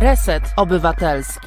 Reset Obywatelski.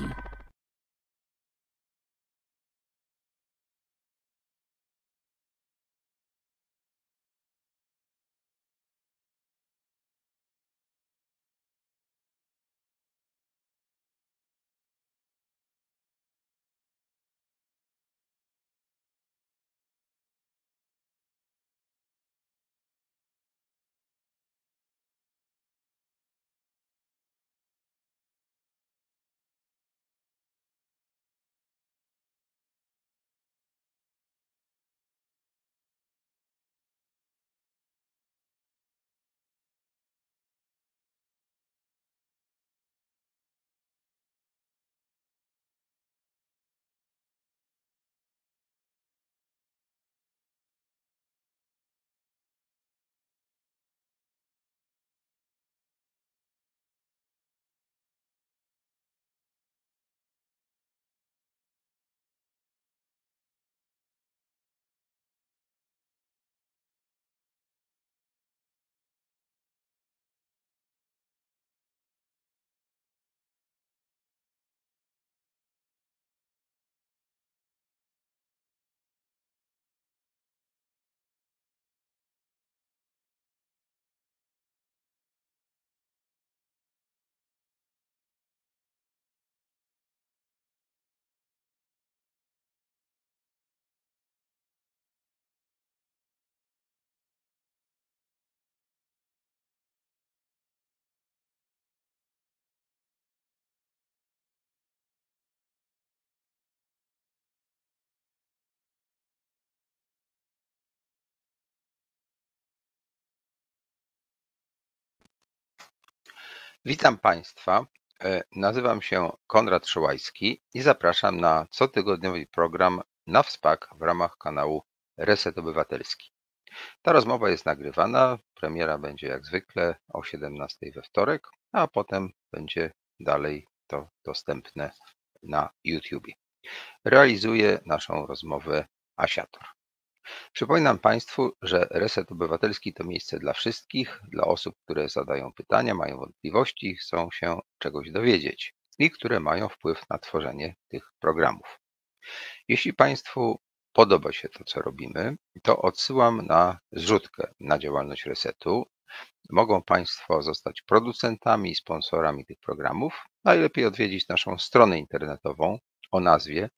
Witam Państwa, nazywam się Konrad Szołajski i zapraszam na cotygodniowy program na WSPAK w ramach kanału Reset Obywatelski. Ta rozmowa jest nagrywana, premiera będzie jak zwykle o 17 we wtorek, a potem będzie dalej to dostępne na YouTubie. Realizuje naszą rozmowę Asiator. Przypominam Państwu, że Reset Obywatelski to miejsce dla wszystkich, dla osób, które zadają pytania, mają wątpliwości, chcą się czegoś dowiedzieć i które mają wpływ na tworzenie tych programów. Jeśli Państwu podoba się to, co robimy, to odsyłam na zrzutkę na działalność Resetu. Mogą Państwo zostać producentami i sponsorami tych programów. Najlepiej odwiedzić naszą stronę internetową o nazwie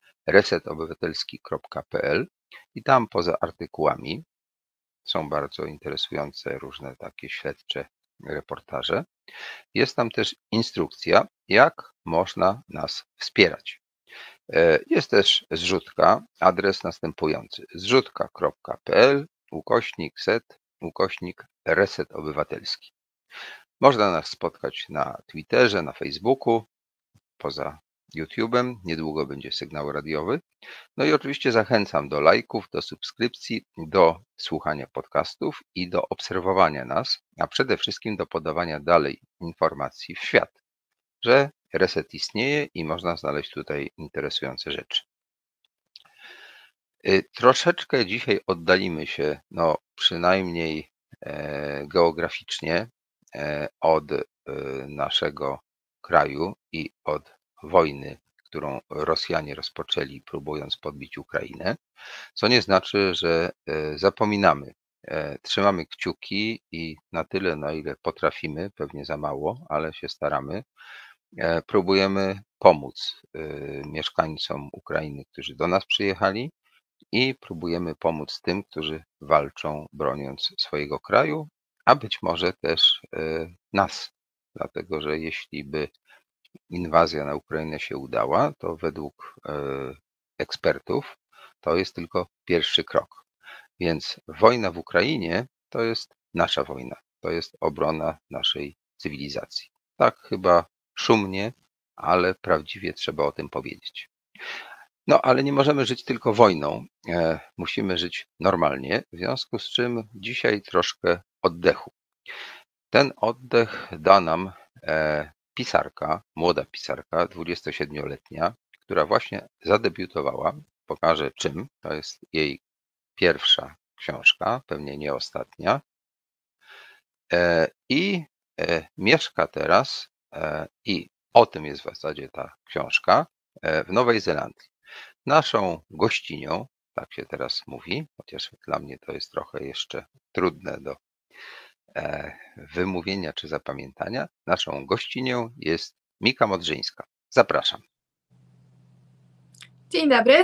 resetobywatelski.pl i tam poza artykułami są bardzo interesujące różne takie śledcze reportaże. Jest tam też instrukcja, jak można nas wspierać. Jest też zrzutka, adres następujący: zrzutka.pl/set/reset obywatelski. Można nas spotkać na Twitterze, na Facebooku, poza YouTube'em, niedługo będzie sygnał radiowy. No i oczywiście zachęcam do lajków, do subskrypcji, do słuchania podcastów i do obserwowania nas, a przede wszystkim do podawania dalej informacji w świat, że Reset istnieje i można znaleźć tutaj interesujące rzeczy. Troszeczkę dzisiaj oddalimy się, no przynajmniej geograficznie, od naszego kraju i od wojny, którą Rosjanie rozpoczęli, próbując podbić Ukrainę, co nie znaczy, że zapominamy. Trzymamy kciuki i na tyle, na ile potrafimy, pewnie za mało, ale się staramy. Próbujemy pomóc mieszkańcom Ukrainy, którzy do nas przyjechali, i próbujemy pomóc tym, którzy walczą, broniąc swojego kraju, a być może też nas. Dlatego, że jeśli by inwazja na Ukrainę się udała, to według ekspertów to jest tylko pierwszy krok. Więc wojna w Ukrainie to jest nasza wojna, to jest obrona naszej cywilizacji. Tak chyba szumnie, ale prawdziwie trzeba o tym powiedzieć. No, ale nie możemy żyć tylko wojną. Musimy żyć normalnie, w związku z czym dzisiaj troszkę oddechu. Ten oddech da nam pisarka, młoda pisarka, 27-letnia, która właśnie zadebiutowała. Pokażę czym. To jest jej pierwsza książka, pewnie nie ostatnia. I mieszka teraz i O tym jest w zasadzie ta książka w Nowej Zelandii. Naszą gościnią, tak się teraz mówi, chociaż dla mnie to jest trochę jeszcze trudne do wymówienia czy zapamiętania, naszą gościnią jest Mika Modrzyńska. Zapraszam. Dzień dobry.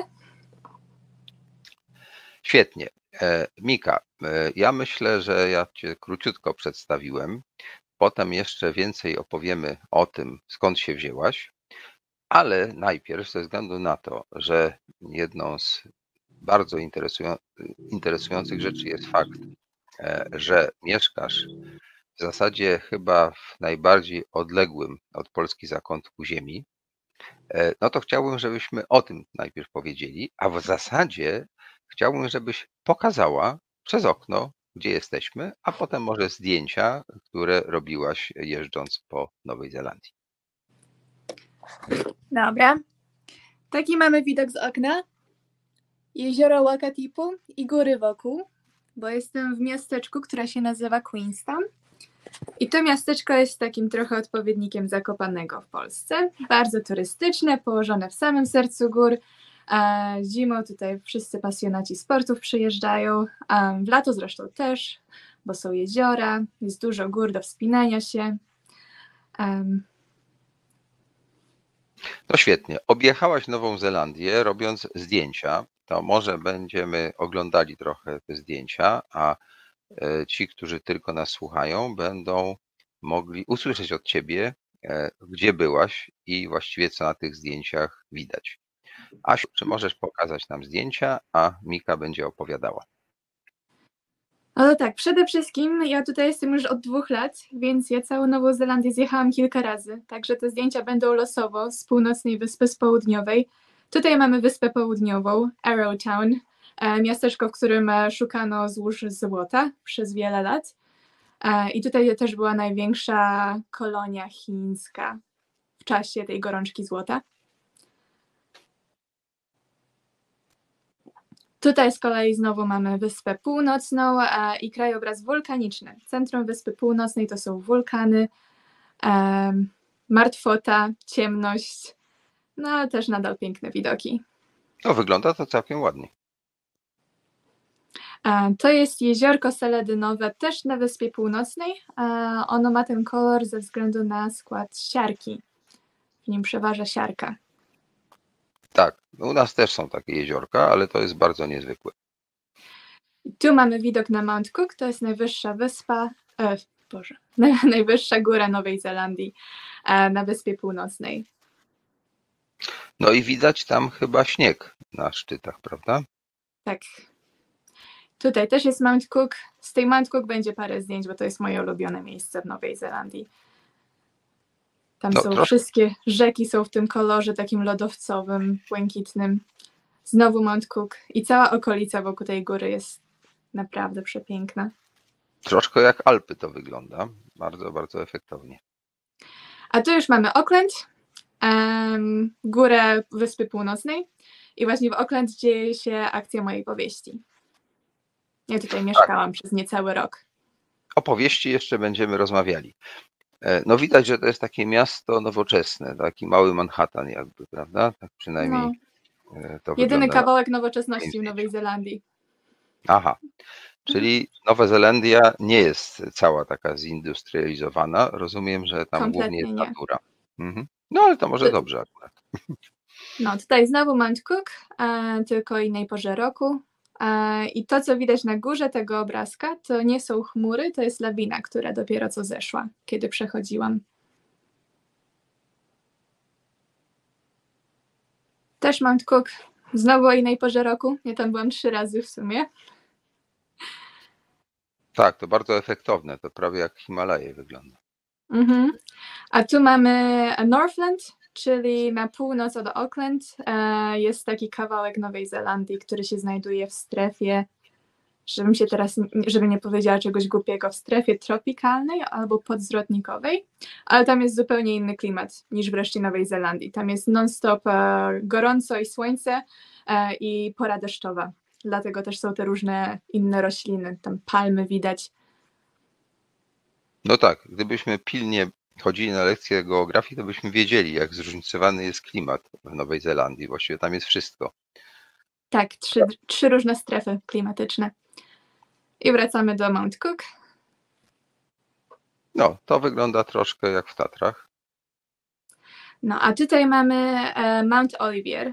Świetnie. Mika, ja myślę, że ja Cię króciutko przedstawiłem. Potem jeszcze więcej opowiemy o tym, skąd się wzięłaś, ale najpierw ze względu na to, że jedną z bardzo interesujących rzeczy jest fakt, że mieszkasz w zasadzie chyba w najbardziej odległym od Polski zakątku ziemi, no to chciałbym, żebyśmy o tym najpierw powiedzieli, a w zasadzie chciałbym, żebyś pokazała przez okno, gdzie jesteśmy, a potem może zdjęcia, które robiłaś jeżdżąc po Nowej Zelandii. Dobra. Taki mamy widok z okna. Jezioro Wakatipu i góry wokół, bo jestem w miasteczku, które się nazywa Queenstown. I to miasteczko jest takim trochę odpowiednikiem Zakopanego w Polsce. Bardzo turystyczne, położone w samym sercu gór. Zimą tutaj wszyscy pasjonaci sportów przyjeżdżają. W lato zresztą też, bo są jeziora, jest dużo gór do wspinania się. No świetnie. Objechałaś Nową Zelandię robiąc zdjęcia. To może będziemy oglądali trochę te zdjęcia, a ci, którzy tylko nas słuchają, będą mogli usłyszeć od ciebie, gdzie byłaś i właściwie co na tych zdjęciach widać. Asiu, czy możesz pokazać nam zdjęcia, a Mika będzie opowiadała. No tak, przede wszystkim ja tutaj jestem już od 2 lat, więc ja całą Nową Zelandię zjechałam kilka razy, także te zdjęcia będą losowo z północnej wyspy, z południowej. Tutaj mamy wyspę południową, Arrowtown, miasteczko, w którym szukano złóż złota przez wiele lat. I tutaj też była największa kolonia chińska w czasie tej gorączki złota. Tutaj z kolei znowu mamy Wyspę Północną i krajobraz wulkaniczny. Centrum Wyspy Północnej to są wulkany, martwota, ciemność, no ale też nadal piękne widoki. No, wygląda to całkiem ładnie. To jest jeziorko seledynowe, też na Wyspie Północnej. Ono ma ten kolor ze względu na skład siarki. W nim przeważa siarka. Tak, u nas też są takie jeziorka, ale to jest bardzo niezwykłe. Tu mamy widok na Mount Cook, to jest najwyższa wyspa, najwyższa góra Nowej Zelandii na Wyspie Północnej. No i widać tam chyba śnieg na szczytach, prawda? Tak. Tutaj też jest Mount Cook. Z tej Mount Cook będzie parę zdjęć, bo to jest moje ulubione miejsce w Nowej Zelandii. Tam wszystkie rzeki są w tym kolorze takim lodowcowym, błękitnym. Znowu Mount Cook i cała okolica wokół tej góry jest naprawdę przepiękna. Troszkę jak Alpy to wygląda. Bardzo, bardzo efektownie. A tu już mamy Auckland, górę Wyspy Północnej i właśnie w Auckland dzieje się akcja mojej powieści. Ja tutaj mieszkałam przez niecały rok. O powieści jeszcze będziemy rozmawiali. No widać, że to jest takie miasto nowoczesne, taki mały Manhattan jakby, prawda? Tak przynajmniej to jedyny wygląda. Kawałek nowoczesności w Nowej Zelandii. Aha, czyli Nowa Zelandia nie jest cała taka zindustrializowana. Rozumiem, że tam kompletnie głównie jest nie. natura. No ale to może dobrze akurat. No tutaj znowu Mount Cook, tylko innej porze roku. I to, co widać na górze tego obrazka, to nie są chmury, to jest lawina, która dopiero co zeszła, kiedy przechodziłam. Też Mount Cook, znowu o innej porze roku. Ja tam byłam 3 razy w sumie. Tak, to bardzo efektowne, to prawie jak Himalaje wygląda. A tu mamy Northland, czyli na północ od Auckland jest taki kawałek Nowej Zelandii, który się znajduje w strefie, żeby nie powiedziała czegoś głupiego, w strefie tropikalnej albo podzwrotnikowej, ale tam jest zupełnie inny klimat niż w reszcie Nowej Zelandii. Tam jest non-stop gorąco i słońce i pora deszczowa. Dlatego też są te różne inne rośliny, tam palmy widać. No tak, gdybyśmy pilnie chodzili na lekcje geografii, to byśmy wiedzieli, jak zróżnicowany jest klimat w Nowej Zelandii. Właściwie tam jest wszystko. Tak, trzy różne strefy klimatyczne. I wracamy do Mount Cook. No, to wygląda troszkę jak w Tatrach. No, a tutaj mamy Mount Olivier.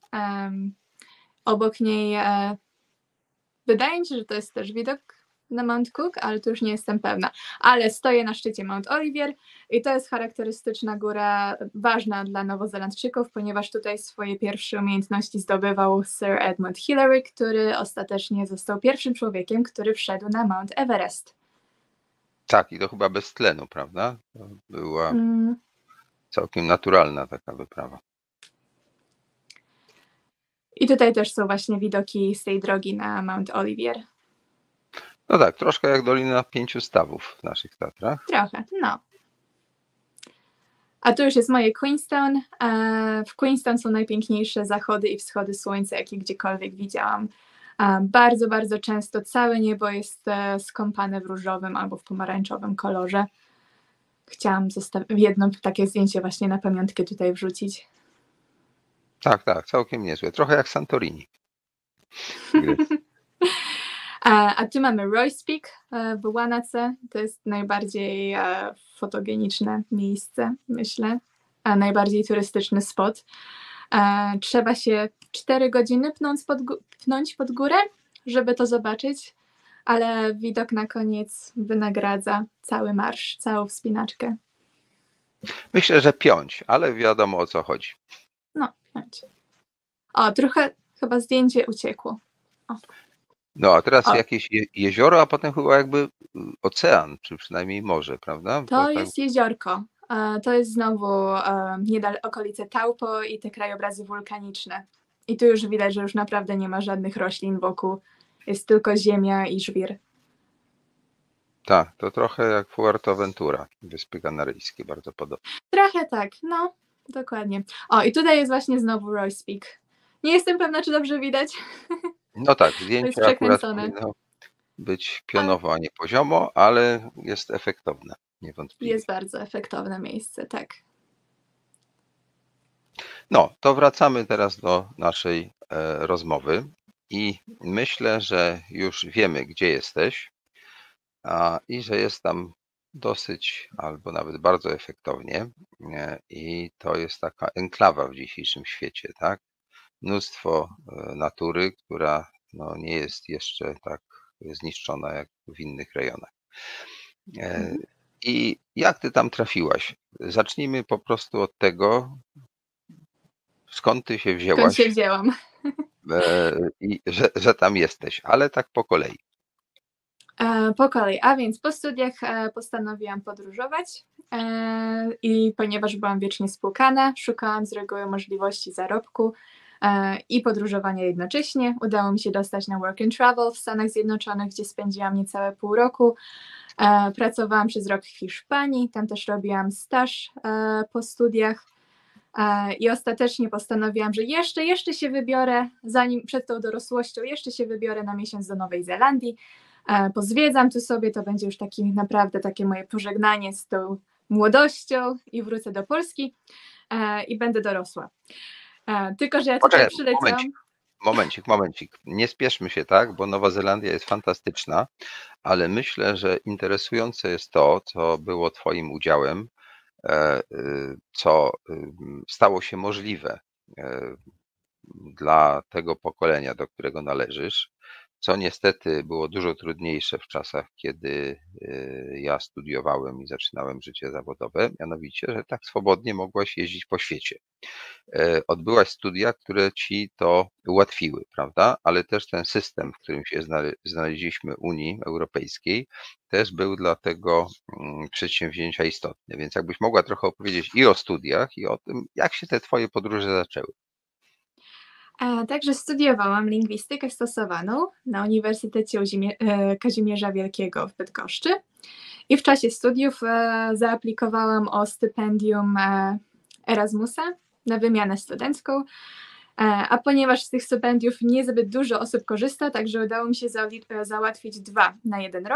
Obok niej wydaje mi się, że to jest też widok na Mount Cook, ale tu już nie jestem pewna. Ale stoję na szczycie Mount Olivier i to jest charakterystyczna góra, ważna dla Nowozelandczyków, ponieważ tutaj swoje pierwsze umiejętności zdobywał Sir Edmund Hillary, który ostatecznie został pierwszym człowiekiem, który wszedł na Mount Everest. Tak, i to chyba bez tlenu, prawda? To była całkiem naturalna taka wyprawa. I tutaj też są właśnie widoki z tej drogi na Mount Olivier. No tak, troszkę jak Dolina Pięciu Stawów w naszych Tatrach. Trochę, no. A tu już jest moje Queenstown. W Queenstown są najpiękniejsze zachody i wschody słońca, jakie gdziekolwiek widziałam. Bardzo, bardzo często całe niebo jest skąpane w różowym albo w pomarańczowym kolorze. Chciałam jedno takie zdjęcie właśnie na pamiątkę tutaj wrzucić. Tak, tak, całkiem niezłe. Trochę jak Santorini. A tu mamy Royce Peak w Wanacé. To jest najbardziej fotogeniczne miejsce, myślę. Najbardziej turystyczny spot. Trzeba się 4 godziny pnąć pod górę, żeby to zobaczyć, ale widok na koniec wynagradza cały marsz, całą wspinaczkę. Myślę, że piąć, ale wiadomo, o co chodzi. No, piąć. O, trochę chyba zdjęcie uciekło. O. No, a teraz jakieś jezioro, a potem chyba jakby ocean, czy przynajmniej morze, prawda? To jest jeziorko. To jest znowu okolice Taupo i te krajobrazy wulkaniczne. I tu już widać, że już naprawdę nie ma żadnych roślin wokół. Jest tylko ziemia i żwir. Tak, to trochę jak Fuerteventura, Wyspy Kanaryjskie, bardzo podobne. Trochę tak, no, dokładnie. O, i tutaj jest właśnie znowu Royce Peak. Nie jestem pewna, czy dobrze widać. No tak, zdjęcie akurat powinno być pionowo, a nie poziomo, ale jest efektowne, niewątpliwie. Jest bardzo efektowne miejsce, tak. No, to wracamy teraz do naszej rozmowy i myślę, że już wiemy, gdzie jesteś i że jest tam dosyć albo nawet bardzo efektownie i to jest taka enklawa w dzisiejszym świecie, tak? Mnóstwo natury, która no, nie jest jeszcze tak zniszczona jak w innych rejonach. I jak ty tam trafiłaś? Zacznijmy po prostu od tego, skąd ty się wzięłaś. Skąd się wzięłam. I że tam jesteś, ale tak po kolei. Po kolei, a więc po studiach postanowiłam podróżować i ponieważ byłam wiecznie spłukana, szukałam z reguły możliwości zarobku i podróżowania jednocześnie. Udało mi się dostać na Work and Travel w Stanach Zjednoczonych, gdzie spędziłam niecałe pół roku. Pracowałam przez rok w Hiszpanii, tam też robiłam staż po studiach i ostatecznie postanowiłam, że jeszcze się wybiorę, zanim przed tą dorosłością, jeszcze się wybiorę na miesiąc do Nowej Zelandii. Pozwiedzam tu sobie, to będzie już naprawdę takie moje pożegnanie z tą młodością i wrócę do Polski i będę dorosła. Tylko że ja tutaj przyleciałam. Momencik. Nie spieszmy się, tak, bo Nowa Zelandia jest fantastyczna, ale myślę, że interesujące jest to, co było twoim udziałem, co stało się możliwe dla tego pokolenia, do którego należysz, co niestety było dużo trudniejsze w czasach, kiedy ja studiowałem i zaczynałem życie zawodowe, mianowicie, że tak swobodnie mogłaś jeździć po świecie. Odbyłaś studia, które ci to ułatwiły, prawda? Ale też ten system, w którym się znaleźliśmy Unii Europejskiej, też był dla tego przedsięwzięcia istotny. Więc jakbyś mogła trochę opowiedzieć i o studiach, i o tym, jak się te twoje podróże zaczęły. Także studiowałam lingwistykę stosowaną na Uniwersytecie Kazimierza Wielkiego w Bydgoszczy i w czasie studiów zaaplikowałam o stypendium Erasmusa na wymianę studencką, a ponieważ z tych stypendiów niezbyt dużo osób korzysta, także udało mi się załatwić 2 na 1 rok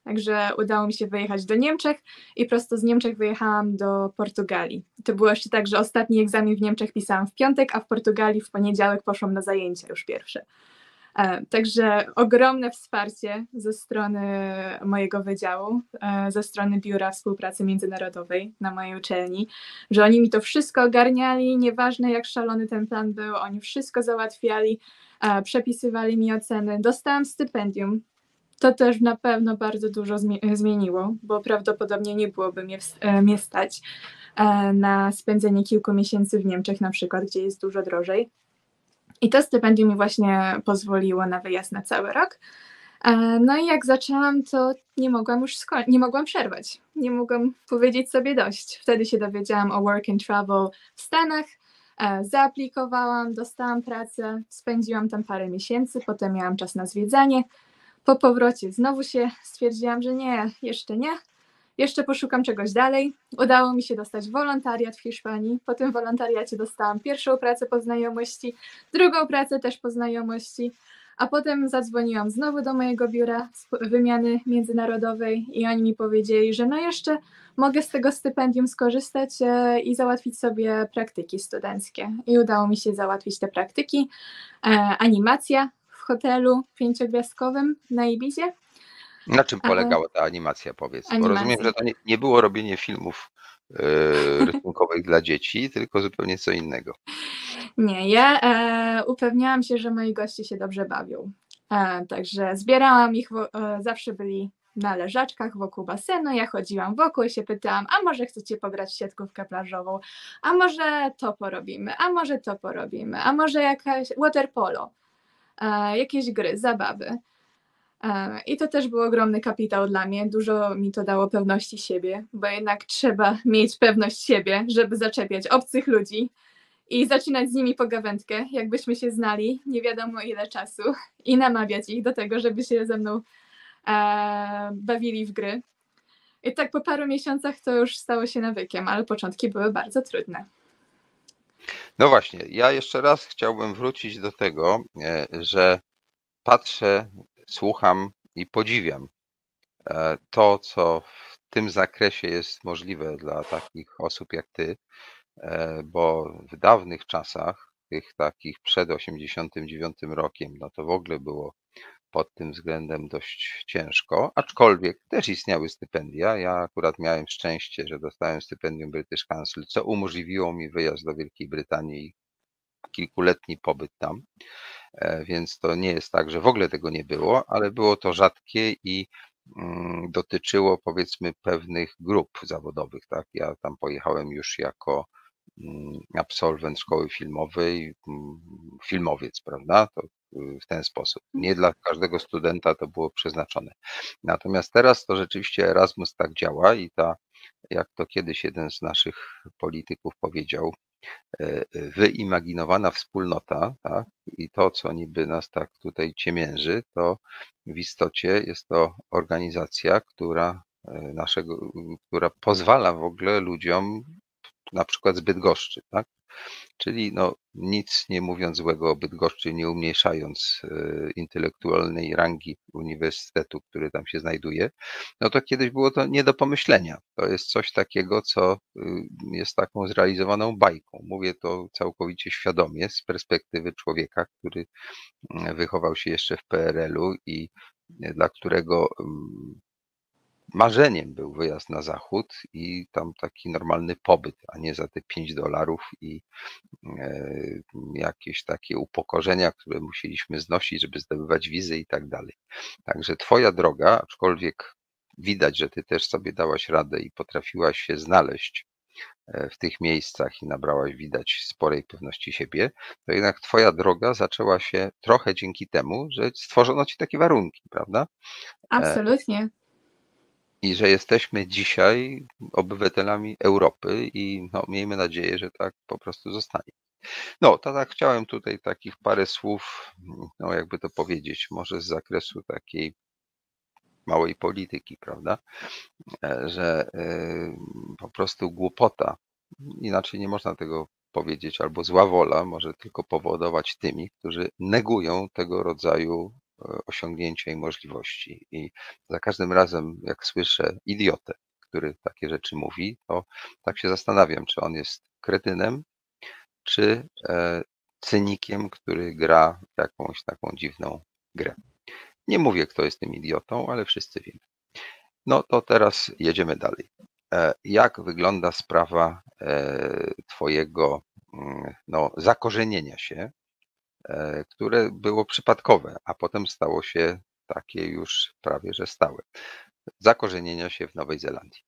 Także udało mi się wyjechać do Niemczech i prosto z Niemczech wyjechałam do Portugalii. To było jeszcze tak, że ostatni egzamin w Niemczech pisałam w piątek, a w Portugalii w poniedziałek poszłam na zajęcia już pierwsze. Także ogromne wsparcie ze strony mojego wydziału, ze strony Biura Współpracy Międzynarodowej na mojej uczelni, że oni mi to wszystko ogarniali, nieważne jak szalony ten plan był, oni wszystko załatwiali, przepisywali mi oceny, dostałam stypendium. To też na pewno bardzo dużo zmieniło, bo prawdopodobnie nie byłoby mnie stać na spędzenie kilku miesięcy w Niemczech na przykład, gdzie jest dużo drożej. I to stypendium mi właśnie pozwoliło na wyjazd na cały rok. No i jak zaczęłam, to nie mogłam przerwać. Nie mogłam powiedzieć sobie dość. Wtedy się dowiedziałam o work and travel w Stanach, zaaplikowałam, dostałam pracę, spędziłam tam parę miesięcy, potem miałam czas na zwiedzanie. Po powrocie znowu się stwierdziłam, że nie, jeszcze poszukam czegoś dalej. Udało mi się dostać wolontariat w Hiszpanii. Po tym wolontariacie dostałam pierwszą pracę po znajomości, drugą pracę też po znajomości, a potem zadzwoniłam znowu do mojego biura wymiany międzynarodowej i oni mi powiedzieli, że no jeszcze mogę z tego stypendium skorzystać i załatwić sobie praktyki studenckie. I udało mi się załatwić te praktyki. Animacja w hotelu 5-gwiazdkowym na Ibizie. Na czym polegała ta animacja, powiedz? Bo rozumiem, że to nie było robienie filmów rysunkowych dla dzieci, tylko zupełnie co innego. Nie, ja upewniałam się, że moi goście się dobrze bawią. Także zbierałam ich, zawsze byli na leżaczkach wokół basenu, ja chodziłam wokół i się pytałam, a może chcecie pograć w siatkówkę plażową, a może to porobimy, a może to porobimy, a może jakaś water polo, jakieś gry, zabawy. I to też był ogromny kapitał dla mnie, dużo mi to dało pewności siebie, bo jednak trzeba mieć pewność siebie, żeby zaczepiać obcych ludzi i zaczynać z nimi pogawędkę, jakbyśmy się znali nie wiadomo ile czasu i namawiać ich do tego, żeby się ze mną bawili w gry. I tak po paru miesiącach to już stało się nawykiem, ale początki były bardzo trudne. No właśnie, ja jeszcze raz chciałbym wrócić do tego, że patrzę, słucham i podziwiam to, co w tym zakresie jest możliwe dla takich osób jak ty, bo w dawnych czasach, tych takich przed 89 rokiem, no to w ogóle było pod tym względem dość ciężko, aczkolwiek też istniały stypendia. Ja akurat miałem szczęście, że dostałem stypendium British Council, co umożliwiło mi wyjazd do Wielkiej Brytanii i kilkuletni pobyt tam, więc to nie jest tak, że w ogóle tego nie było, ale było to rzadkie i dotyczyło powiedzmy pewnych grup zawodowych, tak? Ja tam pojechałem już jako absolwent szkoły filmowej, filmowiec, prawda? To w ten sposób. Nie dla każdego studenta to było przeznaczone. Natomiast teraz to rzeczywiście Erasmus tak działa i jak to kiedyś jeden z naszych polityków powiedział, wyimaginowana wspólnota, tak? I to, co niby nas tak tutaj ciemięży, to w istocie jest to organizacja, która pozwala w ogóle ludziom, na przykład z Bydgoszczy, tak? Czyli no, nic nie mówiąc złego o Bydgoszczy, nie umniejszając intelektualnej rangi uniwersytetu, który tam się znajduje, no to kiedyś było to nie do pomyślenia. To jest coś takiego, co jest taką zrealizowaną bajką. Mówię to całkowicie świadomie z perspektywy człowieka, który wychował się jeszcze w PRL-u i dla którego marzeniem był wyjazd na zachód i tam taki normalny pobyt, a nie za te $5 i jakieś takie upokorzenia, które musieliśmy znosić, żeby zdobywać wizy i tak dalej. Także twoja droga, aczkolwiek widać, że ty też sobie dałaś radę i potrafiłaś się znaleźć w tych miejscach i nabrałaś, widać, sporej pewności siebie, to jednak twoja droga zaczęła się trochę dzięki temu, że stworzono ci takie warunki, prawda? Absolutnie. I że jesteśmy dzisiaj obywatelami Europy i no, miejmy nadzieję, że tak po prostu zostanie. No, to tak chciałem tutaj takich parę słów, no jakby to powiedzieć, może z zakresu takiej małej polityki, prawda? Że po prostu głupota, inaczej nie można tego powiedzieć, albo zła wola może tylko powodować tymi, którzy negują tego rodzaju osiągnięcia i możliwości. I za każdym razem, jak słyszę idiotę, który takie rzeczy mówi, to tak się zastanawiam, czy on jest kretynem, czy cynikiem, który gra w jakąś taką dziwną grę. Nie mówię, kto jest tym idiotą, ale wszyscy wiemy. No to teraz jedziemy dalej. Jak wygląda sprawa twojego zakorzenienia się, które było przypadkowe, a potem stało się takie już prawie że stałe. Zakorzenienia się w Nowej Zelandii.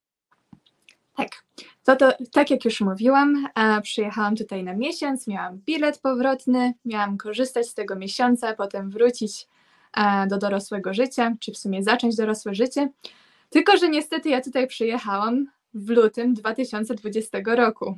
Tak. Tak jak już mówiłam, przyjechałam tutaj na miesiąc, miałam bilet powrotny, miałam korzystać z tego miesiąca, potem wrócić do dorosłego życia, czy w sumie zacząć dorosłe życie. Tylko że niestety ja tutaj przyjechałam w lutym 2020 roku.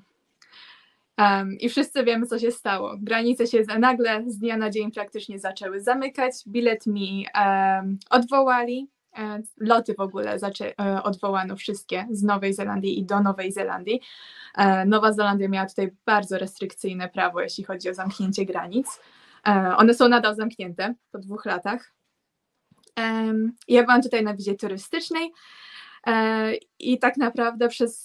I wszyscy wiemy, co się stało. Granice się nagle z dnia na dzień praktycznie zaczęły zamykać, bilet mi odwołali, loty w ogóle odwołano wszystkie z Nowej Zelandii i do Nowej Zelandii. Nowa Zelandia miała tutaj bardzo restrykcyjne prawo, jeśli chodzi o zamknięcie granic. One są nadal zamknięte po 2 latach. Ja byłam tutaj na wizie turystycznej i tak naprawdę przez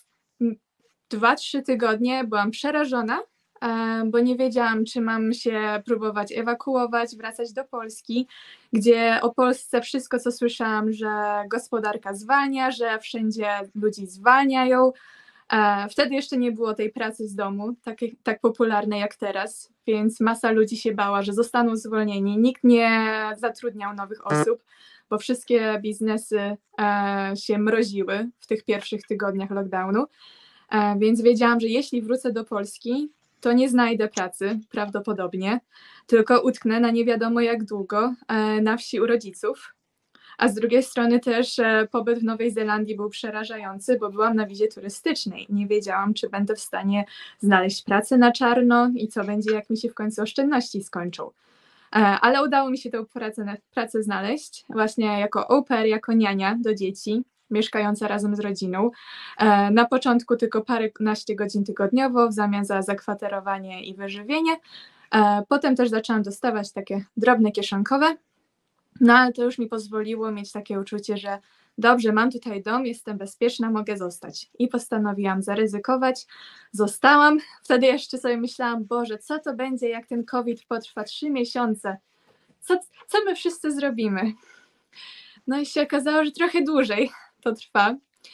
2-3 tygodnie byłam przerażona, bo nie wiedziałam, czy mam się próbować ewakuować, wracać do Polski, gdzie o Polsce wszystko, co słyszałam, że gospodarka zwalnia, że wszędzie ludzi zwalniają. Wtedy jeszcze nie było tej pracy z domu, tak popularnej jak teraz, więc masa ludzi się bała, że zostaną zwolnieni. Nikt nie zatrudniał nowych osób, bo wszystkie biznesy się mroziły w tych pierwszych tygodniach lockdownu. Więc wiedziałam, że jeśli wrócę do Polski, to nie znajdę pracy prawdopodobnie, tylko utknę na nie wiadomo jak długo na wsi u rodziców. A z drugiej strony też pobyt w Nowej Zelandii był przerażający, bo byłam na wizie turystycznej. Nie wiedziałam, czy będę w stanie znaleźć pracę na czarno i co będzie, jak mi się w końcu oszczędności skończą. Ale udało mi się tę pracę znaleźć właśnie jako au pair, jako niania do dzieci, mieszkająca razem z rodziną. Na początku tylko paręnaście godzin tygodniowo w zamian za zakwaterowanie i wyżywienie. Potem też zaczęłam dostawać takie drobne kieszonkowe, no ale to już mi pozwoliło mieć takie uczucie, że dobrze, mam tutaj dom, jestem bezpieczna, mogę zostać. I postanowiłam zaryzykować. Zostałam. Wtedy jeszcze sobie myślałam, Boże, co to będzie, jak ten COVID potrwa 3 miesiące? Co my wszyscy zrobimy? No i się okazało, że trochę dłużej to trwa.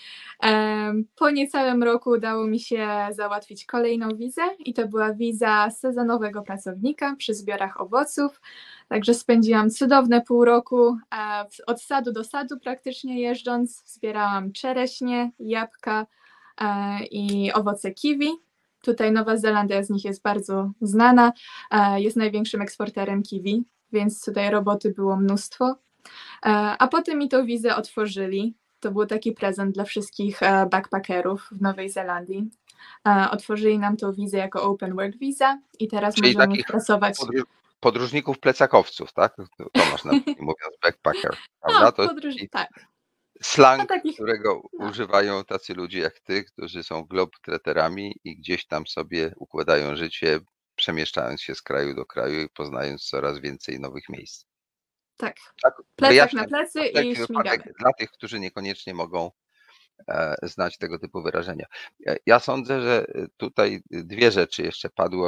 Po niecałym roku udało mi się załatwić kolejną wizę i to była wiza sezonowego pracownika przy zbiorach owoców. Także spędziłam cudowne pół roku od sadu do sadu praktycznie jeżdżąc. Zbierałam czereśnie, jabłka i owoce kiwi. Tutaj Nowa Zelandia z nich jest bardzo znana, jest największym eksporterem kiwi, więc tutaj roboty było mnóstwo. A potem mi tą wizę otworzyli. To był taki prezent dla wszystkich backpackerów w Nowej Zelandii. Otworzyli nam tą wizę jako Open Work Visa i teraz Czyli możemy takich pracować. podróżników plecakowców, tak? Tomasz mówiąc backpacker, prawda? To jest tak. slang, którego używają tacy ludzie jak ty, którzy są globetrotterami i gdzieś tam sobie układają życie, przemieszczając się z kraju do kraju i poznając coraz więcej nowych miejsc. Tak. Plecak na plecy i śmigamy. Dla tych, którzy niekoniecznie mogą znać tego typu wyrażenia. Ja sądzę, że tutaj 2 rzeczy jeszcze padły,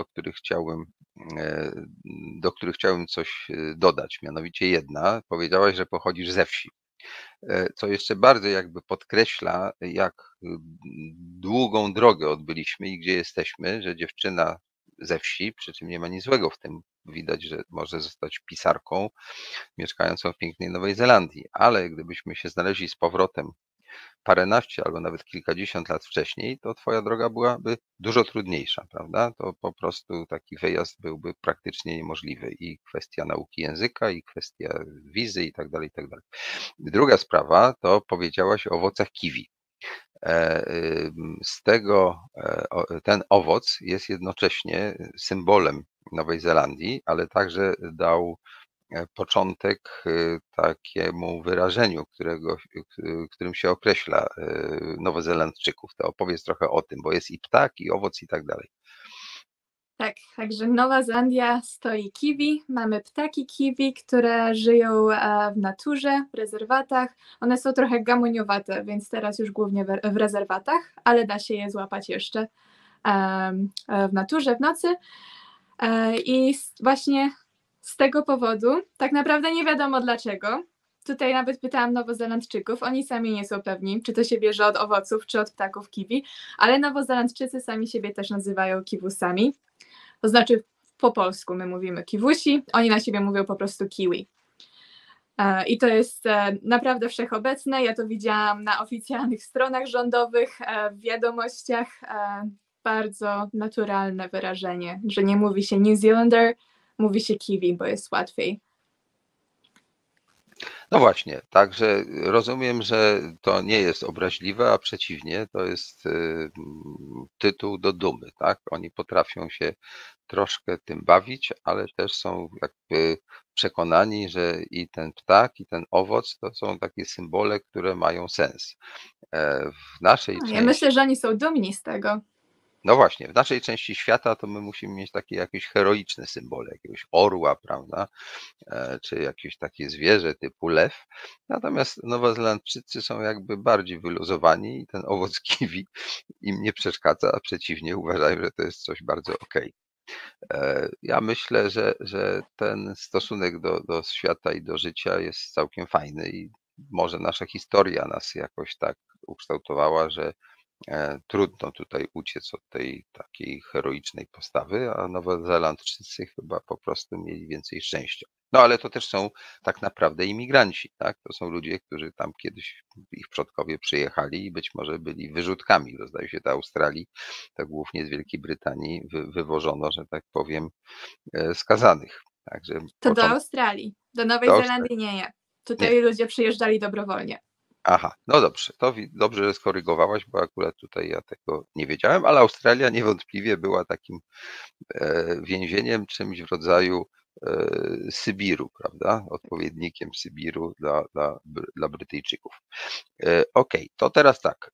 do których chciałbym coś dodać. Mianowicie jedna, powiedziałaś, że pochodzisz ze wsi. Co jeszcze bardzo jakby podkreśla, jak długą drogę odbyliśmy i gdzie jesteśmy, że dziewczyna ze wsi, przy czym nie ma nic złego w tym, widać, że może zostać pisarką mieszkającą w pięknej Nowej Zelandii, ale gdybyśmy się znaleźli z powrotem paręnaście albo nawet kilkadziesiąt lat wcześniej, to twoja droga byłaby dużo trudniejsza, prawda? To po prostu taki wyjazd byłby praktycznie niemożliwy i kwestia nauki języka, i kwestia wizy i tak dalej, i tak dalej. Druga sprawa to powiedziałaś o owocach kiwi. Z tego ten owoc jest jednocześnie symbolem Nowej Zelandii, ale także dał początek takiemu wyrażeniu, którym się określa Nowozelandczyków. To opowiedz trochę o tym, bo jest i ptak, i owoc, i tak dalej. Tak, także Nowa Zelandia stoi kiwi. Mamy ptaki kiwi, które żyją w naturze, w rezerwatach. One są trochę gamoniowate, więc teraz już głównie w rezerwatach, ale da się je złapać jeszcze w naturze w nocy. I właśnie z tego powodu, tak naprawdę nie wiadomo dlaczego. Tutaj nawet pytałam Nowozelandczyków, oni sami nie są pewni, czy to się bierze od owoców, czy od ptaków kiwi, ale Nowozelandczycy sami siebie też nazywają kiwusami. To znaczy po polsku my mówimy kiwusi, oni na siebie mówią po prostu kiwi. I to jest naprawdę wszechobecne. Ja to widziałam na oficjalnych stronach rządowych, w wiadomościach. Bardzo naturalne wyrażenie, że nie mówi się New Zealander, mówi się kiwi, bo jest łatwiej. No właśnie, także rozumiem, że to nie jest obraźliwe, a przeciwnie, to jest tytuł do dumy, tak? Oni potrafią się troszkę tym bawić, ale też są jakby przekonani, że i ten ptak, i ten owoc to są takie symbole, które mają sens. W naszej Ja części, myślę, że oni są dumni z tego. no właśnie, w naszej części świata to my musimy mieć takie jakieś heroiczne symbole, jakiegoś orła, prawda? Czy jakieś takie zwierzę typu lew. Natomiast Nowozelandczycy są jakby bardziej wyluzowani i ten owoc kiwi im nie przeszkadza, a przeciwnie, uważają, że to jest coś bardzo okej. Ja myślę, że ten stosunek do świata i do życia jest całkiem fajny i może nasza historia nas jakoś tak ukształtowała, że trudno tutaj uciec od tej takiej heroicznej postawy, a Nowozelandczycy chyba po prostu mieli więcej szczęścia. No ale to też są tak naprawdę imigranci, tak? To są ludzie, którzy tam kiedyś ich przodkowie przyjechali i być może byli wyrzutkami, bo zdaje się do Australii, to głównie z Wielkiej Brytanii wywożono, że tak powiem, skazanych. Także To do początek Australii, do Nowej do Australii. Zelandii nie. Nie. Tutaj ludzie przyjeżdżali dobrowolnie. Aha, no dobrze, to dobrze, że skorygowałaś, bo akurat tutaj ja tego nie wiedziałem, ale Australia niewątpliwie była takim więzieniem, czymś w rodzaju Sybiru, prawda? Odpowiednikiem Sybiru dla Brytyjczyków. Okej, to teraz tak.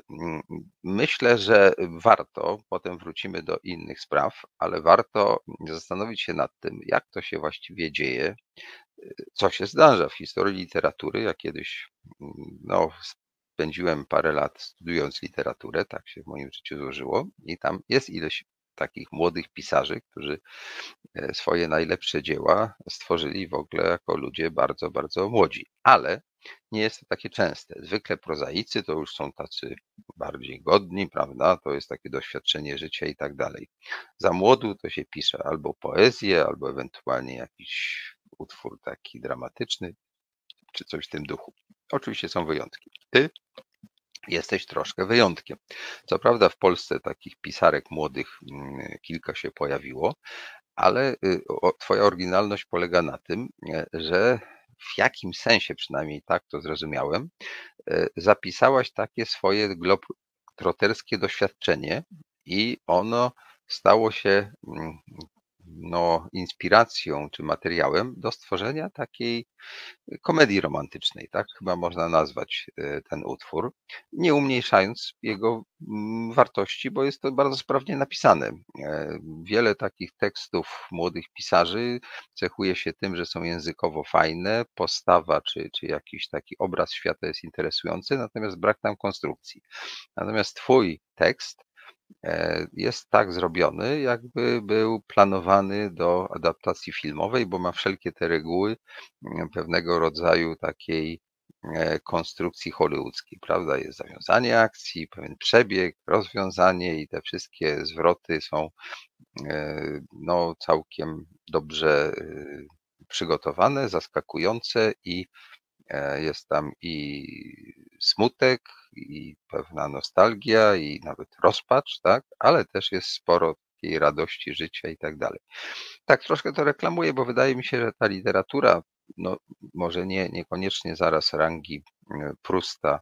Myślę, że warto, potem wrócimy do innych spraw, ale warto zastanowić się nad tym, jak to się właściwie dzieje, co się zdarza w historii literatury. Ja kiedyś no, spędziłem parę lat studiując literaturę, tak się w moim życiu złożyło i tam jest ileś takich młodych pisarzy, którzy swoje najlepsze dzieła stworzyli w ogóle jako ludzie bardzo, bardzo młodzi. Ale nie jest to takie częste. Zwykle prozaicy to już są tacy bardziej godni, prawda? To jest takie doświadczenie życia i tak dalej. Za młodu to się pisze albo poezję, albo ewentualnie jakiś utwór taki dramatyczny, czy coś w tym duchu. Oczywiście są wyjątki. Ty jesteś troszkę wyjątkiem. Co prawda w Polsce takich pisarek młodych kilka się pojawiło, ale twoja oryginalność polega na tym, że w jakimś sensie, przynajmniej tak to zrozumiałem, zapisałaś takie swoje globetrotterskie doświadczenie i ono stało się inspiracją czy materiałem do stworzenia takiej komedii romantycznej, tak chyba można nazwać ten utwór, nie umniejszając jego wartości, bo jest to bardzo sprawnie napisane. Wiele takich tekstów młodych pisarzy cechuje się tym, że są językowo fajne, postawa czy jakiś taki obraz świata jest interesujący, natomiast brak tam konstrukcji. Natomiast twój tekst jest tak zrobiony, jakby był planowany do adaptacji filmowej, bo ma wszelkie te reguły pewnego rodzaju takiej konstrukcji hollywoodzkiej, prawda? Jest zawiązanie akcji, pewien przebieg, rozwiązanie i te wszystkie zwroty są no, całkiem dobrze przygotowane, zaskakujące i jest tam i smutek, i pewna nostalgia, i nawet rozpacz, tak? Ale też jest sporo takiej radości życia i tak dalej. Tak troszkę to reklamuję, bo wydaje mi się, że ta literatura, no może niekoniecznie zaraz rangi Prusta,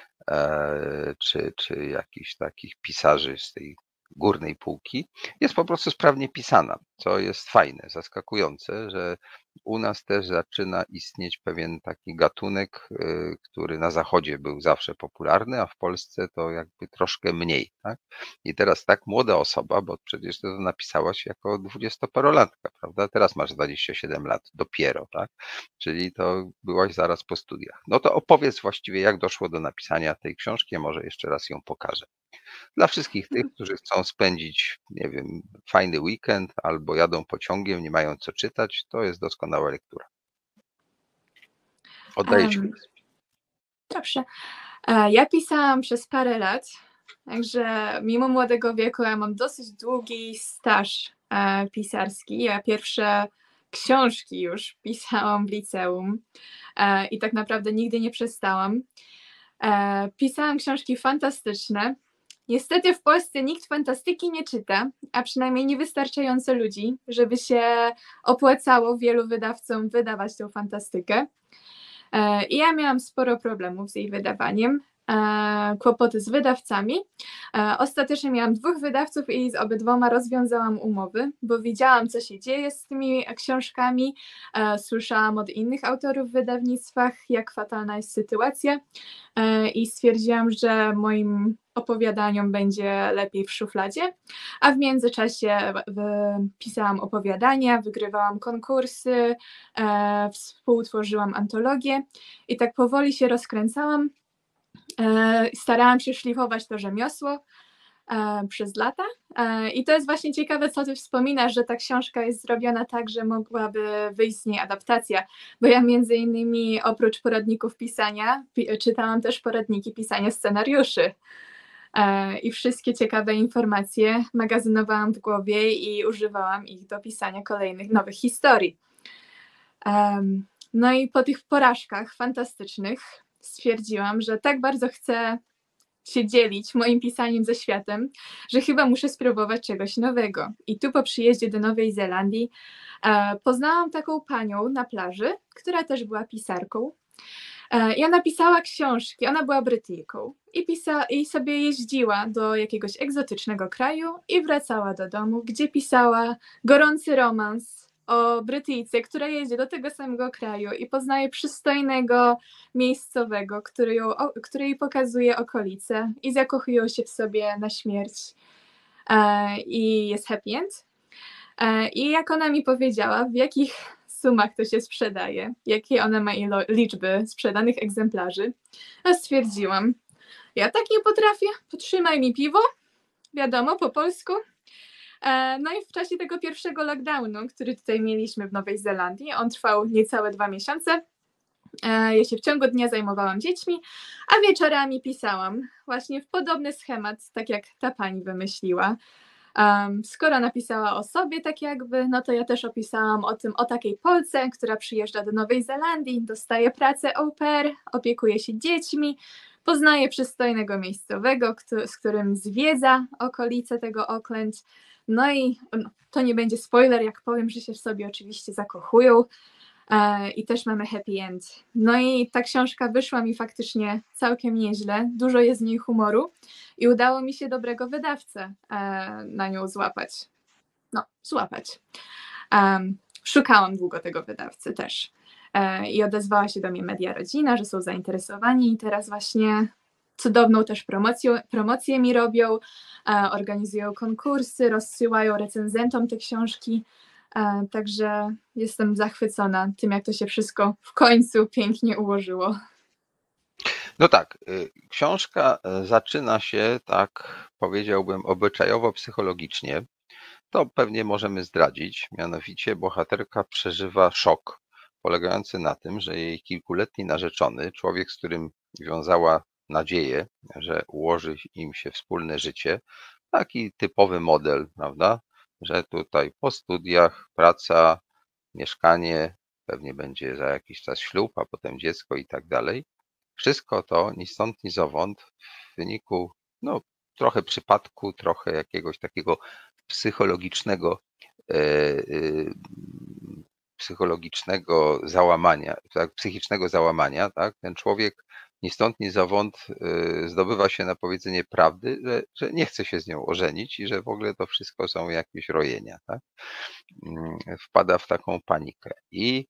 czy jakichś takich pisarzy z tej górnej półki, jest po prostu sprawnie pisana, co jest fajne, zaskakujące, że u nas też zaczyna istnieć pewien taki gatunek, który na Zachodzie był zawsze popularny, a w Polsce to jakby troszkę mniej, tak? I teraz tak młoda osoba, bo przecież to napisałaś jako 20-parolatka, prawda? Teraz masz 27 lat dopiero, tak? Czyli to byłaś zaraz po studiach. No to opowiedz właściwie, jak doszło do napisania tej książki, a może jeszcze raz ją pokażę. Dla wszystkich tych, którzy chcą spędzić, nie wiem, fajny weekend albo jadą pociągiem, nie mają co czytać, to jest doskonała lektura. Oddaję Ci głos. Dobrze. Ja pisałam przez parę lat, także mimo młodego wieku ja mam dosyć długi staż pisarski. Ja pierwsze książki już pisałam w liceum i tak naprawdę nigdy nie przestałam. Pisałam książki fantastyczne. Niestety w Polsce nikt fantastyki nie czyta, a przynajmniej niewystarczająco ludzi, żeby się opłacało wielu wydawcom wydawać tą fantastykę. I ja miałam sporo problemów z jej wydawaniem, kłopoty z wydawcami. Ostatecznie miałam 2 wydawców i z obydwoma rozwiązałam umowy, bo widziałam, co się dzieje z tymi książkami, słyszałam od innych autorów w wydawnictwach, jak fatalna jest sytuacja i stwierdziłam, że moim opowiadaniom będzie lepiej w szufladzie, a w międzyczasie pisałam opowiadania, wygrywałam konkursy, współtworzyłam antologię i tak powoli się rozkręcałam. Starałam się szlifować to rzemiosło przez lata i to jest właśnie ciekawe, co ty wspominasz, że ta książka jest zrobiona tak, że mogłaby wyjść z niej adaptacja, bo ja między innymi oprócz poradników pisania czytałam też poradniki pisania scenariuszy i wszystkie ciekawe informacje magazynowałam w głowie i używałam ich do pisania kolejnych nowych historii. No i po tych porażkach fantastycznych stwierdziłam, że tak bardzo chcę się dzielić moim pisaniem ze światem, że chyba muszę spróbować czegoś nowego. I tu po przyjeździe do Nowej Zelandii poznałam taką panią na plaży, która też była pisarką. I ona pisała książki, ona była Brytyjką i sobie jeździła do jakiegoś egzotycznego kraju i wracała do domu, gdzie pisała gorący romans o Brytyjce, która jedzie do tego samego kraju i poznaje przystojnego miejscowego, który jej pokazuje okolice i zakochują się w sobie na śmierć i jest happy end. I jak ona mi powiedziała, w jakich sumach to się sprzedaje, jakie ona ma liczby sprzedanych egzemplarzy, a stwierdziłam, ja tak nie potrafię, potrzymaj mi piwo, wiadomo, po polsku. No i w czasie tego pierwszego lockdownu, który tutaj mieliśmy w Nowej Zelandii, on trwał niecałe 2 miesiące, ja się w ciągu dnia zajmowałam dziećmi, a wieczorami pisałam właśnie w podobny schemat, tak jak ta pani wymyśliła. Skoro napisała o sobie tak jakby, no to ja też opisałam o takiej Polce, która przyjeżdża do Nowej Zelandii, dostaje pracę au pair, opiekuje się dziećmi, poznaje przystojnego miejscowego, z którym zwiedza okolice tego Auckland. No i to nie będzie spoiler, jak powiem, że się w sobie oczywiście zakochują i też mamy happy end. No i ta książka wyszła mi faktycznie całkiem nieźle, dużo jest w niej humoru i udało mi się dobrego wydawcę na nią złapać. Szukałam długo tego wydawcy też i odezwała się do mnie Media Rodzina, że są zainteresowani i teraz właśnie cudowną też promocję mi robią, organizują konkursy, rozsyłają recenzentom te książki, także jestem zachwycona tym, jak to się wszystko w końcu pięknie ułożyło. No tak, książka zaczyna się, tak powiedziałbym, obyczajowo-psychologicznie. To pewnie możemy zdradzić, mianowicie bohaterka przeżywa szok polegający na tym, że jej kilkuletni narzeczony, człowiek, z którym wiązała nadzieję, że ułoży im się wspólne życie, taki typowy model, prawda, że tutaj po studiach, praca, mieszkanie, pewnie będzie za jakiś czas ślub, a potem dziecko i tak dalej. Wszystko to ni stąd, ni zowąd w wyniku trochę przypadku, trochę jakiegoś takiego psychologicznego załamania, tak, psychicznego załamania, tak, ten człowiek ni stąd, ni zowąd zdobywa się na powiedzenie prawdy, że nie chce się z nią ożenić i że w ogóle to wszystko są jakieś rojenia, tak? Wpada w taką panikę i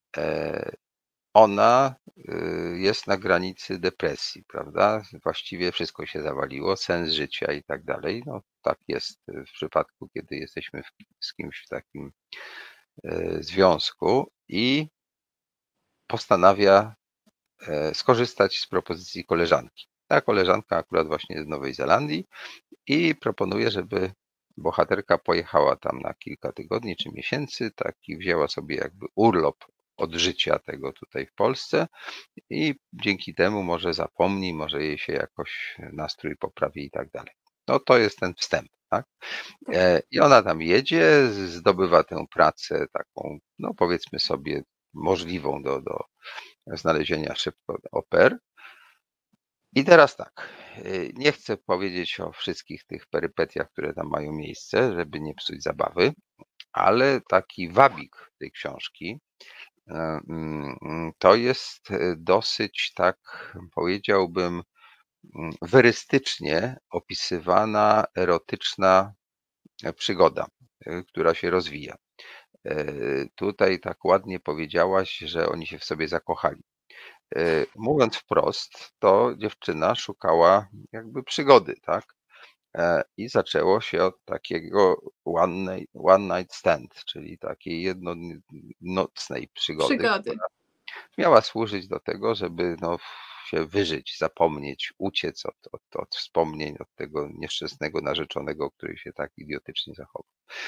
ona jest na granicy depresji, prawda? Właściwie wszystko się zawaliło, sens życia i tak dalej. No tak jest w przypadku, kiedy jesteśmy z kimś w takim związku i postanawia skorzystać z propozycji koleżanki. Ta koleżanka akurat właśnie z Nowej Zelandii i proponuje, żeby bohaterka pojechała tam na kilka tygodni czy miesięcy, taki wzięła sobie jakby urlop od życia tego tutaj w Polsce i dzięki temu może zapomni, może jej się jakoś nastrój poprawi i tak dalej. No to jest ten wstęp, tak? I ona tam jedzie, zdobywa tę pracę taką, no powiedzmy sobie, możliwą do znalezienia szybko au pair. I teraz tak, nie chcę powiedzieć o wszystkich tych perypetiach, które tam mają miejsce, żeby nie psuć zabawy, ale taki wabik tej książki to jest dosyć, tak powiedziałbym, werystycznie opisywana erotyczna przygoda, która się rozwija. Tutaj tak ładnie powiedziałaś, że oni się w sobie zakochali. Mówiąc wprost, to dziewczyna szukała jakby przygody, tak? I zaczęło się od takiego one night stand, czyli takiej jednonocnej przygody, która miała służyć do tego, żeby no, się wyżyć, zapomnieć, uciec od wspomnień, od tego nieszczęsnego narzeczonego, który się tak idiotycznie zachował.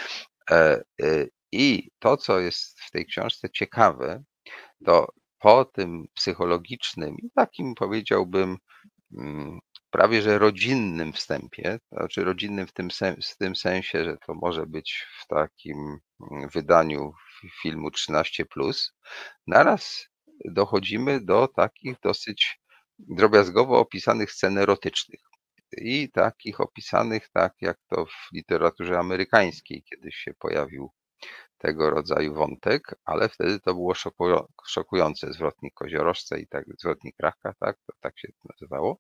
I to, co jest w tej książce ciekawe, to po tym psychologicznym i takim powiedziałbym prawie że rodzinnym wstępie, to znaczy rodzinnym w tym sensie, że to może być w takim wydaniu filmu 13+, naraz dochodzimy do takich dosyć drobiazgowo opisanych scen erotycznych i takich opisanych tak, jak to w literaturze amerykańskiej kiedyś się pojawił tego rodzaju wątek, ale wtedy to było szokujące. Zwrotnik Koziorożce i tak, zwrotnik Rachka, tak, to tak się nazywało.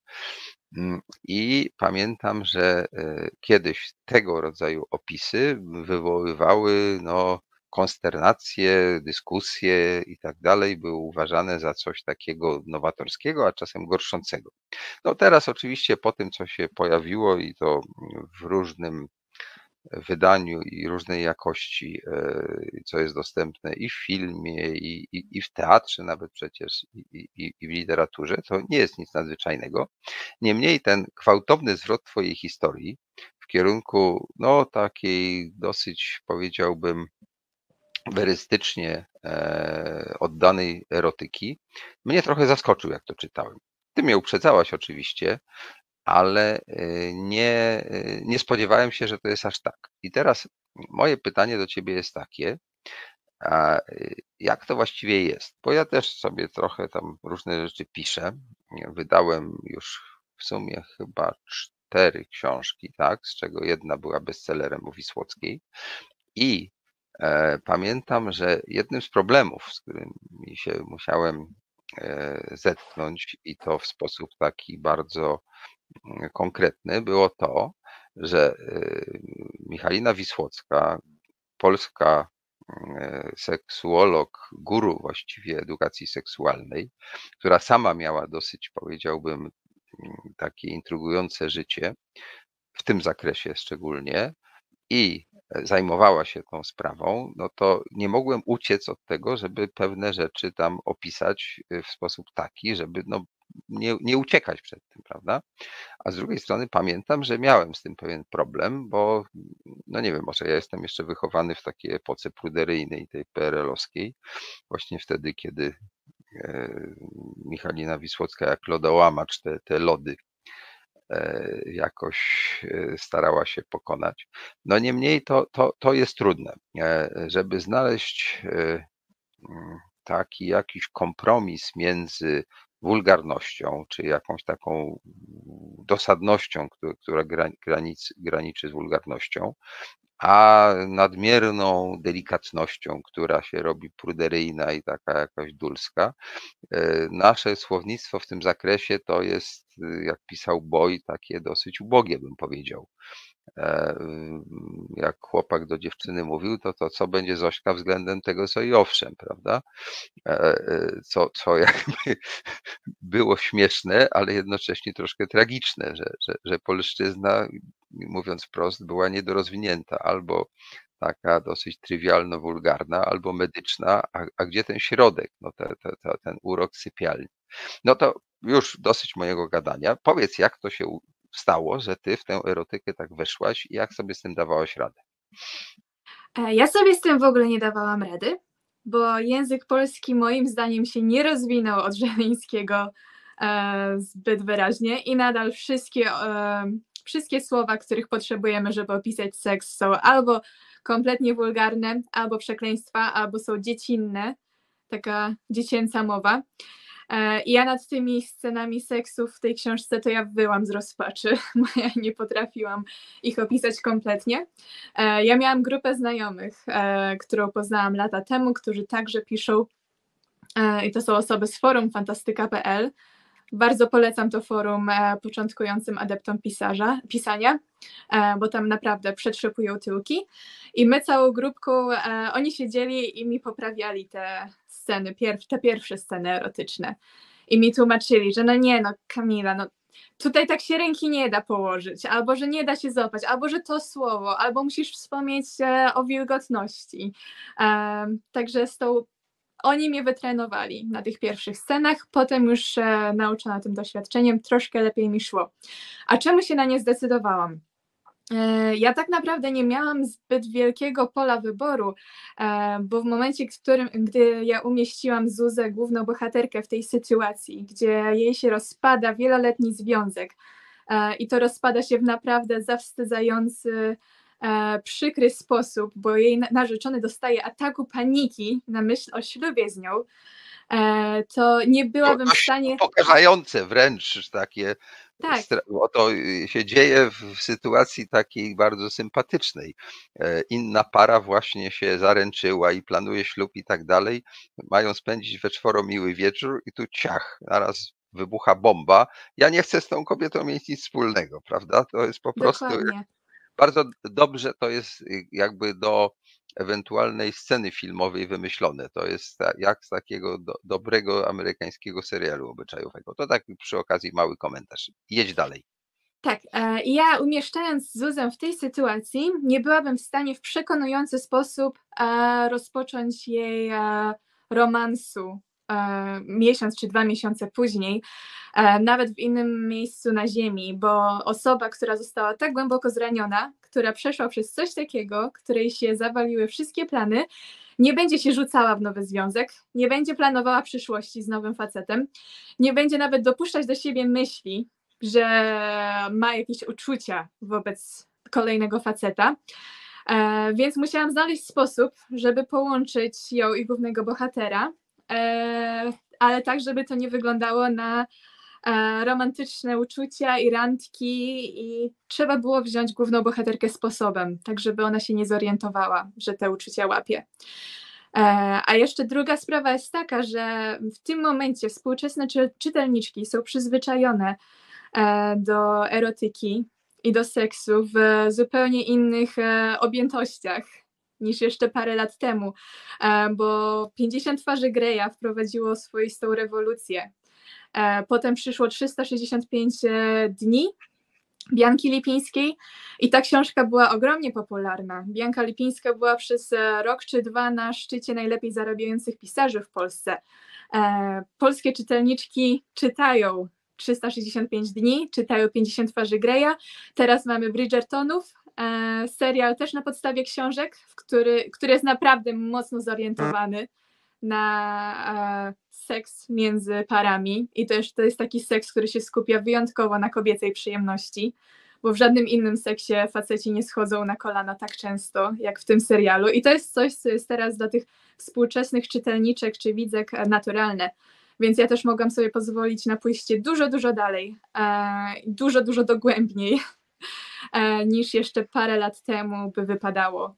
I pamiętam, że kiedyś tego rodzaju opisy wywoływały no, konsternacje, dyskusje i tak dalej, były uważane za coś takiego nowatorskiego, a czasem gorszącego. No teraz oczywiście po tym, co się pojawiło i to w różnym wydaniu i różnej jakości, co jest dostępne i w filmie, i w teatrze nawet przecież, i w literaturze, to nie jest nic nadzwyczajnego. Niemniej ten gwałtowny zwrot twojej historii w kierunku no takiej dosyć powiedziałbym werystycznie oddanej erotyki mnie trochę zaskoczył, jak to czytałem. Ty mnie uprzedzałaś oczywiście, ale nie spodziewałem się, że to jest aż tak. I teraz moje pytanie do ciebie jest takie, a jak to właściwie jest? Bo ja też sobie trochę tam różne rzeczy piszę. Wydałem już w sumie chyba 4 książki, tak, z czego jedna była bestsellerem u Wisłockiej. I pamiętam, że jednym z problemów, z którymi się musiałem zetknąć i to w sposób taki bardzo konkretny, było to, że Michalina Wisłocka, polska seksuolog, guru właściwie edukacji seksualnej, która sama miała dosyć, powiedziałbym, takie intrygujące życie, w tym zakresie szczególnie, i zajmowała się tą sprawą, no to nie mogłem uciec od tego, żeby pewne rzeczy tam opisać w sposób taki, żeby no, nie uciekać przed tym, prawda? A z drugiej strony pamiętam, że miałem z tym pewien problem, bo no nie wiem, może ja jestem jeszcze wychowany w takiej epoce pruderyjnej, tej PRL-owskiej, właśnie wtedy, kiedy Michalina Wisłocka jak lodołamacz te lody jakoś starała się pokonać. No niemniej to jest trudne, żeby znaleźć taki jakiś kompromis między wulgarnością, czy jakąś taką dosadnością, która graniczy z wulgarnością, a nadmierną delikatnością, która się robi pruderyjna i taka jakaś dulska. Nasze słownictwo w tym zakresie to jest, jak pisał Boy, takie dosyć ubogie, bym powiedział. Jak chłopak do dziewczyny mówił, to co będzie Zośka względem tego, co i owszem, prawda? Co jakby było śmieszne, ale jednocześnie troszkę tragiczne, że polszczyzna, mówiąc wprost, była niedorozwinięta, albo taka dosyć trywialno-wulgarna, albo medyczna, a gdzie ten środek, no ten urok sypialni. No to już dosyć mojego gadania. Powiedz, jak to się stało, że ty w tę erotykę tak weszłaś i jak sobie z tym dawałaś radę? Ja sobie z tym w ogóle nie dawałam rady, bo język polski moim zdaniem się nie rozwinął od żeleńskiego zbyt wyraźnie i nadal wszystkie słowa, których potrzebujemy, żeby opisać seks, są albo kompletnie wulgarne, albo przekleństwa, albo są dziecinne, taka dziecięca mowa. I ja nad tymi scenami seksu w tej książce to ja wyłam z rozpaczy, bo ja nie potrafiłam ich opisać kompletnie. Ja miałam grupę znajomych, którą poznałam lata temu, którzy także piszą, i to są osoby z forum fantastyka.pl. Bardzo polecam to forum początkującym adeptom pisania, bo tam naprawdę przetrzepują tyłki. I my całą grupką, oni siedzieli i mi poprawiali te sceny, te pierwsze sceny erotyczne. I mi tłumaczyli, że no nie, no Kamila, no tutaj tak się ręki nie da położyć, albo że nie da się złapać, albo że to słowo, albo musisz wspomnieć o wilgotności. Także oni mnie wytrenowali na tych pierwszych scenach, potem już nauczona tym doświadczeniem troszkę lepiej mi szło. A czemu się na nie zdecydowałam? Ja tak naprawdę nie miałam zbyt wielkiego pola wyboru, bo w momencie, gdy ja umieściłam Zuzę, główną bohaterkę w tej sytuacji, gdzie jej się rozpada wieloletni związek i to rozpada się w naprawdę zawstydzający, przykry sposób, bo jej narzeczony dostaje ataku paniki na myśl o ślubie z nią, to nie byłabym w stanie... Pokażające wręcz takie, Tak. bo to się dzieje w sytuacji takiej bardzo sympatycznej. Inna para właśnie się zaręczyła i planuje ślub i tak dalej, mają spędzić we czworo miły wieczór i tu ciach, naraz wybucha bomba. Ja nie chcę z tą kobietą mieć nic wspólnego, prawda? To jest po prostu... Dokładnie. Bardzo dobrze to jest jakby do ewentualnej sceny filmowej wymyślone. To jest jak z takiego dobrego amerykańskiego serialu obyczajowego. To tak przy okazji mały komentarz. Jedź dalej. Tak, i ja umieszczając Zuzę w tej sytuacji, nie byłabym w stanie w przekonujący sposób rozpocząć jej romansu miesiąc czy 2 miesiące później, nawet w innym miejscu na ziemi, bo osoba, która została tak głęboko zraniona, która przeszła przez coś takiego, której się zawaliły wszystkie plany, nie będzie się rzucała w nowy związek, nie będzie planowała przyszłości z nowym facetem, nie będzie nawet dopuszczać do siebie myśli, że ma jakieś uczucia wobec kolejnego faceta. Więc musiałam znaleźć sposób, żeby połączyć ją i głównego bohatera, ale tak, żeby to nie wyglądało na romantyczne uczucia i randki i trzeba było wziąć główną bohaterkę sposobem, tak żeby ona się nie zorientowała, że te uczucia łapie. A jeszcze druga sprawa jest taka, że w tym momencie współczesne czytelniczki są przyzwyczajone do erotyki i do seksu w zupełnie innych objętościach niż jeszcze parę lat temu, bo 50 twarzy Greya wprowadziło swoistą rewolucję. Potem przyszło 365 dni Bianki Lipińskiej i ta książka była ogromnie popularna. Bianka Lipińska była przez rok czy dwa na szczycie najlepiej zarabiających pisarzy w Polsce. Polskie czytelniczki czytają 365 dni, czytają 50 twarzy Greya. Teraz mamy Bridgertonów, serial też na podstawie książek, który jest naprawdę mocno zorientowany na seks między parami i też to jest taki seks, który się skupia wyjątkowo na kobiecej przyjemności, bo w żadnym innym seksie faceci nie schodzą na kolana tak często jak w tym serialu i to jest coś, co jest teraz dla tych współczesnych czytelniczek czy widzek naturalne, więc ja też mogłam sobie pozwolić na pójście dużo dalej, dużo dogłębniej niż jeszcze parę lat temu by wypadało.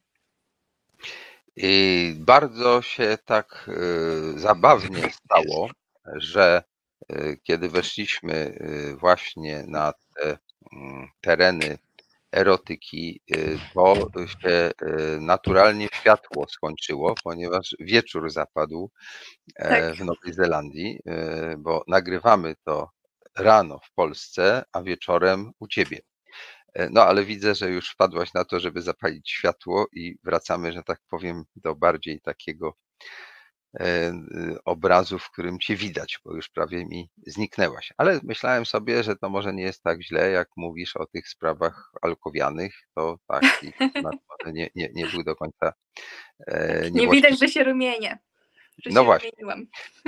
I bardzo się tak zabawnie stało, że kiedy weszliśmy właśnie na te tereny erotyki, to się naturalnie światło skończyło, ponieważ wieczór zapadł Tak. w Nowej Zelandii, bo nagrywamy to rano w Polsce, a wieczorem u ciebie. No ale widzę, że już wpadłaś na to, żeby zapalić światło i wracamy, że tak powiem, do bardziej takiego obrazu, w którym cię widać, bo już prawie mi zniknęłaś. Ale myślałem sobie, że to może nie jest tak źle, jak mówisz o tych sprawach alkowianych, to taki temat może nie był do końca Nie niewłaściwy. widać, że się rumienię. Że No się właśnie. rumieniłam.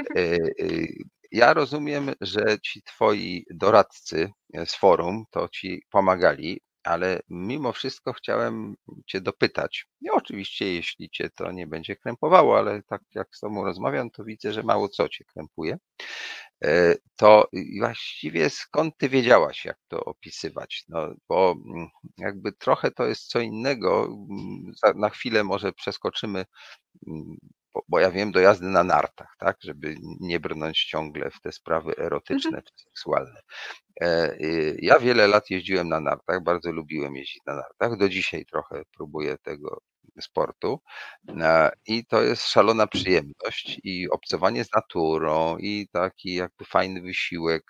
Ja rozumiem, że ci twoi doradcy z forum to ci pomagali, ale mimo wszystko chciałem cię dopytać. I oczywiście, jeśli cię to nie będzie krępowało, ale tak jak z tobą rozmawiam, to widzę, że mało co cię krępuje. To właściwie skąd ty wiedziałaś, jak to opisywać? No, bo jakby trochę to jest co innego. Na chwilę może przeskoczymy, bo ja wiem, do jazdy na nartach, tak, żeby nie brnąć ciągle w te sprawy erotyczne czy seksualne. Ja wiele lat jeździłem na nartach, bardzo lubiłem jeździć na nartach. Do dzisiaj trochę próbuję tego sportu. I to jest szalona przyjemność i obcowanie z naturą i taki jakby fajny wysiłek,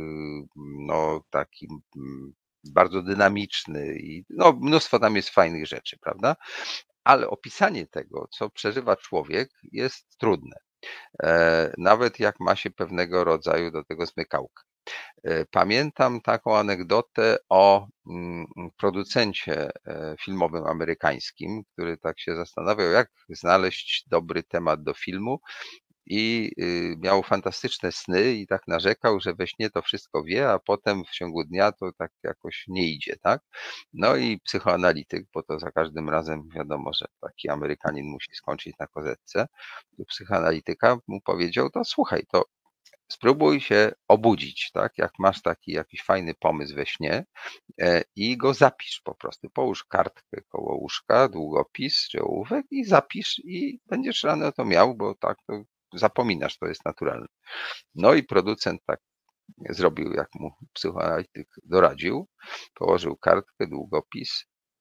no taki bardzo dynamiczny i no mnóstwo tam jest fajnych rzeczy, prawda? Ale opisanie tego, co przeżywa człowiek, jest trudne. Nawet jak ma się pewnego rodzaju do tego zmykałkę. Pamiętam taką anegdotę o producencie filmowym amerykańskim, który tak się zastanawiał, jak znaleźć dobry temat do filmu i miał fantastyczne sny i tak narzekał, że we śnie to wszystko wie, a potem w ciągu dnia to tak jakoś nie idzie, tak? No i psychoanalityk, bo to za każdym razem wiadomo, że taki Amerykanin musi skończyć na kozetce, psychoanalityka mu powiedział, to słuchaj, to spróbuj się obudzić, tak? Jak masz taki jakiś fajny pomysł we śnie i go zapisz po prostu. Połóż kartkę koło łóżka, długopis czy ołówek i zapisz i będziesz rano to miał, bo tak to zapominasz, to jest naturalne. No i producent tak zrobił, jak mu psychoanalityk doradził. Położył kartkę, długopis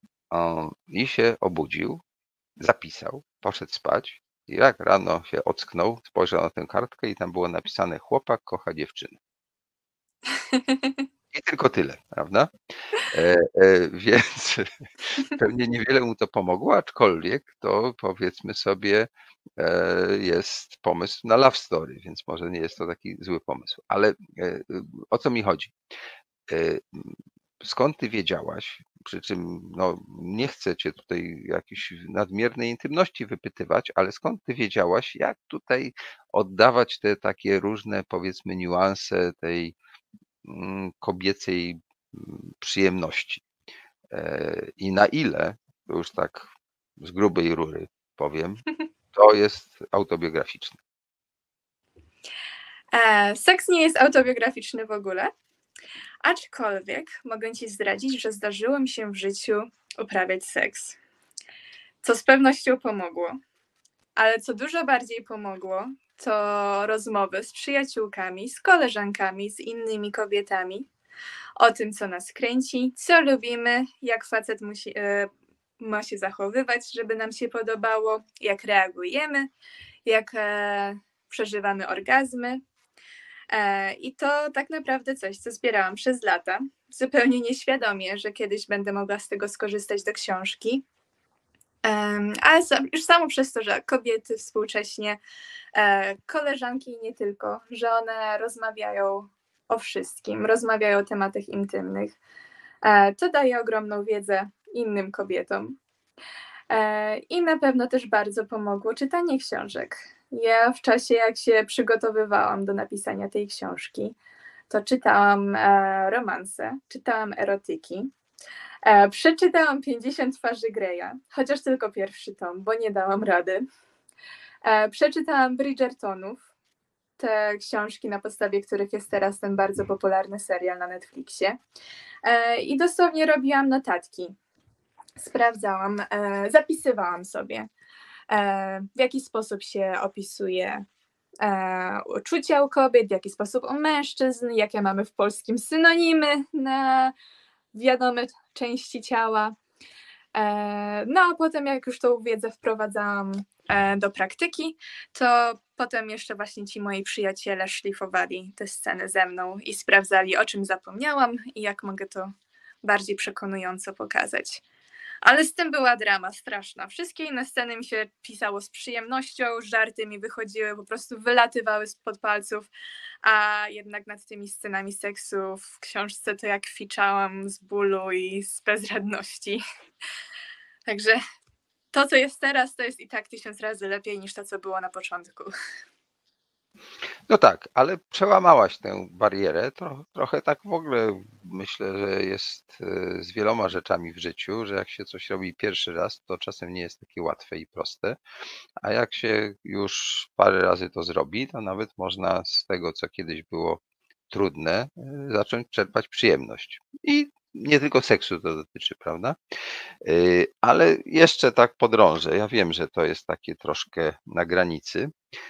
i się obudził, zapisał, poszedł spać. I jak rano się ocknął, spojrzał na tę kartkę i tam było napisane: chłopak kocha dziewczynę. I tylko tyle, prawda? Więc pewnie niewiele mu to pomogło, aczkolwiek to powiedzmy sobie jest pomysł na love story, więc może nie jest to taki zły pomysł. Ale o co mi chodzi? Skąd ty wiedziałaś, przy czym no, nie chcę cię tutaj jakiejś nadmiernej intymności wypytywać, ale skąd ty wiedziałaś, jak tutaj oddawać te takie różne, powiedzmy, niuanse tej kobiecej przyjemności i na ile, to już tak z grubej rury powiem, to jest autobiograficzne. Seks nie jest autobiograficzny w ogóle, aczkolwiek mogę ci zdradzić, że zdarzyło mi się w życiu uprawiać seks, co z pewnością pomogło. Ale co dużo bardziej pomogło, to rozmowy z przyjaciółkami, z koleżankami, z innymi kobietami o tym, co nas kręci, co lubimy, jak facet ma się zachowywać, żeby nam się podobało, jak reagujemy, jak przeżywamy orgazmy. I to tak naprawdę coś, co zbierałam przez lata, zupełnie nieświadomie, że kiedyś będę mogła z tego skorzystać do książki. Ale już samo przez to, że kobiety współcześnie, koleżanki i nie tylko, że one rozmawiają o wszystkim, rozmawiają o tematach intymnych, to daje ogromną wiedzę innym kobietom. I na pewno też bardzo pomogło czytanie książek. Ja w czasie, jak się przygotowywałam do napisania tej książki, to czytałam romanse, czytałam erotyki, przeczytałam 50 twarzy Greya, chociaż tylko pierwszy tom, bo nie dałam rady. Przeczytałam Bridgertonów, te książki, na podstawie których jest teraz ten bardzo popularny serial na Netflixie. I dosłownie robiłam notatki. Sprawdzałam, zapisywałam sobie, w jaki sposób się opisuje uczucia u kobiet, w jaki sposób u mężczyzn, jakie mamy w polskim synonimy na wiadome części ciała. No a potem jak już tą wiedzę wprowadzałam do praktyki, to potem jeszcze właśnie ci moi przyjaciele szlifowali te sceny ze mną i sprawdzali, o czym zapomniałam i jak mogę to bardziej przekonująco pokazać. Ale z tym była drama straszna. Wszystkie inne sceny mi się pisało z przyjemnością, żarty mi wychodziły, po prostu wylatywały spod palców, a jednak nad tymi scenami seksu w książce to jak ficzałam z bólu i z bezradności. Także to, co jest teraz, to jest i tak 1000 razy lepiej niż to, co było na początku. No tak, ale przełamałaś tę barierę. Trochę tak w ogóle myślę, że jest z wieloma rzeczami w życiu, że jak się coś robi pierwszy raz, to czasem nie jest takie łatwe i proste, a jak się już parę razy to zrobi, to nawet można z tego, co kiedyś było trudne, zacząć czerpać przyjemność. I nie tylko seksu to dotyczy, prawda? Ale jeszcze tak podrążę. Ja wiem, że to jest takie troszkę na granicy.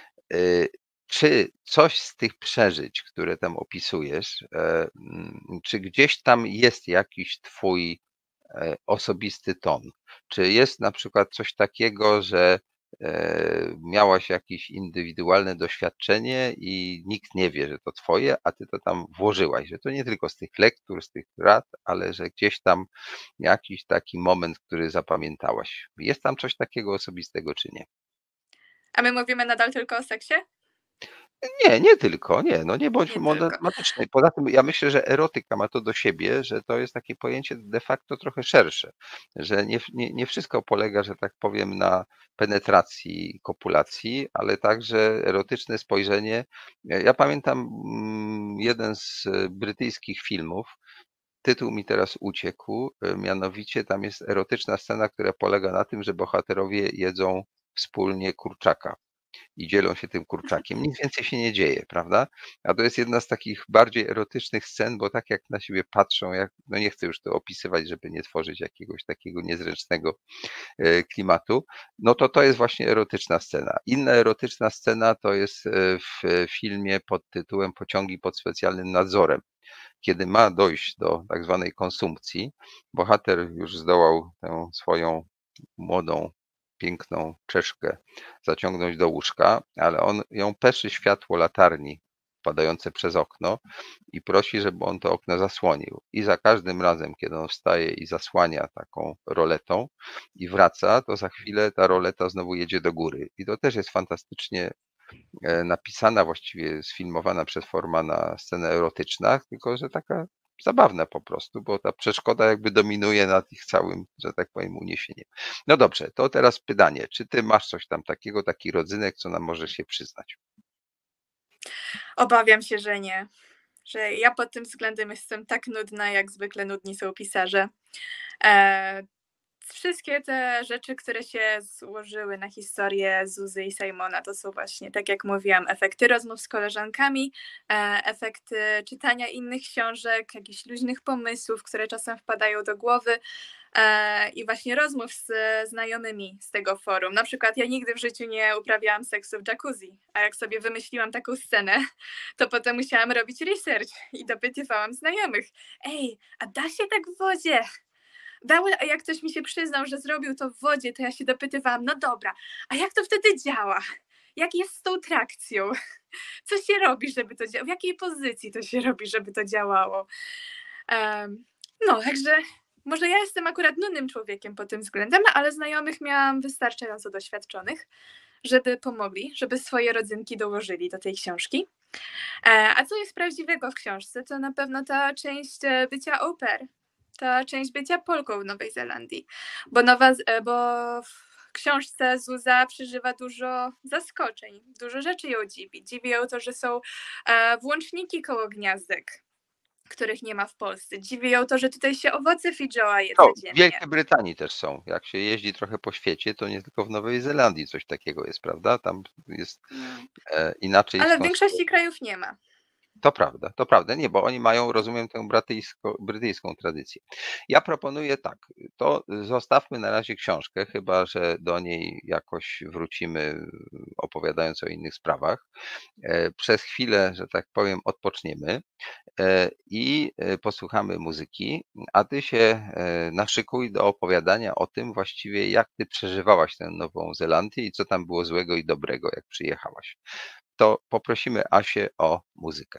Czy coś z tych przeżyć, które tam opisujesz, czy gdzieś tam jest jakiś twój osobisty ton? Czy jest na przykład coś takiego, że miałaś jakieś indywidualne doświadczenie i nikt nie wie, że to twoje, a ty to tam włożyłaś, że to nie tylko z tych lektur, z tych rad, ale że gdzieś tam jakiś taki moment, który zapamiętałaś. Jest tam coś takiego osobistego, czy nie? A my mówimy nadal tylko o seksie? Nie tylko, nie, no nie bądź Nie tylko. monotematyczny. Poza tym ja myślę, że erotyka ma to do siebie, że to jest takie pojęcie de facto trochę szersze, że nie wszystko polega, że tak powiem, na penetracji, kopulacji, ale także erotyczne spojrzenie. Ja pamiętam jeden z brytyjskich filmów, tytuł mi teraz uciekł, mianowicie tam jest erotyczna scena, która polega na tym, że bohaterowie jedzą wspólnie kurczaka i dzielą się tym kurczakiem. Nic więcej się nie dzieje, prawda? A to jest jedna z takich bardziej erotycznych scen, bo tak jak na siebie patrzą, no nie chcę już to opisywać, żeby nie tworzyć jakiegoś takiego niezręcznego klimatu, no to jest właśnie erotyczna scena. Inna erotyczna scena to jest w filmie pod tytułem Pociągi pod specjalnym nadzorem. Kiedy ma dojść do tak zwanej konsumpcji, bohater już zdołał tę swoją młodą, piękną Czeszkę zaciągnąć do łóżka, ale on ją peszy światło latarni wpadające przez okno i prosi, żeby on to okno zasłonił. I za każdym razem, kiedy on wstaje i zasłania taką roletą i wraca, to za chwilę ta roleta znowu jedzie do góry. I to też jest fantastycznie napisana, właściwie sfilmowana przez Formana scena erotyczna, tylko że taka zabawna po prostu, bo ta przeszkoda jakby dominuje nad ich całym, że tak powiem, uniesieniem. No dobrze, to teraz pytanie, czy ty masz coś tam takiego, taki rodzynek, co nam możesz się przyznać? Obawiam się, że nie. Że ja pod tym względem jestem tak nudna, jak zwykle nudni są pisarze. Wszystkie te rzeczy, które się złożyły na historię Zuzy i Simona, to są właśnie, tak jak mówiłam, efekty rozmów z koleżankami, efekty czytania innych książek, jakichś luźnych pomysłów, które czasem wpadają do głowy i właśnie rozmów z znajomymi z tego forum. Na przykład ja nigdy w życiu nie uprawiałam seksu w jacuzzi, a jak sobie wymyśliłam taką scenę, to potem musiałam robić research i dopytywałam znajomych. Ej, a da się tak w wodzie? A jak ktoś mi się przyznał, że zrobił to w wodzie, to ja się dopytywałam, no dobra, a jak to wtedy działa? Jak jest z tą trakcją? Co się robi, żeby to działało? W jakiej pozycji to się robi, żeby to działało? No, także może ja jestem akurat nudnym człowiekiem pod tym względem, ale znajomych miałam wystarczająco doświadczonych, żeby pomogli, żeby swoje rodzynki dołożyli do tej książki. A co jest prawdziwego w książce, to na pewno ta część bycia au pair, ta część bycia Polką w Nowej Zelandii, bo w książce Zuza przeżywa dużo zaskoczeń, dużo rzeczy ją dziwi. Dziwi ją to, że są włączniki koło gniazdek, których nie ma w Polsce. Dziwi ją to, że tutaj się owoce fidżoła je No, w codziennie. Wielkiej Brytanii też są. Jak się jeździ trochę po świecie, to nie tylko w Nowej Zelandii coś takiego jest, prawda? Tam jest inaczej. Ale w większości krajów nie ma. To prawda. Nie, bo oni mają, rozumiem, tę brytyjską tradycję. Ja proponuję tak, to zostawmy na razie książkę, chyba że do niej jakoś wrócimy, opowiadając o innych sprawach. Przez chwilę, że tak powiem, odpoczniemy i posłuchamy muzyki, a ty się naszykuj do opowiadania o tym właściwie, jak ty przeżywałaś tę Nową Zelandię i co tam było złego i dobrego, jak przyjechałaś. To poprosimy Asię o muzykę.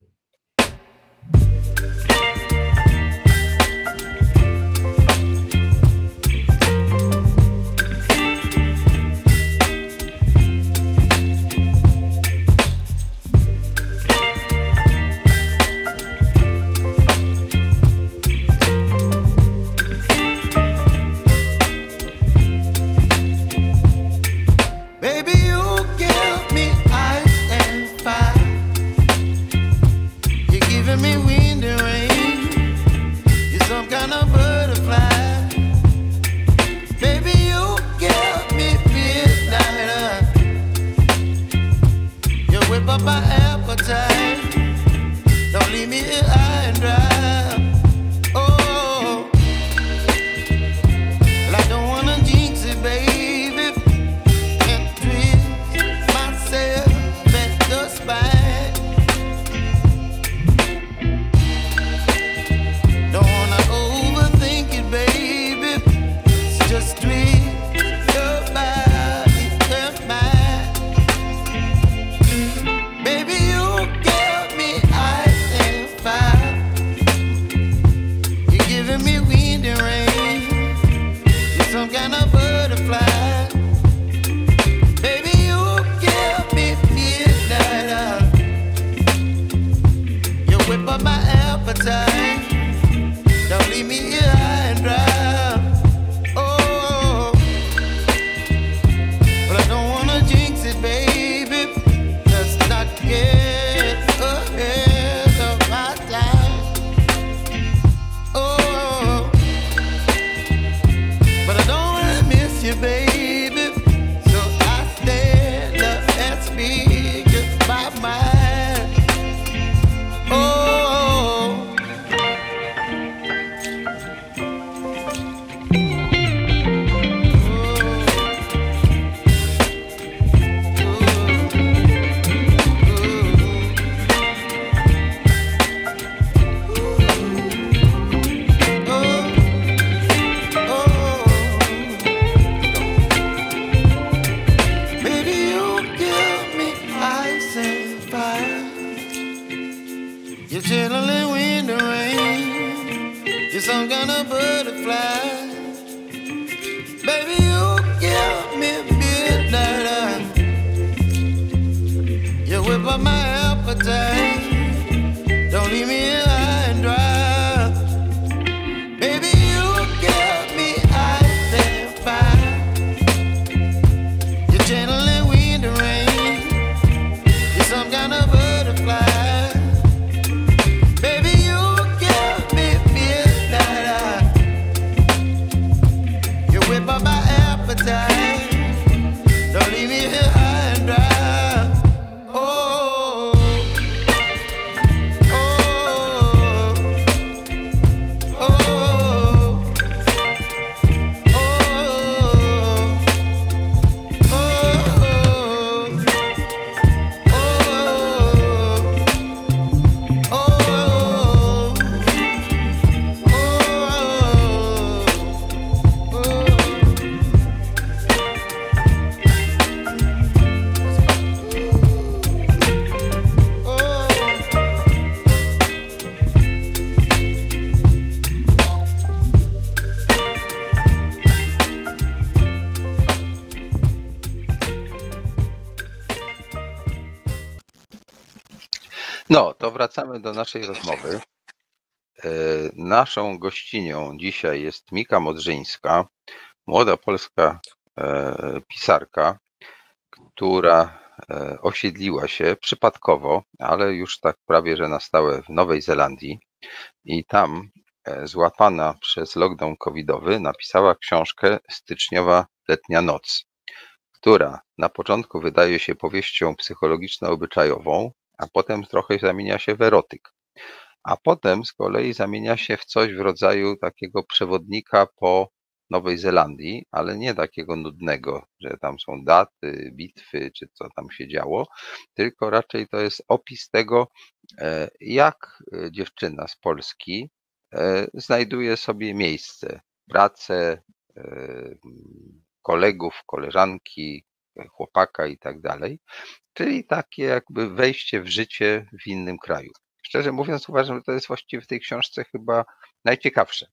No, to wracamy do naszej rozmowy. Naszą gościnią dzisiaj jest Mika Modrzyńska, młoda polska pisarka, która osiedliła się przypadkowo, ale już tak prawie że na stałe w Nowej Zelandii. I tam złapana przez lockdown covidowy napisała książkę Styczniowa letnia noc, która na początku wydaje się powieścią psychologiczno-obyczajową, a potem trochę zamienia się w erotyk. A potem z kolei zamienia się w coś w rodzaju takiego przewodnika po Nowej Zelandii, ale nie takiego nudnego, że tam są daty, bitwy, czy co tam się działo, tylko raczej to jest opis tego, jak dziewczyna z Polski znajduje sobie miejsce, pracę, kolegów, koleżanki, chłopaka i tak dalej, czyli takie jakby wejście w życie w innym kraju. Szczerze mówiąc, uważam, że to jest właściwie w tej książce chyba najciekawsze.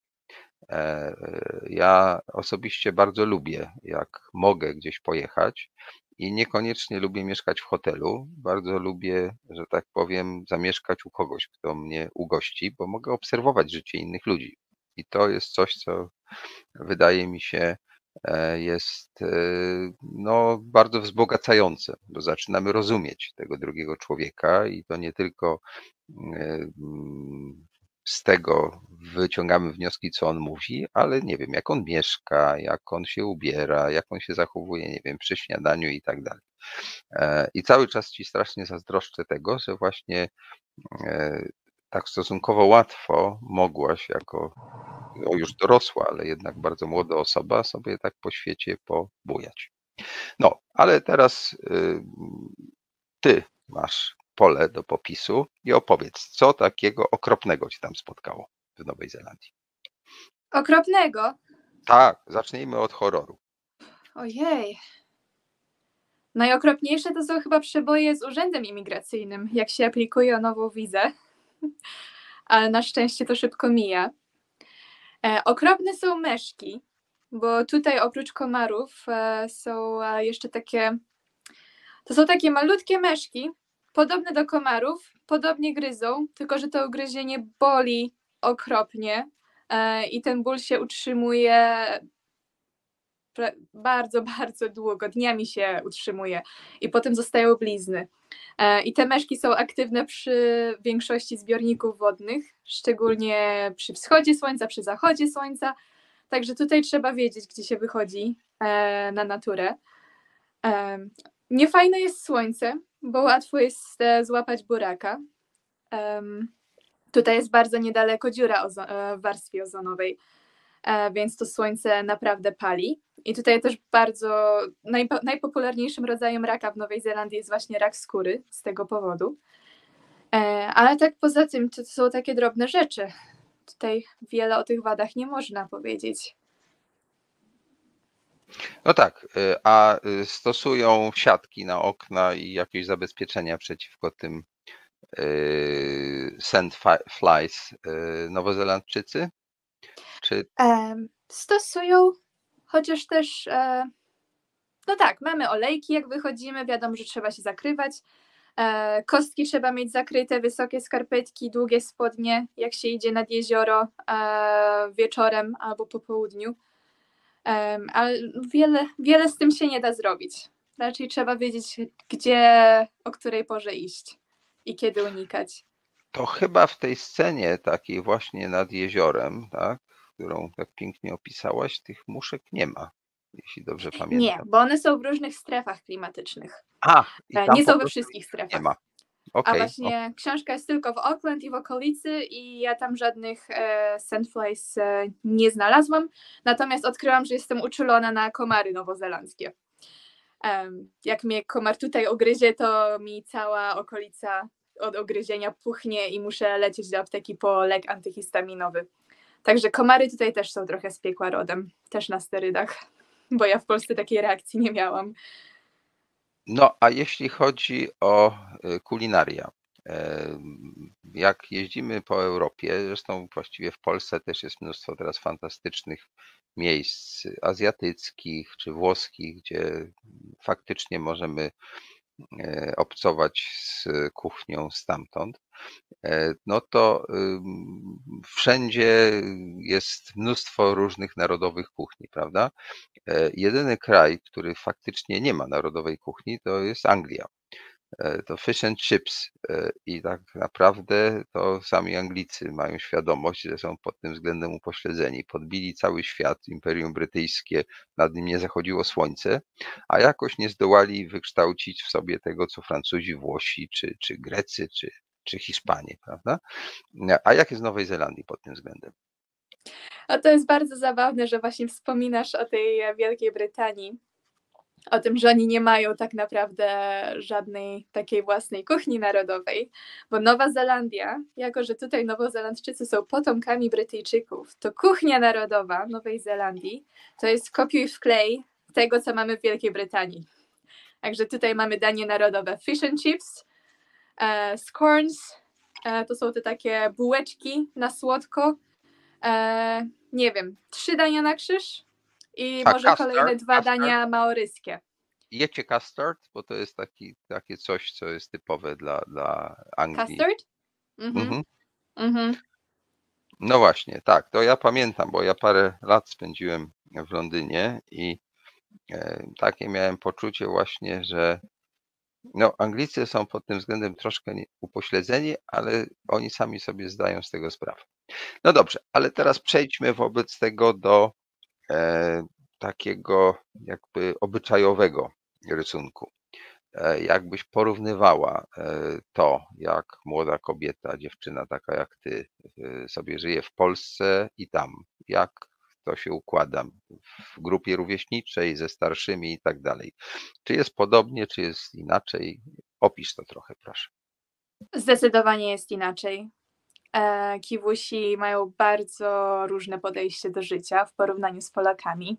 Ja osobiście bardzo lubię, jak mogę gdzieś pojechać i niekoniecznie lubię mieszkać w hotelu. Bardzo lubię, że tak powiem, zamieszkać u kogoś, kto mnie ugości, bo mogę obserwować życie innych ludzi. I to jest coś, co wydaje mi się jest no, bardzo wzbogacające, bo zaczynamy rozumieć tego drugiego człowieka i to nie tylko z tego wyciągamy wnioski, co on mówi, ale nie wiem, jak on mieszka, jak on się ubiera, jak on się zachowuje, nie wiem, przy śniadaniu i tak dalej. I cały czas ci strasznie zazdroszczę tego, że właśnie tak stosunkowo łatwo mogłaś jako już dorosła, ale jednak bardzo młoda osoba sobie tak po świecie pobujać. No, ale teraz ty masz pole do popisu i opowiedz, co takiego okropnego ci tam spotkało w Nowej Zelandii. Okropnego? Tak, zacznijmy od horroru. Ojej. Najokropniejsze to są chyba przeboje z urzędem imigracyjnym, jak się aplikuje o nową wizę. Ale na szczęście to szybko mija. Okropne są meszki, bo tutaj oprócz komarów są jeszcze takie... To są takie malutkie meszki, podobne do komarów, podobnie gryzą, tylko że to ugryzienie boli okropnie i ten ból się utrzymuje bardzo, bardzo długo, dniami się utrzymuje i potem zostają blizny. I te meszki są aktywne przy większości zbiorników wodnych, szczególnie przy wschodzie słońca, przy zachodzie słońca, także tutaj trzeba wiedzieć, gdzie się wychodzi na naturę. Niefajne jest słońce, bo łatwo jest złapać buraka. Tutaj jest bardzo niedaleko dziura w warstwie ozonowej, więc to słońce naprawdę pali. I tutaj też bardzo najpopularniejszym rodzajem raka w Nowej Zelandii jest właśnie rak skóry z tego powodu. Ale tak poza tym to są takie drobne rzeczy. Tutaj wiele o tych wadach nie można powiedzieć. No tak, a stosują siatki na okna i jakieś zabezpieczenia przeciwko tym sandflies Nowozelandczycy? Czy... Stosują, chociaż też no tak, mamy olejki, jak wychodzimy, wiadomo, że trzeba się zakrywać. Kostki trzeba mieć zakryte, wysokie skarpetki, długie spodnie, jak się idzie nad jezioro wieczorem albo po południu. Ale wiele z tym się nie da zrobić. Raczej trzeba wiedzieć, gdzie, o której porze iść i kiedy unikać. To chyba w tej scenie takiej właśnie nad jeziorem, tak, którą tak pięknie opisałaś, tych muszek nie ma, jeśli dobrze pamiętam. Nie, bo one są w różnych strefach klimatycznych. I tam nie są we wszystkich strefach. Nie ma. Okay. A właśnie książka jest tylko w Auckland i w okolicy i ja tam żadnych sandflies nie znalazłam, natomiast odkryłam, że jestem uczulona na komary nowozelandzkie. Jak mnie komar tutaj ugryzie, to mi cała okolica od ugryzienia puchnie i muszę lecieć do apteki po lek antyhistaminowy. Także komary tutaj też są trochę z piekła rodem, też na sterydach, bo ja w Polsce takiej reakcji nie miałam. No, a jeśli chodzi o kulinaria, jak jeździmy po Europie, zresztą właściwie w Polsce też jest mnóstwo teraz fantastycznych miejsc azjatyckich czy włoskich, gdzie faktycznie możemy obcować z kuchnią stamtąd, no to wszędzie jest mnóstwo różnych narodowych kuchni, prawda? Jedyny kraj, który faktycznie nie ma narodowej kuchni, to jest Anglia. to fish and chips i tak naprawdę to sami Anglicy mają świadomość, że są pod tym względem upośledzeni. Podbili cały świat, Imperium Brytyjskie, nad nim nie zachodziło słońce, a jakoś nie zdołali wykształcić w sobie tego, co Francuzi, Włosi, czy Grecy, czy Hiszpanie, prawda? A jak jest w Nowej Zelandii pod tym względem? A to jest bardzo zabawne, że właśnie wspominasz o tej Wielkiej Brytanii, o tym, że oni nie mają tak naprawdę żadnej takiej własnej kuchni narodowej, bo Nowa Zelandia, jako że tutaj Nowozelandczycy są potomkami Brytyjczyków, to kuchnia narodowa Nowej Zelandii to jest kopiuj wklej tego, co mamy w Wielkiej Brytanii. Także tutaj mamy danie narodowe fish and chips, scones, to są te takie bułeczki na słodko, nie wiem, 3 dania na krzyż i może custard, kolejne 2 dania maoryskie. Jecie custard, bo to jest takie coś, co jest typowe dla Anglii. Custard? No właśnie, tak, to ja pamiętam, bo ja parę lat spędziłem w Londynie i takie miałem poczucie właśnie, że no, Anglicy są pod tym względem troszkę upośledzeni, ale oni sami sobie zdają z tego sprawę. No dobrze, ale teraz przejdźmy wobec tego do takiego jakby obyczajowego rysunku. Jakbyś porównywała to, jak młoda kobieta, dziewczyna taka jak ty sobie żyje w Polsce i tam, jak to się układa w grupie rówieśniczej, ze starszymi i tak dalej. Czy jest podobnie, czy jest inaczej? Opisz to trochę, proszę. Zdecydowanie jest inaczej. Kiwusi mają bardzo różne podejście do życia w porównaniu z Polakami.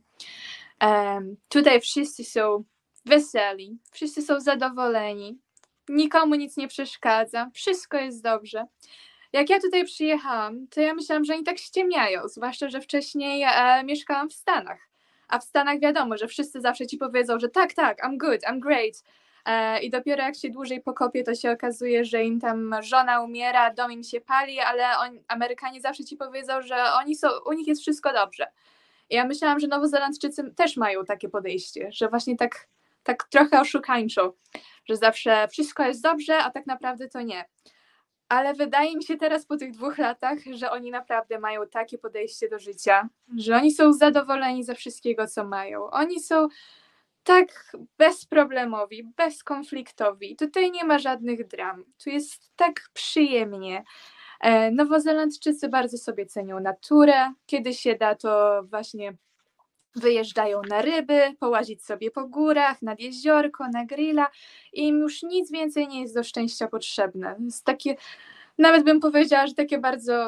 Tutaj wszyscy są weseli, wszyscy są zadowoleni, nikomu nic nie przeszkadza, wszystko jest dobrze. Jak ja tutaj przyjechałam, to ja myślałam, że oni tak ściemniają, zwłaszcza, że wcześniej mieszkałam w Stanach. A w Stanach wiadomo, że wszyscy zawsze ci powiedzą, że tak, I'm good, I'm great. I dopiero jak się dłużej pokopie, to się okazuje, że im tam żona umiera, dom im się pali, ale Amerykanie zawsze ci powiedzą, że u nich jest wszystko dobrze. I ja myślałam, że Nowozelandczycy też mają takie podejście, że właśnie tak trochę oszukańczo, że zawsze wszystko jest dobrze, a tak naprawdę to nie. Ale wydaje mi się teraz po tych 2 latach, że oni naprawdę mają takie podejście do życia, że oni są zadowoleni ze wszystkiego, co mają. Oni są tak bezproblemowi, bezkonfliktowi. Tutaj nie ma żadnych dram. Tu jest tak przyjemnie. Nowozelandczycy bardzo sobie cenią naturę. Kiedy się da, to właśnie wyjeżdżają na ryby, połazić sobie po górach, nad jeziorko, na grilla i im już nic więcej nie jest do szczęścia potrzebne. Jest takie, nawet bym powiedziała, że takie bardzo,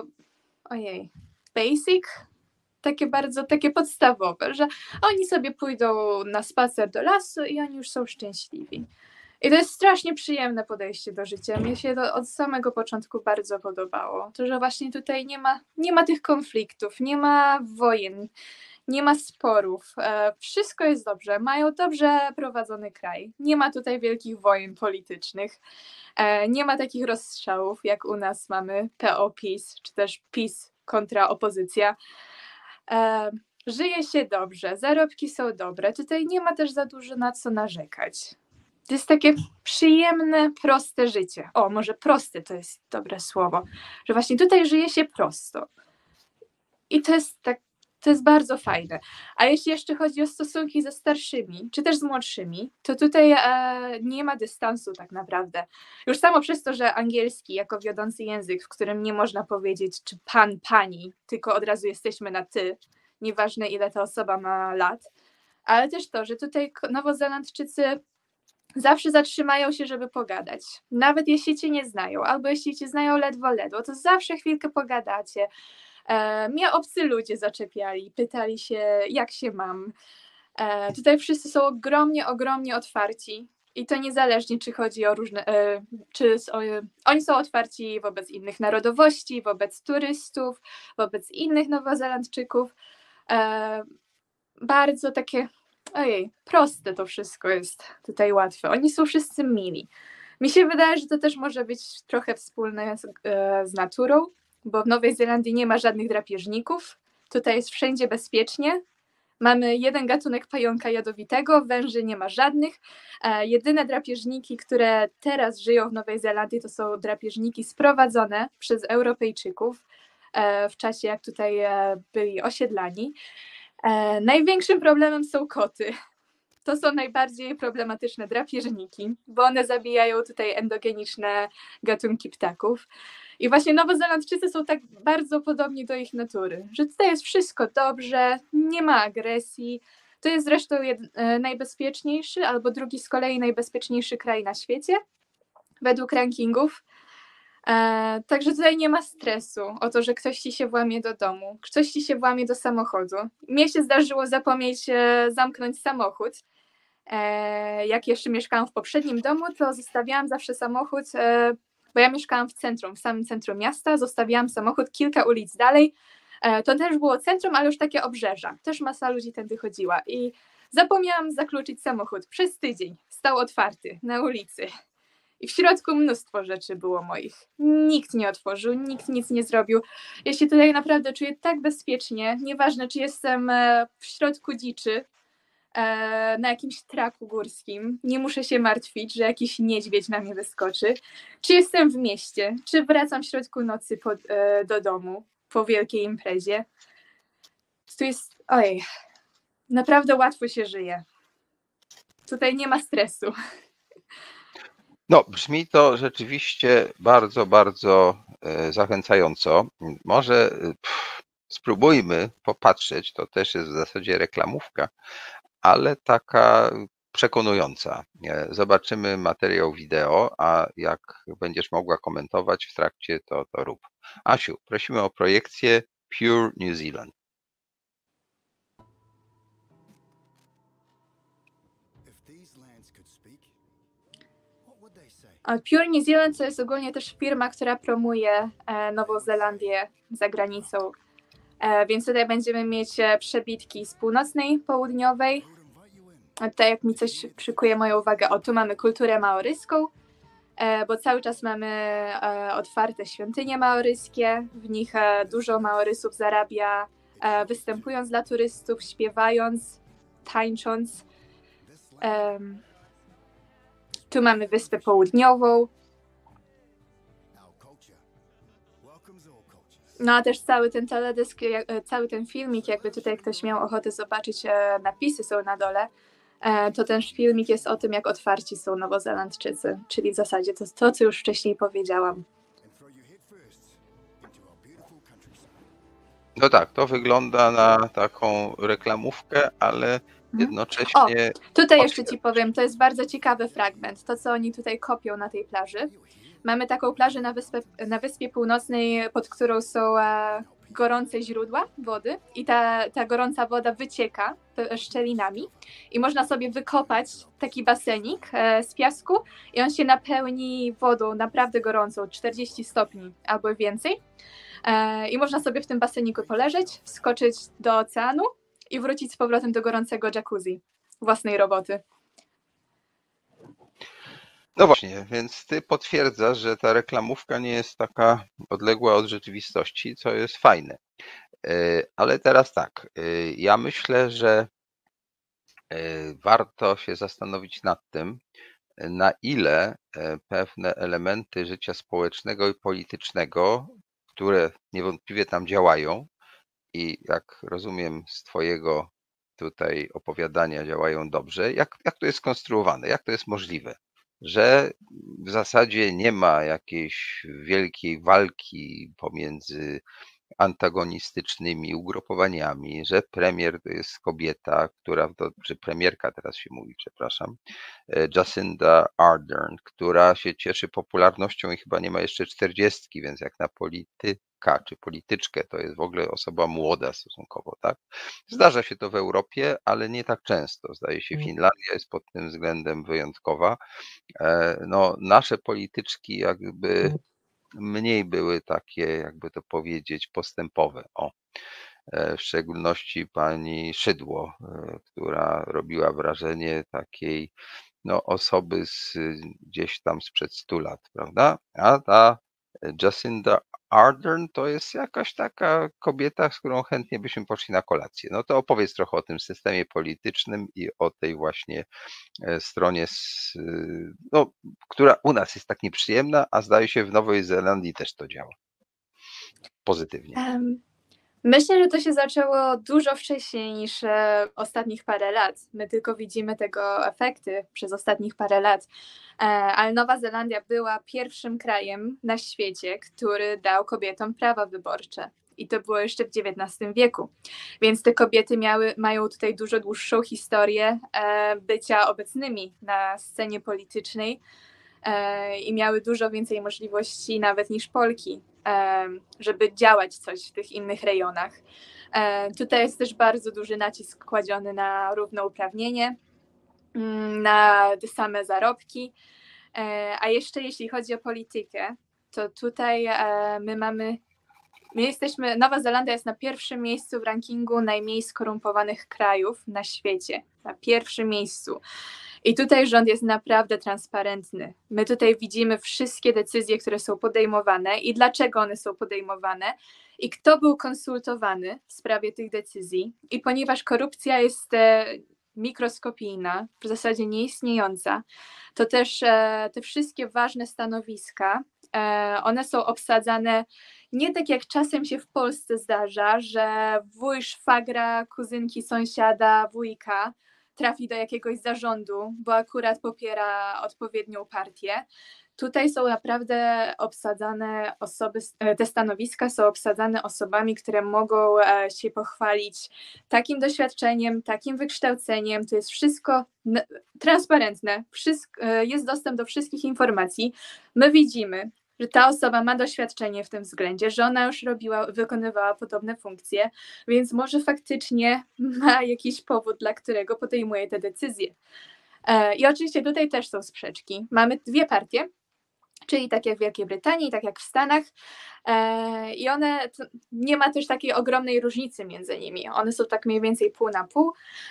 basic, takie podstawowe, że oni sobie pójdą na spacer do lasu i oni już są szczęśliwi. I to jest strasznie przyjemne podejście do życia. Mnie się to od samego początku bardzo podobało. To, że właśnie tutaj nie ma tych konfliktów, nie ma wojen, nie ma sporów. Wszystko jest dobrze. Mają dobrze prowadzony kraj. Nie ma tutaj wielkich wojen politycznych. Nie ma takich rozstrzałów, jak u nas mamy PO-PiS, czy też PiS kontra opozycja. Żyje się dobrze, zarobki są dobre. Tutaj nie ma też za dużo na co narzekać. To jest takie przyjemne, proste życie. O, może proste to jest dobre słowo. Że właśnie tutaj żyje się prosto. I to jest bardzo fajne. A jeśli jeszcze chodzi o stosunki ze starszymi, czy też z młodszymi, to tutaj nie ma dystansu tak naprawdę. Już samo przez to, że angielski jako wiodący język, w którym nie można powiedzieć czy pan, pani, tylko od razu jesteśmy na ty, nieważne ile ta osoba ma lat, ale też to, że tutaj Nowozelandczycy zawsze zatrzymają się, żeby pogadać. Nawet jeśli cię nie znają, albo jeśli cię znają ledwo, to zawsze chwilkę pogadacie. Mnie obcy ludzie zaczepiali, pytali się, jak się mam. Tutaj wszyscy są ogromnie otwarci i to niezależnie, czy chodzi o różne, oni są otwarci wobec innych narodowości, wobec turystów, wobec innych Nowozelandczyków. Bardzo takie, proste to wszystko jest tutaj łatwe. Oni są wszyscy mili. Mi się wydaje, że to też może być trochę wspólne z naturą, bo w Nowej Zelandii nie ma żadnych drapieżników. Tutaj jest wszędzie bezpiecznie. Mamy jeden gatunek pająka jadowitego, węży nie ma żadnych. Jedyne drapieżniki, które teraz żyją w Nowej Zelandii, to są drapieżniki sprowadzone przez Europejczyków w czasie, jak tutaj byli osiedlani. Największym problemem są koty. To są najbardziej problematyczne drapieżniki, bo one zabijają tutaj endogeniczne gatunki ptaków. I właśnie Nowozelandczycy są tak bardzo podobni do ich natury, że tutaj jest wszystko dobrze, nie ma agresji. To jest zresztą najbezpieczniejszy, albo drugi z kolei najbezpieczniejszy kraj na świecie, według rankingów. Także tutaj nie ma stresu o to, że ktoś ci się włamie do domu, ktoś ci się włamie do samochodu. Mnie się zdarzyło zapomnieć zamknąć samochód. Jak jeszcze mieszkałam w poprzednim domu, to zostawiałam zawsze samochód, bo ja mieszkałam w centrum, w samym centrum miasta, zostawiałam samochód kilka ulic dalej. To też było centrum, ale już takie obrzeża. Też masa ludzi tędy chodziła i zapomniałam zakluczyć samochód. Przez tydzień stał otwarty na ulicy. I w środku mnóstwo rzeczy było moich. Nikt nie otworzył, nikt nic nie zrobił. Ja się tutaj naprawdę czuję tak bezpiecznie, nieważne czy jestem w środku dziczy, na jakimś traku górskim, nie muszę się martwić, że jakiś niedźwiedź na mnie wyskoczy, czy jestem w mieście, czy wracam w środku nocy do domu po wielkiej imprezie. Tu jest, naprawdę łatwo się żyje. Tutaj nie ma stresu. No, brzmi to rzeczywiście bardzo, bardzo zachęcająco. Może spróbujmy popatrzeć, to też jest w zasadzie reklamówka, ale taka przekonująca. Zobaczymy materiał wideo, a jak będziesz mogła komentować w trakcie, to rób. Asiu, prosimy o projekcję Pure New Zealand. Pure New Zealand to jest ogólnie też firma, która promuje Nową Zelandię za granicą. Więc tutaj będziemy mieć przebitki z północnej, południowej. A tutaj jak mi coś przykuje moją uwagę, tu mamy kulturę maoryską, bo cały czas mamy otwarte świątynie maoryskie. W nich dużo Maorysów zarabia, występując dla turystów, śpiewając, tańcząc. Tu mamy Wyspę Południową. No a też cały ten teledysk, cały ten filmik, jakby tutaj ktoś miał ochotę zobaczyć, napisy są na dole, to ten filmik jest o tym, jak otwarci są Nowozelandczycy, czyli w zasadzie to co już wcześniej powiedziałam. No tak, to wygląda na taką reklamówkę, ale jednocześnie... Tutaj jeszcze ci powiem, to jest bardzo ciekawy fragment, to co oni tutaj kopią na tej plaży. Mamy taką plażę na Wyspie Północnej, pod którą są gorące źródła wody i ta gorąca woda wycieka szczelinami i można sobie wykopać taki basenik z piasku i on się napełni wodą naprawdę gorącą, 40 stopni albo więcej. I można sobie w tym baseniku poleżeć, wskoczyć do oceanu i wrócić z powrotem do gorącego jacuzzi własnej roboty. No właśnie, więc ty potwierdzasz, że ta reklamówka nie jest taka odległa od rzeczywistości, co jest fajne. Ale teraz tak, ja myślę, że warto się zastanowić nad tym, na ile pewne elementy życia społecznego i politycznego, które niewątpliwie tam działają i jak rozumiem z twojego tutaj opowiadania działają dobrze, jak to jest skonstruowane, jak to jest możliwe, że w zasadzie nie ma jakiejś wielkiej walki pomiędzy antagonistycznymi ugrupowaniami, że premier to jest kobieta, czy premierka teraz się mówi, przepraszam, Jacinda Ardern, która się cieszy popularnością i chyba nie ma jeszcze 40, więc jak na polityka czy polityczkę to jest w ogóle osoba młoda stosunkowo, tak? Zdarza się to w Europie, ale nie tak często. Zdaje się, Finlandia jest pod tym względem wyjątkowa. No, nasze polityczki jakby mniej były takie, jakby to powiedzieć, postępowe. W szczególności pani Szydło, która robiła wrażenie takiej osoby gdzieś tam sprzed 100 lat, prawda? A ta Jacinda Ardern to jest jakaś taka kobieta, z którą chętnie byśmy poszli na kolację. No to opowiedz trochę o tym systemie politycznym i o tej właśnie stronie, no, która u nas jest tak nieprzyjemna, a zdaje się w Nowej Zelandii też to działa pozytywnie. Myślę, że to się zaczęło dużo wcześniej niż ostatnich parę lat. My tylko widzimy tego efekty przez ostatnich parę lat. Ale Nowa Zelandia była pierwszym krajem na świecie, który dał kobietom prawa wyborcze. I to było jeszcze w XIX wieku. Więc te kobiety mają tutaj dużo dłuższą historię bycia obecnymi na scenie politycznej i miały dużo więcej możliwości nawet niż Polki, żeby działać coś w tych innych rejonach. Tutaj jest też bardzo duży nacisk kładziony na równouprawnienie, na te same zarobki. A jeszcze jeśli chodzi o politykę, to tutaj Nowa Zelandia jest na pierwszym miejscu w rankingu najmniej skorumpowanych krajów na świecie. Na pierwszym miejscu. I tutaj rząd jest naprawdę transparentny. My tutaj widzimy wszystkie decyzje, które są podejmowane i dlaczego one są podejmowane i kto był konsultowany w sprawie tych decyzji. I ponieważ korupcja jest mikroskopijna, w zasadzie nieistniejąca, to też te wszystkie ważne stanowiska, one są obsadzane nie tak jak czasem się w Polsce zdarza, że wuj, szwagra, kuzynki, sąsiada, wujka trafi do jakiegoś zarządu, bo akurat popiera odpowiednią partię. Tutaj są naprawdę obsadzane osoby, te stanowiska są obsadzane osobami, które mogą się pochwalić takim doświadczeniem, takim wykształceniem. To jest wszystko transparentne, jest dostęp do wszystkich informacji. My widzimy, że ta osoba ma doświadczenie w tym względzie, że ona już wykonywała podobne funkcje, więc może faktycznie ma jakiś powód, dla którego podejmuje te decyzje. I oczywiście tutaj też są sprzeczki. Mamy dwie partie, czyli tak jak w Wielkiej Brytanii, tak jak w Stanach, i nie ma też takiej ogromnej różnicy między nimi. One są tak mniej więcej pół na pół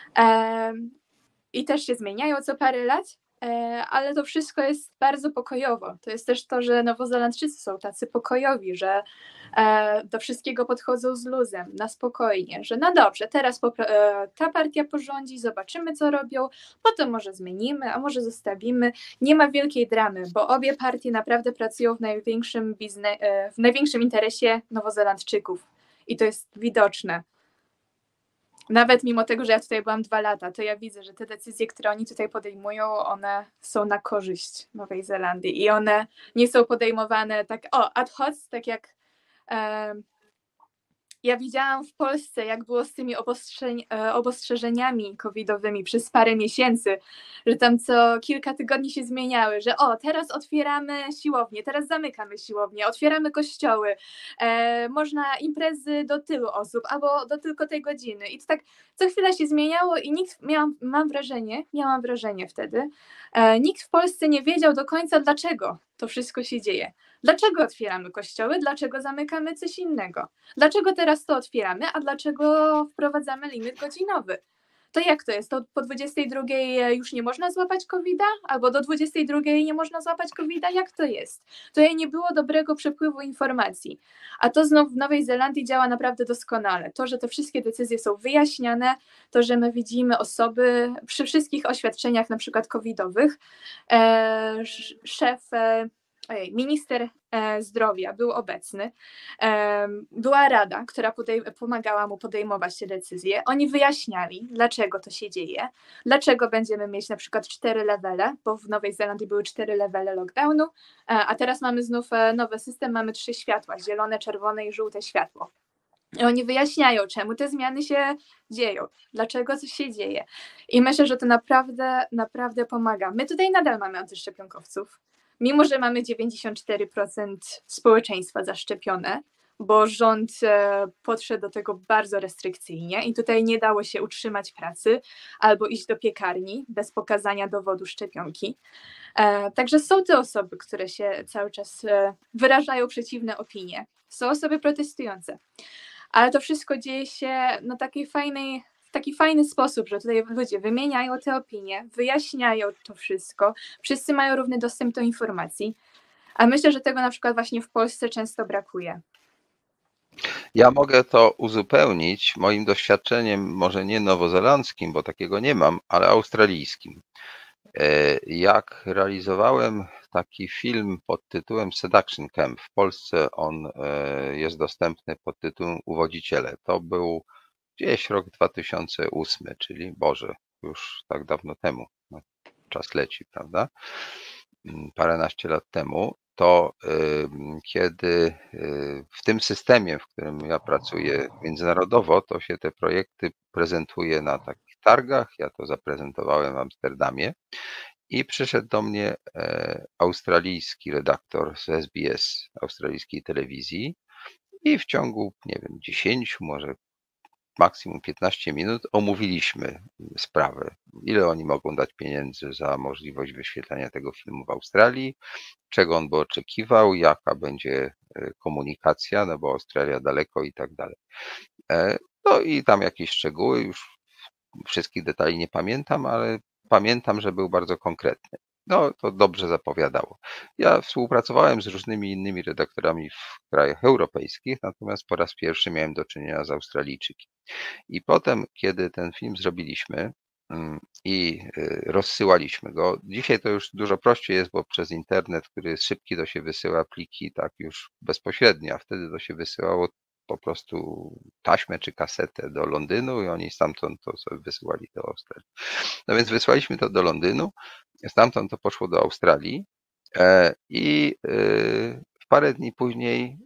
i też się zmieniają co parę lat, ale to wszystko jest bardzo pokojowo. To jest też to, że Nowozelandczycy są tacy pokojowi, że do wszystkiego podchodzą z luzem, na spokojnie, że no dobrze, teraz ta partia porządzi, zobaczymy co robią, potem może zmienimy, a może zostawimy. Nie ma wielkiej dramy, bo obie partie naprawdę pracują w największym interesie Nowozelandczyków i to jest widoczne. Nawet mimo tego, że ja tutaj byłam 2 lata, to ja widzę, że te decyzje, które oni tutaj podejmują, one są na korzyść Nowej Zelandii i one nie są podejmowane tak ad hoc, tak jak ja widziałam w Polsce, jak było z tymi obostrzeżeniami covidowymi przez parę miesięcy, że tam co kilka tygodni się zmieniały, że teraz otwieramy siłownie, teraz zamykamy siłownie, otwieramy kościoły, można imprezy do tylu osób albo do tylko tej godziny. I to tak co chwila się zmieniało i miałam wrażenie wtedy, nikt w Polsce nie wiedział do końca, dlaczego to wszystko się dzieje. Dlaczego otwieramy kościoły? Dlaczego zamykamy coś innego? Dlaczego teraz to otwieramy, a dlaczego wprowadzamy limit godzinowy? To jak to jest? To po 22 już nie można złapać COVID-a? Albo do 22 nie można złapać COVID-a? Jak to jest? Tutaj nie było dobrego przepływu informacji. A to znów w Nowej Zelandii działa naprawdę doskonale. To, że te wszystkie decyzje są wyjaśniane, to, że my widzimy osoby przy wszystkich oświadczeniach na przykład covidowych, minister zdrowia był obecny, była rada, która pomagała mu podejmować te decyzje. Oni wyjaśniali, dlaczego to się dzieje, dlaczego będziemy mieć na przykład 4 levele, bo w Nowej Zelandii były 4 levele lockdownu, a teraz mamy znów nowy system, mamy 3 światła, zielone, czerwone i żółte światło. I oni wyjaśniają, czemu te zmiany się dzieją, dlaczego coś się dzieje. I myślę, że to naprawdę, naprawdę pomaga. My tutaj nadal mamy antyszczepionkowców, mimo że mamy 94% społeczeństwa zaszczepione, bo rząd podszedł do tego bardzo restrykcyjnie i tutaj nie dało się utrzymać pracy albo iść do piekarni bez pokazania dowodu szczepionki. Także są te osoby, które się cały czas wyrażają przeciwne opinie. Są osoby protestujące. Ale to wszystko dzieje się w taki fajny sposób, że tutaj ludzie wymieniają te opinie, wyjaśniają to wszystko, wszyscy mają równy dostęp do informacji. A myślę, że tego na przykład właśnie w Polsce często brakuje. Ja mogę to uzupełnić moim doświadczeniem, może nie nowozelandzkim, bo takiego nie mam, ale australijskim. Jak realizowałem taki film pod tytułem Seduction Camp, w Polsce on jest dostępny pod tytułem Uwodziciele. To był gdzieś rok 2008, czyli Boże, już tak dawno temu. No, czas leci, prawda? Paręnaście lat temu. To kiedy w tym systemie, w którym ja pracuję międzynarodowo, to się te projekty prezentuje na takich targach. Ja to zaprezentowałem w Amsterdamie i przyszedł do mnie australijski redaktor z SBS, australijskiej telewizji i w ciągu, nie wiem, 10, może maksimum 15 minut omówiliśmy sprawę. Ile oni mogą dać pieniędzy za możliwość wyświetlania tego filmu w Australii, czego on by oczekiwał, jaka będzie komunikacja, no bo Australia daleko i tak dalej. No i tam jakieś szczegóły, już wszystkich detali nie pamiętam, ale pamiętam, że był bardzo konkretny. No to dobrze zapowiadało. Ja współpracowałem z różnymi innymi redaktorami w krajach europejskich, natomiast po raz pierwszy miałem do czynienia z Australijczykiem. I potem, kiedy ten film zrobiliśmy i rozsyłaliśmy go, dzisiaj to już dużo prościej jest, bo przez internet, który jest szybki, to się wysyła pliki tak już bezpośrednio, a wtedy to się wysyłało po prostu taśmę czy kasetę do Londynu i oni stamtąd to sobie wysyłali do Australii. No więc wysłaliśmy to do Londynu, stamtąd to poszło do Australii i parę dni później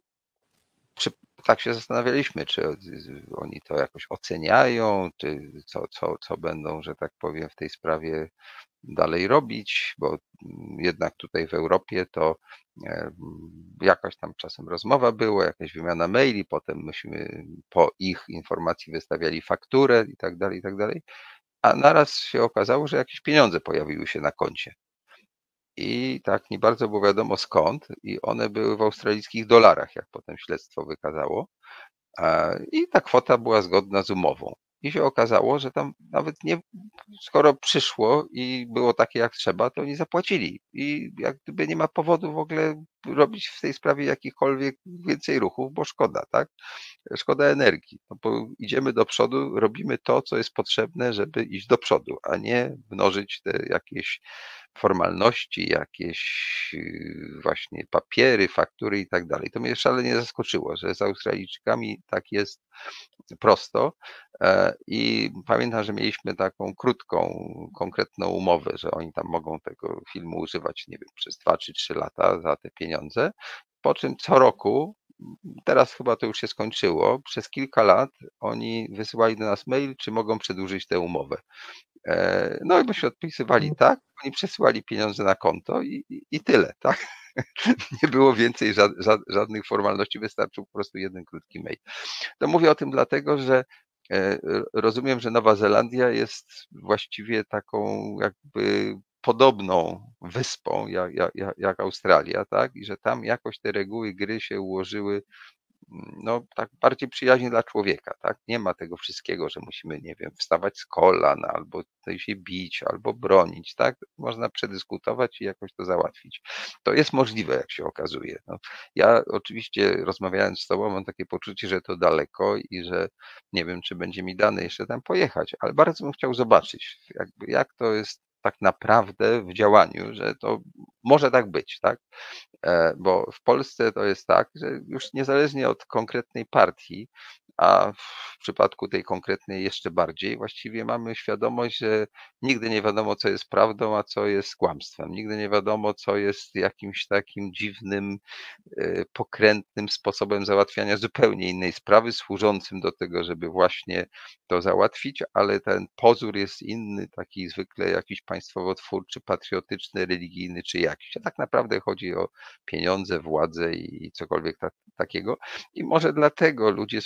tak się zastanawialiśmy, czy oni to jakoś oceniają, czy co będą, że tak powiem, w tej sprawie dalej robić, bo jednak tutaj w Europie to jakaś tam czasem rozmowa była, jakaś wymiana maili, potem myśmy po ich informacji wystawiali fakturę i tak dalej, a naraz się okazało, że jakieś pieniądze pojawiły się na koncie. I tak nie bardzo było wiadomo skąd i one były w australijskich dolarach, jak potem śledztwo wykazało. I ta kwota była zgodna z umową. I się okazało, że tam nawet nie, skoro przyszło i było takie jak trzeba, to oni zapłacili. I jak gdyby nie ma powodu w ogóle robić w tej sprawie jakichkolwiek więcej ruchów, bo szkoda, tak? Szkoda energii. No bo idziemy do przodu, robimy to, co jest potrzebne, żeby iść do przodu, a nie mnożyć te jakieś formalności, jakieś właśnie papiery, faktury i tak dalej. To mnie szalenie zaskoczyło, że z Australijczykami tak jest prosto i pamiętam, że mieliśmy taką krótką, konkretną umowę, że oni tam mogą tego filmu używać, nie wiem, przez 2 czy 3 lata za te pieniądze, po czym co roku, teraz chyba to już się skończyło, przez kilka lat oni wysyłali do nas mail, czy mogą przedłużyć tę umowę. No i myśmy odpisywali tak, oni przesyłali pieniądze na konto i tyle, tak? Nie było więcej żadnych formalności, wystarczył po prostu jeden krótki mail. To mówię o tym dlatego, że rozumiem, że Nowa Zelandia jest właściwie taką jakby podobną wyspą jak Australia, tak? I że tam jakoś te reguły gry się ułożyły no tak bardziej przyjaźnie dla człowieka, tak? Nie ma tego wszystkiego, że musimy, nie wiem, wstawać z kolan, albo tutaj się bić, albo bronić, tak? Można przedyskutować i jakoś to załatwić. To jest możliwe, jak się okazuje. No, ja oczywiście rozmawiając z tobą mam takie poczucie, że to daleko i że nie wiem, czy będzie mi dane jeszcze tam pojechać, ale bardzo bym chciał zobaczyć, jakby jak to jest tak naprawdę w działaniu, że to może tak być, tak? Bo w Polsce to jest tak, że już niezależnie od konkretnej partii, a w przypadku tej konkretnej jeszcze bardziej, właściwie mamy świadomość, że nigdy nie wiadomo, co jest prawdą, a co jest kłamstwem. Nigdy nie wiadomo, co jest jakimś takim dziwnym, pokrętnym sposobem załatwiania zupełnie innej sprawy, służącym do tego, żeby właśnie to załatwić, ale ten pozór jest inny, taki zwykle jakiś państwowotwórczy, patriotyczny, religijny czy jakiś. A tak naprawdę chodzi o pieniądze, władzę i cokolwiek takiego. I może dlatego ludzie są tacy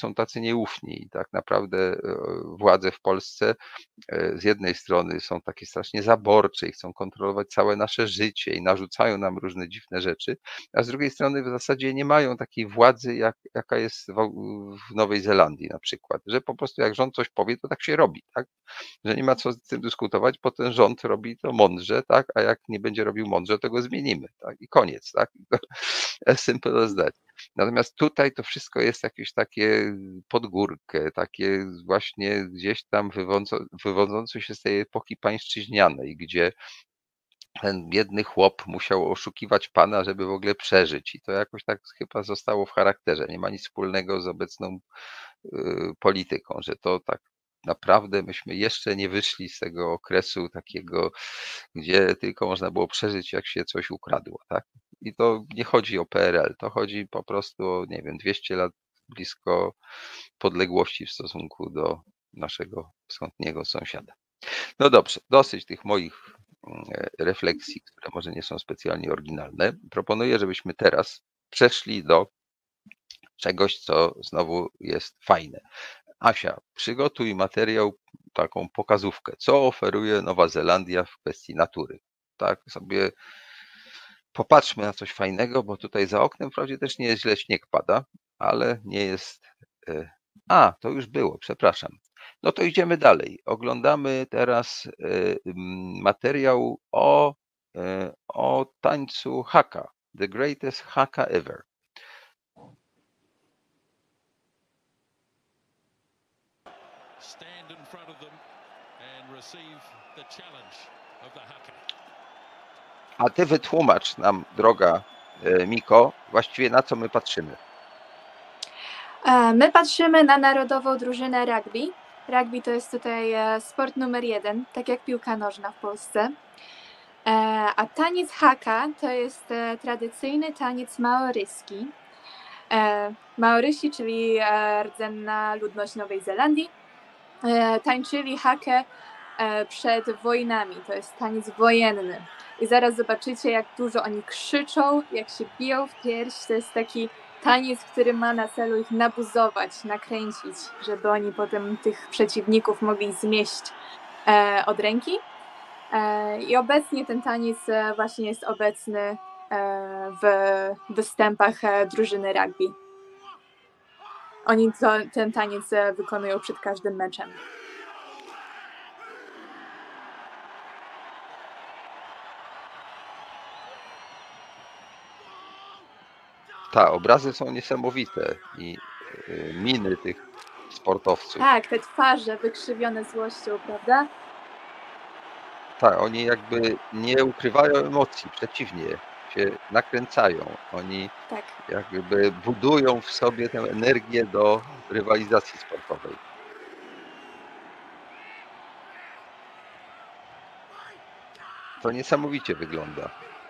nieufni i tak naprawdę władze w Polsce z jednej strony są takie strasznie zaborcze i chcą kontrolować całe nasze życie i narzucają nam różne dziwne rzeczy, a z drugiej strony w zasadzie nie mają takiej władzy, jaka jest w Nowej Zelandii na przykład, że po prostu jak rząd coś powie, to tak się robi, tak? Że nie ma co z tym dyskutować, bo ten rząd robi to mądrze, tak? A jak nie będzie robił mądrze, to go zmienimy, tak? I koniec, tak? As simple as that. Natomiast tutaj to wszystko jest jakieś takie pod górkę, takie właśnie gdzieś tam wywodzące się z tej epoki pańszczyźnianej, gdzie ten biedny chłop musiał oszukiwać pana, żeby w ogóle przeżyć. I to jakoś tak chyba zostało w charakterze. Nie ma nic wspólnego z obecną polityką, że to tak naprawdę myśmy jeszcze nie wyszli z tego okresu takiego, gdzie tylko można było przeżyć, jak się coś ukradło, tak? I to nie chodzi o PRL, to chodzi po prostu o, nie wiem, 200 lat blisko podległości w stosunku do naszego wschodniego sąsiada. No dobrze, dosyć tych moich refleksji, które może nie są specjalnie oryginalne. Proponuję, żebyśmy teraz przeszli do czegoś, co znowu jest fajne. Asia, przygotuj materiał, taką pokazówkę, co oferuje Nowa Zelandia w kwestii natury. Tak sobie popatrzmy na coś fajnego, bo tutaj za oknem wprawdzie też nie jest źle, śnieg pada, ale nie jest... to już było, przepraszam. No to idziemy dalej. Oglądamy teraz materiał o tańcu haka. The greatest haka ever. Stand in front of them and receive the challenge of the haka. A ty wytłumacz nam, droga Miko, właściwie na co my patrzymy. My patrzymy na narodową drużynę rugby. Rugby to jest tutaj sport numer 1, tak jak piłka nożna w Polsce. A taniec haka to jest tradycyjny taniec maoryski. Maorysi, czyli rdzenna ludność Nowej Zelandii, tańczyli hakę przed wojnami. To jest taniec wojenny. I zaraz zobaczycie, jak dużo oni krzyczą, jak się biją w pierś. To jest taki taniec, który ma na celu ich nabuzować, nakręcić, żeby oni potem tych przeciwników mogli zmieść od ręki. I obecnie ten taniec właśnie jest obecny w występach drużyny rugby. Oni ten taniec wykonują przed każdym meczem. Obrazy są niesamowite i miny tych sportowców. Tak, te twarze wykrzywione złością, prawda? Tak, oni jakby nie ukrywają emocji, przeciwnie, się nakręcają. Oni Tak. jakby budują w sobie tę energię do rywalizacji sportowej. To niesamowicie wygląda.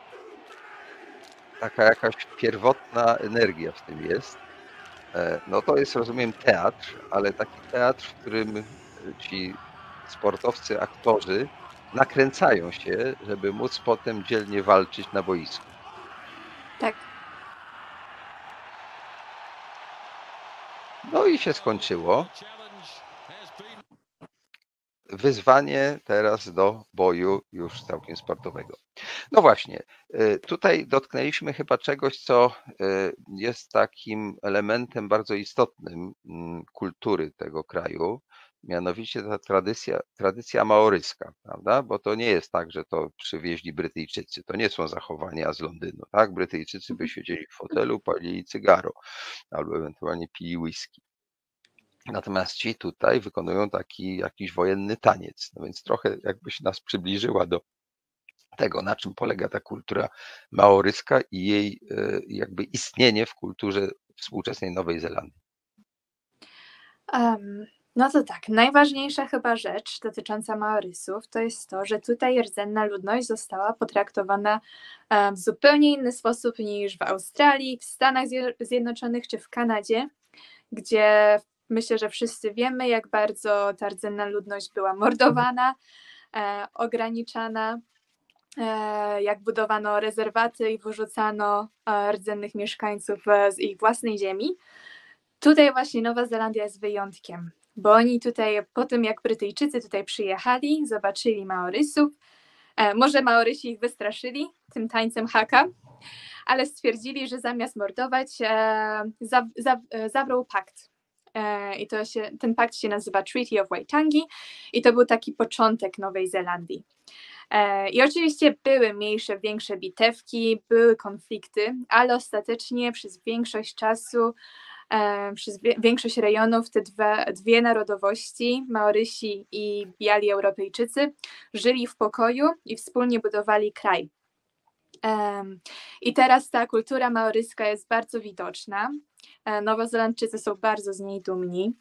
Taka jakaś pierwotna energia w tym jest. No to jest, rozumiem, teatr, ale taki teatr, w którym ci sportowcy, aktorzy nakręcają się, żeby móc potem dzielnie walczyć na boisku. Tak. No i się skończyło. Wyzwanie teraz do boju już całkiem sportowego. No właśnie, tutaj dotknęliśmy chyba czegoś, co jest takim elementem bardzo istotnym kultury tego kraju, mianowicie ta tradycja maoryska, prawda? Bo to nie jest tak, że to przywieźli Brytyjczycy, to nie są zachowania z Londynu, tak? Brytyjczycy by siedzieli w fotelu, palili cygaro albo ewentualnie pili whisky. Natomiast ci tutaj wykonują taki jakiś wojenny taniec. No więc trochę jakbyś nas przybliżyła do tego, na czym polega ta kultura maoryska i jej jakby istnienie w kulturze współczesnej Nowej Zelandii. No to tak, najważniejsza chyba rzecz dotycząca Maorysów to jest to, że tutaj rdzenna ludność została potraktowana w zupełnie inny sposób niż w Australii, w Stanach Zjednoczonych czy w Kanadzie, gdzie myślę, że wszyscy wiemy, jak bardzo ta rdzenna ludność była mordowana, ograniczana, jak budowano rezerwaty i wyrzucano rdzennych mieszkańców z ich własnej ziemi. tutaj właśnie Nowa Zelandia jest wyjątkiem, bo oni tutaj po tym, jak Brytyjczycy tutaj przyjechali, zobaczyli Maorysów, może Maorysi ich wystraszyli tym tańcem haka, ale stwierdzili, że zamiast mordować, zawrą pakt. I ten pakt się nazywa Treaty of Waitangi i to był taki początek Nowej Zelandii. I oczywiście były mniejsze, większe bitewki, były konflikty, ale ostatecznie przez większość czasu, przez większość rejonów te dwie narodowości, Maorysi i biali Europejczycy, żyli w pokoju i wspólnie budowali kraj. I teraz ta kultura maoryska jest bardzo widoczna. Nowozelandczycy są bardzo z niej dumni.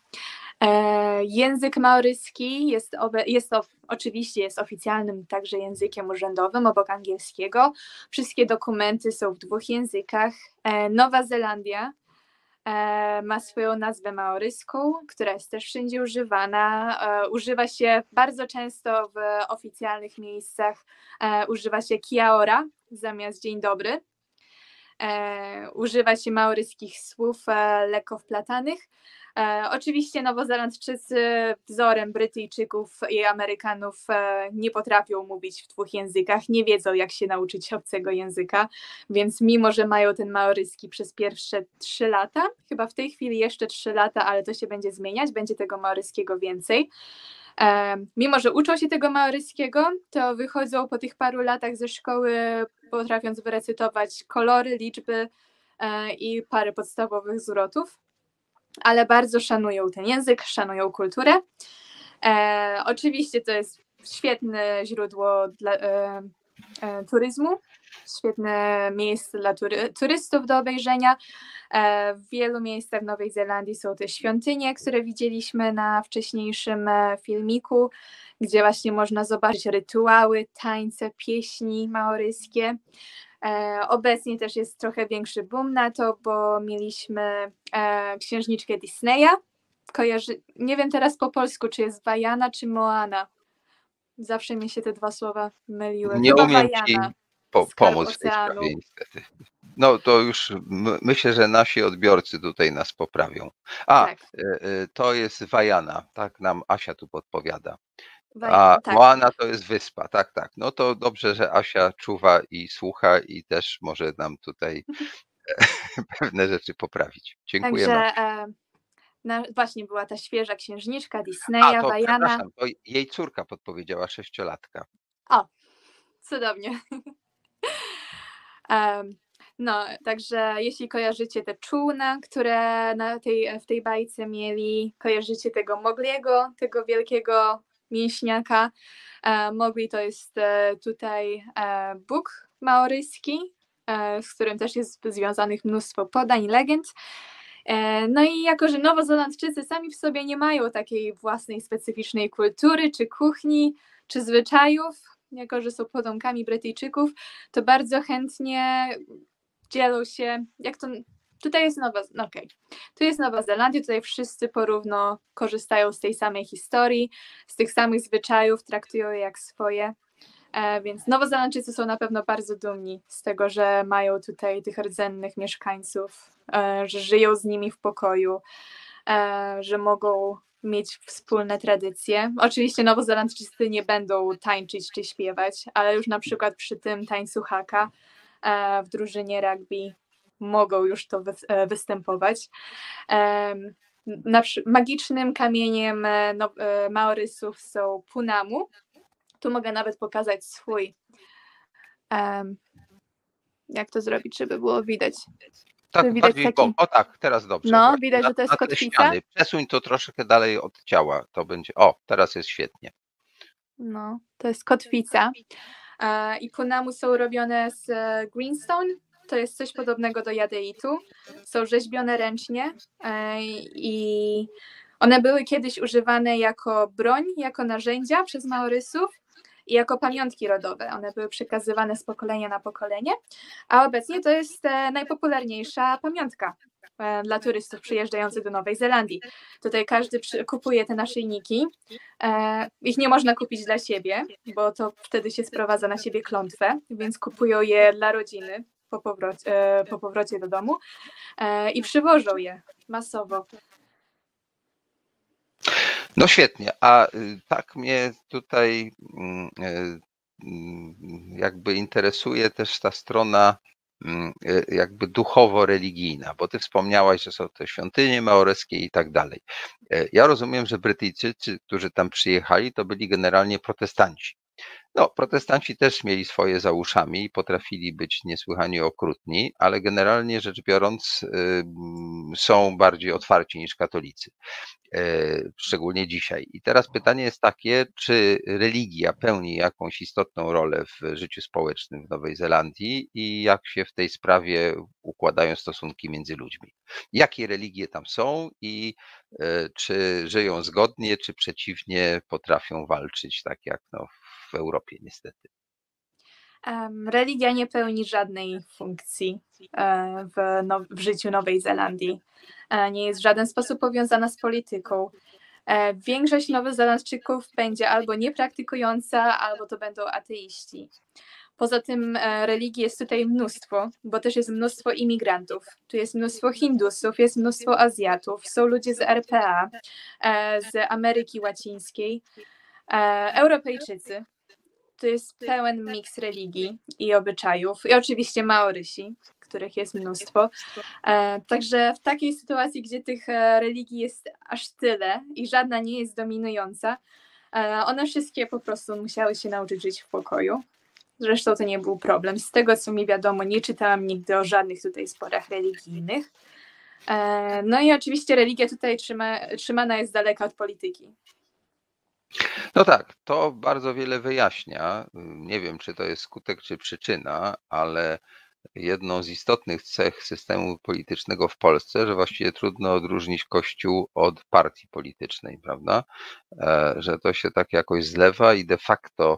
Język maoryski oczywiście jest oficjalnym także językiem urzędowym obok angielskiego. Wszystkie dokumenty są w 2 językach. Nowa Zelandia ma swoją nazwę maoryską, która jest też wszędzie używana. Używa się bardzo często w oficjalnych miejscach. Używa się kia ora zamiast dzień dobry. Używa się maoryskich słów lekko wplatanych. Oczywiście Nowozelandczycy wzorem Brytyjczyków i Amerykanów nie potrafią mówić w 2 językach, nie wiedzą jak się nauczyć obcego języka, więc mimo, że mają ten maoryski przez pierwsze 3 lata, chyba w tej chwili jeszcze 3 lata, ale to się będzie zmieniać, będzie tego maoryskiego więcej. Mimo, że uczą się tego maoryskiego, to wychodzą po tych paru latach ze szkoły, potrafiąc wyrecytować kolory, liczby i parę podstawowych zwrotów, ale bardzo szanują ten język, szanują kulturę. Oczywiście to jest świetne źródło dla turyzmu, świetne miejsce dla turystów do obejrzenia. W wielu miejscach w Nowej Zelandii są te świątynie, które widzieliśmy na wcześniejszym filmiku, gdzie właśnie można zobaczyć rytuały, tańce, pieśni maoryskie. Obecnie też jest trochę większy boom na to, bo mieliśmy księżniczkę Disneya. Nie wiem teraz po polsku, czy jest Vaiana, czy Moana. Zawsze mi się te 2 słowa myliły. Nie Chyba umiem Vaiana. ci pomóc w tej sprawie niestety. No to już myślę, że nasi odbiorcy tutaj nas poprawią. Tak. To jest Vaiana, tak nam Asia tu podpowiada. Vaiana, A tak. Moana to jest wyspa, tak. No to dobrze, że Asia czuwa i słucha i też może nam tutaj pewne rzeczy poprawić. Dziękujemy. Także właśnie była ta świeża księżniczka Disneya, Vaiana. Przepraszam, to jej córka podpowiedziała, 6-latka. O, cudownie. No, także jeśli kojarzycie te czółna, które w tej bajce mieli, kojarzycie tego Mogliego, tego wielkiego mięśniaka. Mowgli to jest tutaj Bóg maoryski, z którym też jest związanych mnóstwo podań, legend. No i jako, że Nowozelandczycy sami w sobie nie mają takiej własnej specyficznej kultury, czy kuchni, czy zwyczajów, jako że są potomkami Brytyjczyków, to bardzo chętnie dzielą się, tutaj jest tu jest Nowa Zelandia, tutaj wszyscy porówno korzystają z tej samej historii, z tych samych zwyczajów, traktują je jak swoje, więc Nowozelandczycy są na pewno bardzo dumni z tego, że mają tutaj tych rdzennych mieszkańców, że żyją z nimi w pokoju, że mogą mieć wspólne tradycje. Oczywiście Nowozelandczycy nie będą tańczyć czy śpiewać, ale już na przykład przy tym tańcu haka w drużynie rugby mogą już to występować. Magicznym kamieniem Maorysów są punamu. Tu mogę nawet pokazać swój. Jak to zrobić, żeby było widać? Tak, bardziej o tak, teraz dobrze. No, widać, że to jest kotwica. Przesuń to troszkę dalej od ciała, to będzie, teraz jest świetnie. No, to jest kotwica. I punamu są robione z greenstone, to jest coś podobnego do jadeitu. Są rzeźbione ręcznie i one były kiedyś używane jako broń, jako narzędzia przez Maorysów i jako pamiątki rodowe. One były przekazywane z pokolenia na pokolenie, a obecnie to jest najpopularniejsza pamiątka dla turystów przyjeżdżających do Nowej Zelandii. Tutaj każdy kupuje te naszyjniki. Ich nie można kupić dla siebie, bo to wtedy się sprowadza na siebie klątwę, więc kupują je dla rodziny. po powrocie do domu i przywożą je masowo. No świetnie, a tak mnie tutaj jakby interesuje też ta strona jakby duchowo-religijna, bo ty wspomniałaś, że są te świątynie maoreskie i tak dalej. Ja rozumiem, że Brytyjczycy, którzy tam przyjechali, to byli generalnie protestanci. No, protestanci też mieli swoje za uszami i potrafili być niesłychanie okrutni, ale generalnie rzecz biorąc są bardziej otwarci niż katolicy, szczególnie dzisiaj. I teraz pytanie jest takie, czy religia pełni jakąś istotną rolę w życiu społecznym w Nowej Zelandii i jak się w tej sprawie układają stosunki między ludźmi? Jakie religie tam są i czy żyją zgodnie, czy przeciwnie potrafią walczyć, tak jak no, w Europie niestety? Religia nie pełni żadnej funkcji w życiu Nowej Zelandii. Nie jest w żaden sposób powiązana z polityką. Większość Nowozelandczyków będzie albo niepraktykująca, albo to będą ateiści. Poza tym religii jest tutaj mnóstwo, bo też jest mnóstwo imigrantów. Tu jest mnóstwo Hindusów, jest mnóstwo Azjatów, są ludzie z RPA, z Ameryki Łacińskiej, Europejczycy. To jest pełen miks religii i obyczajów i oczywiście Maorysi, których jest mnóstwo. Także w takiej sytuacji, gdzie tych religii jest aż tyle i żadna nie jest dominująca, one wszystkie po prostu musiały się nauczyć żyć w pokoju. Zresztą to nie był problem. Z tego, co mi wiadomo, nie czytałam nigdy o żadnych tutaj sporach religijnych. No i oczywiście religia tutaj trzymana jest z daleka od polityki. No tak, to bardzo wiele wyjaśnia. Nie wiem, czy to jest skutek, czy przyczyna, ale jedną z istotnych cech systemu politycznego w Polsce, że właściwie trudno odróżnić Kościół od partii politycznej, prawda? Że to się tak jakoś zlewa i de facto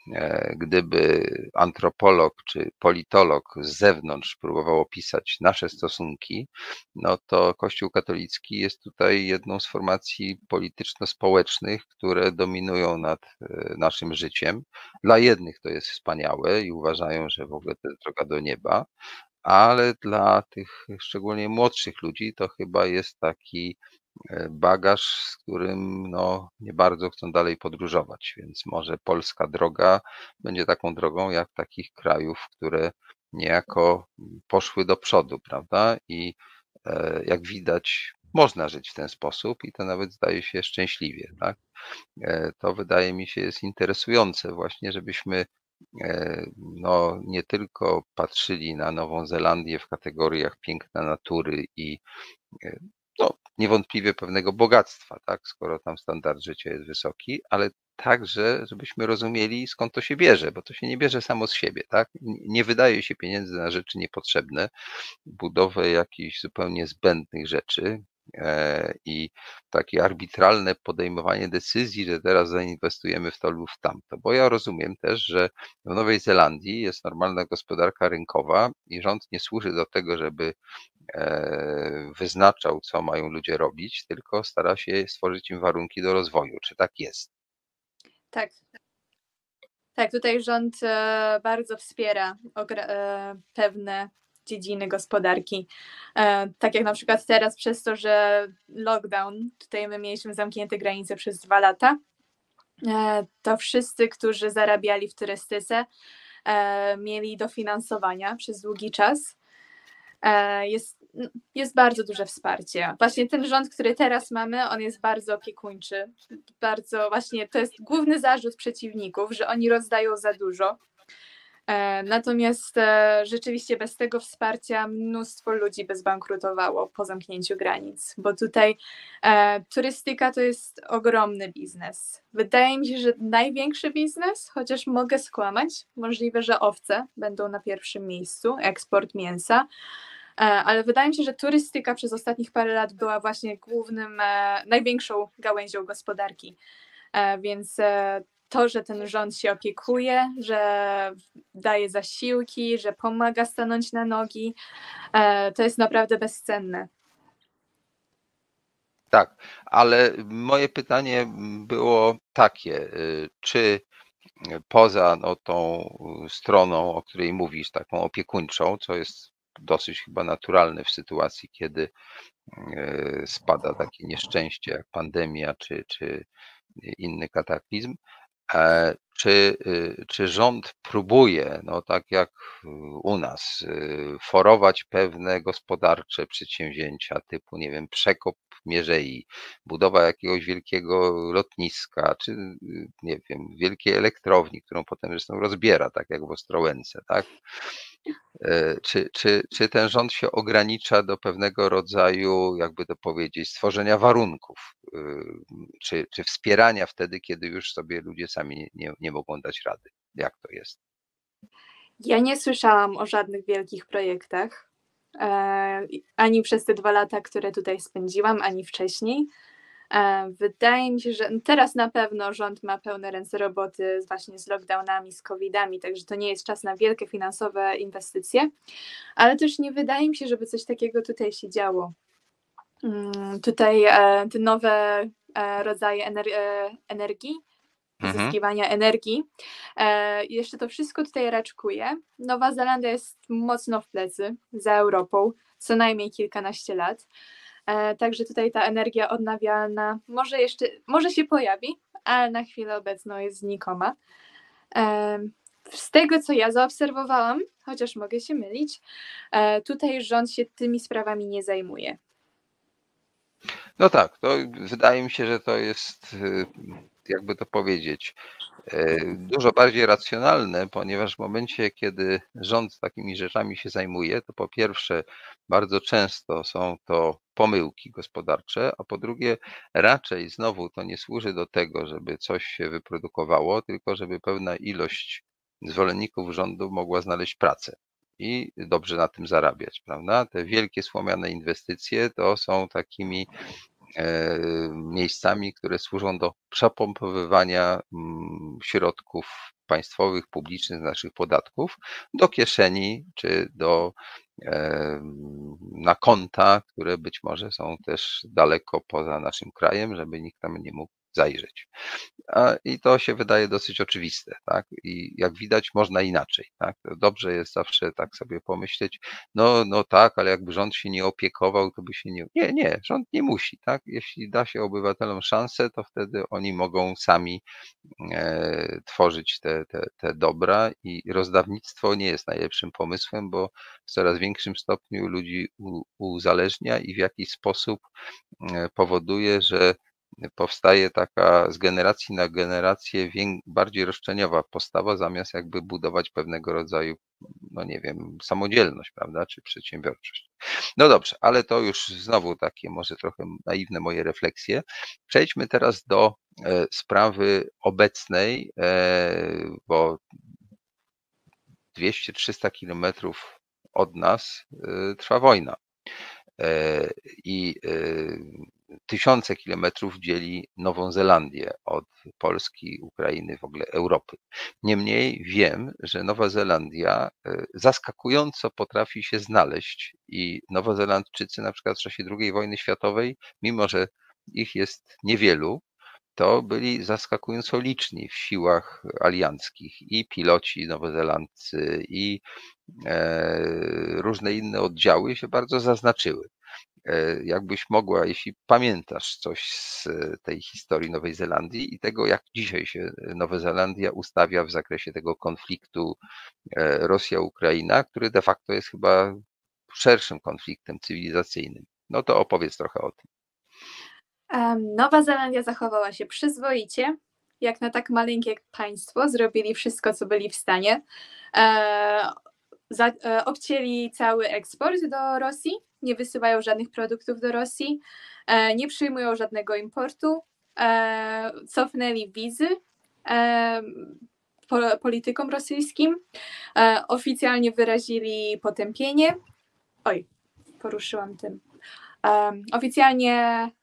gdyby antropolog czy politolog z zewnątrz próbował opisać nasze stosunki, no to Kościół katolicki jest tutaj jedną z formacji polityczno-społecznych, które dominują nad naszym życiem. Dla jednych to jest wspaniałe i uważają, że w ogóle to jest droga do nieba, ale dla tych szczególnie młodszych ludzi to chyba jest taki bagaż, z którym no, nie bardzo chcą dalej podróżować, więc może polska droga będzie taką drogą jak takich krajów, które niejako poszły do przodu, prawda? I jak widać, można żyć w ten sposób i to nawet zdaje się szczęśliwie, tak? To wydaje mi się jest interesujące właśnie, żebyśmy no, nie tylko patrzyli na Nową Zelandię w kategoriach piękna natury i no, niewątpliwie pewnego bogactwa, tak, skoro tam standard życia jest wysoki, ale także, żebyśmy rozumieli, skąd to się bierze, bo to się nie bierze samo z siebie, tak? Nie wydaje się pieniędzy na rzeczy niepotrzebne, budowę jakichś zupełnie zbędnych rzeczy i takie arbitralne podejmowanie decyzji, że teraz zainwestujemy w to lub w tamto. Bo ja rozumiem też, że w Nowej Zelandii jest normalna gospodarka rynkowa i rząd nie służy do tego, żeby wyznaczał, co mają ludzie robić, tylko stara się stworzyć im warunki do rozwoju. Czy tak jest? Tak. Tak, tutaj rząd bardzo wspiera pewne dziedziny gospodarki. Tak jak na przykład teraz przez to, że lockdown, tutaj my mieliśmy zamknięte granice przez 2 lata, to wszyscy, którzy zarabiali w turystyce, mieli dofinansowania przez długi czas. Jest bardzo duże wsparcie. Właśnie ten rząd, który teraz mamy, on jest bardzo opiekuńczy. Bardzo właśnie, to jest główny zarzut przeciwników, że oni rozdają za dużo. Natomiast rzeczywiście bez tego wsparcia mnóstwo ludzi by zbankrutowało po zamknięciu granic, bo tutaj turystyka to jest ogromny biznes. Wydaje mi się, że największy biznes, chociaż mogę skłamać, możliwe, że owce będą na pierwszym miejscu, eksport mięsa, ale wydaje mi się, że turystyka przez ostatnich parę lat była właśnie największą gałęzią gospodarki, więc to, że ten rząd się opiekuje, że daje zasiłki, że pomaga stanąć na nogi, to jest naprawdę bezcenne. Tak, ale moje pytanie było takie, czy poza tą stroną, o której mówisz, taką opiekuńczą, co jest dosyć chyba naturalne w sytuacji, kiedy spada takie nieszczęście jak pandemia czy inny kataklizm. Czy rząd próbuje, tak jak u nas, forować pewne gospodarcze przedsięwzięcia typu, nie wiem, przekop mierzei, budowa jakiegoś wielkiego lotniska, czy nie wiem, wielkiej elektrowni, którą potem zresztą rozbiera, tak jak w Ostrołęce, tak? Czy ten rząd się ogranicza do pewnego rodzaju, jakby to powiedzieć, stworzenia warunków, czy wspierania wtedy, kiedy już sobie ludzie sami nie mogą dać rady? Jak to jest? Ja nie słyszałam o żadnych wielkich projektach, ani przez te 2 lata, które tutaj spędziłam, ani wcześniej. Wydaje mi się, że teraz na pewno rząd ma pełne ręce roboty właśnie z lockdownami, z covidami, także to nie jest czas na wielkie finansowe inwestycje, ale też nie wydaje mi się, żeby coś takiego tutaj się działo. Tutaj te nowe rodzaje energii, pozyskiwania energii, jeszcze to wszystko tutaj raczkuje. Nowa Zelandia jest mocno w plecy za Europą, co najmniej kilkanaście lat. Także tutaj ta energia odnawialna może się pojawi, ale na chwilę obecną jest znikoma. Z tego, co ja zaobserwowałam, chociaż mogę się mylić, tutaj rząd się tymi sprawami nie zajmuje. No tak, to wydaje mi się, że to jest, jakby to powiedzieć, dużo bardziej racjonalne, ponieważ w momencie, kiedy rząd takimi rzeczami się zajmuje, to po pierwsze bardzo często są to pomyłki gospodarcze, a po drugie raczej znowu to nie służy do tego, żeby coś się wyprodukowało, tylko żeby pewna ilość zwolenników rządu mogła znaleźć pracę i dobrze na tym zarabiać, prawda? Te wielkie słomiane inwestycje to są takimi miejscami, które służą do przepompowywania środków państwowych, publicznych z naszych podatków do kieszeni czy na konta, które być może są też daleko poza naszym krajem, żeby nikt tam nie mógł zajrzeć. I to się wydaje dosyć oczywiste, tak? I jak widać, można inaczej, tak? Dobrze jest zawsze tak sobie pomyśleć, no tak, ale jakby rząd się nie opiekował, to by się nie. Nie, rząd nie musi, tak? Jeśli da się obywatelom szansę, to wtedy oni mogą sami tworzyć te dobra i rozdawnictwo nie jest najlepszym pomysłem, bo w coraz większym stopniu ludzi uzależnia i w jakiś sposób powoduje, że powstaje taka z generacji na generację bardziej roszczeniowa postawa, zamiast jakby budować pewnego rodzaju, no nie wiem, samodzielność, prawda, czy przedsiębiorczość. No dobrze, ale to już znowu takie może trochę naiwne moje refleksje. Przejdźmy teraz do sprawy obecnej, bo 200-300 kilometrów od nas trwa wojna. I tysiące kilometrów dzieli Nową Zelandię od Polski, Ukrainy, w ogóle Europy. Niemniej wiem, że Nowa Zelandia zaskakująco potrafi się znaleźć i Nowozelandczycy na przykład w czasie II wojny światowej, mimo że ich jest niewielu, to byli zaskakująco liczni w siłach alianckich i piloci nowozelandcy i różne inne oddziały się bardzo zaznaczyły. Jakbyś mogła, jeśli pamiętasz coś z tej historii Nowej Zelandii i tego, jak dzisiaj się Nowa Zelandia ustawia w zakresie tego konfliktu Rosja-Ukraina, który de facto jest chyba szerszym konfliktem cywilizacyjnym. No to opowiedz trochę o tym. Nowa Zelandia zachowała się przyzwoicie, jak na tak maleńkie państwo, zrobili wszystko, co byli w stanie. Obcięli cały eksport do Rosji, nie wysyłają żadnych produktów do Rosji, nie przyjmują żadnego importu, cofnęli wizy politykom rosyjskim, oficjalnie wyrazili potępienie. Poruszyłam tym. Oficjalnie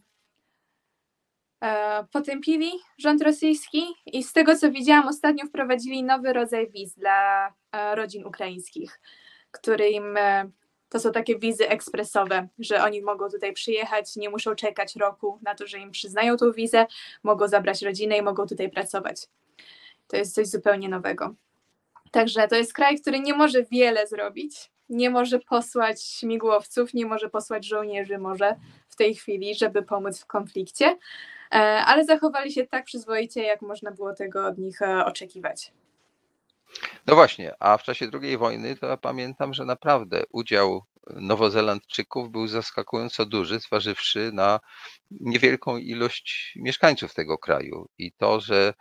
potępili rząd rosyjski i z tego, co widziałam, ostatnio wprowadzili nowy rodzaj wiz dla rodzin ukraińskich, którym to są takie wizy ekspresowe, że oni mogą tutaj przyjechać, nie muszą czekać roku na to, że im przyznają tą wizę, mogą zabrać rodzinę i mogą tutaj pracować. To jest coś zupełnie nowego. Także to jest kraj, który nie może wiele zrobić, nie może posłać śmigłowców, nie może posłać żołnierzy może w tej chwili, żeby pomóc w konflikcie, ale zachowali się tak przyzwoicie, jak można było tego od nich oczekiwać. No właśnie, a w czasie II wojny to ja pamiętam, że naprawdę udział Nowozelandczyków był zaskakująco duży, zważywszy na niewielką ilość mieszkańców tego kraju i to, że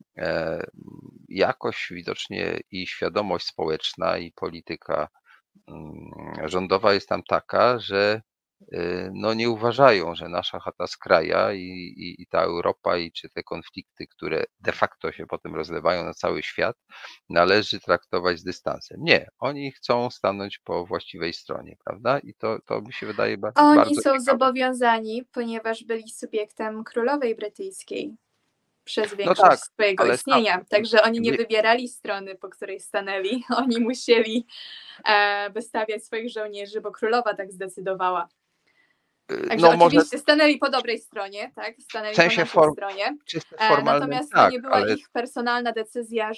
jakoś widocznie i świadomość społeczna, i polityka rządowa jest tam taka, że no nie uważają, że nasza chata skraja i ta Europa i czy te konflikty, które de facto się potem rozlewają na cały świat, należy traktować z dystansem. Nie, oni chcą stanąć po właściwej stronie, prawda? I to mi się wydaje Oni bardzo są ciekawe. zobowiązani, ponieważ byli subiektem królowej brytyjskiej przez No większość tak, swojego ale istnienia. Także oni nie my- wybierali strony, po której stanęli. Oni musieli wystawiać swoich żołnierzy, bo królowa tak zdecydowała. Także no może oczywiście stanęli po dobrej stronie, tak? Stanęli w sensie po naszej stronie. czysto formalnym Natomiast to tak, nie była ale ich personalna decyzja,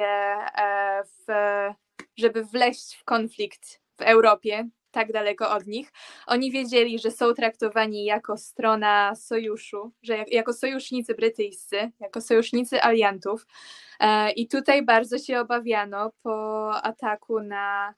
żeby wleść w konflikt w Europie, tak daleko od nich. Oni wiedzieli, że są traktowani jako strona sojuszu, że jako sojusznicy brytyjscy, jako sojusznicy aliantów. I tutaj bardzo się obawiano po ataku na...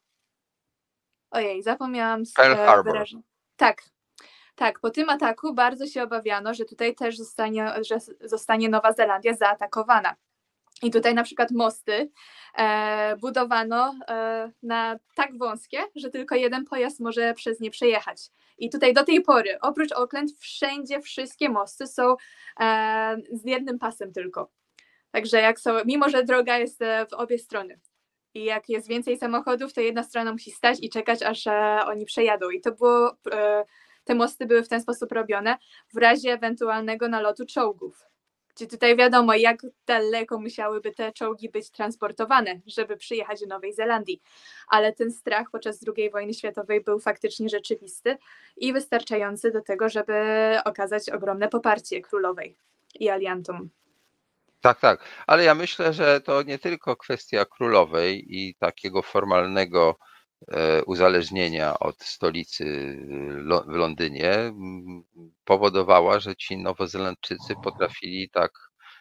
Ojej, zapomniałam Pearl Harbor. wyrażenia. Tak, po tym ataku bardzo się obawiano, że tutaj też zostanie Nowa Zelandia zaatakowana. I tutaj na przykład mosty budowano na tak wąskie, że tylko jeden pojazd może przez nie przejechać. I tutaj do tej pory, oprócz Auckland, wszędzie wszystkie mosty są z jednym pasem tylko. Także mimo że droga jest w obie strony. I jak jest więcej samochodów, to jedna strona musi stać i czekać, aż oni przejadą. I te mosty były w ten sposób robione w razie ewentualnego nalotu czołgów. Gdzie tutaj wiadomo, jak daleko musiałyby te czołgi być transportowane, żeby przyjechać do Nowej Zelandii. Ale ten strach podczas II wojny światowej był faktycznie rzeczywisty i wystarczający do tego, żeby okazać ogromne poparcie królowej i aliantom. Tak, ale ja myślę, że to nie tylko kwestia królowej i takiego formalnego uzależnienia od stolicy w Londynie powodowała, że ci Nowozelandczycy potrafili tak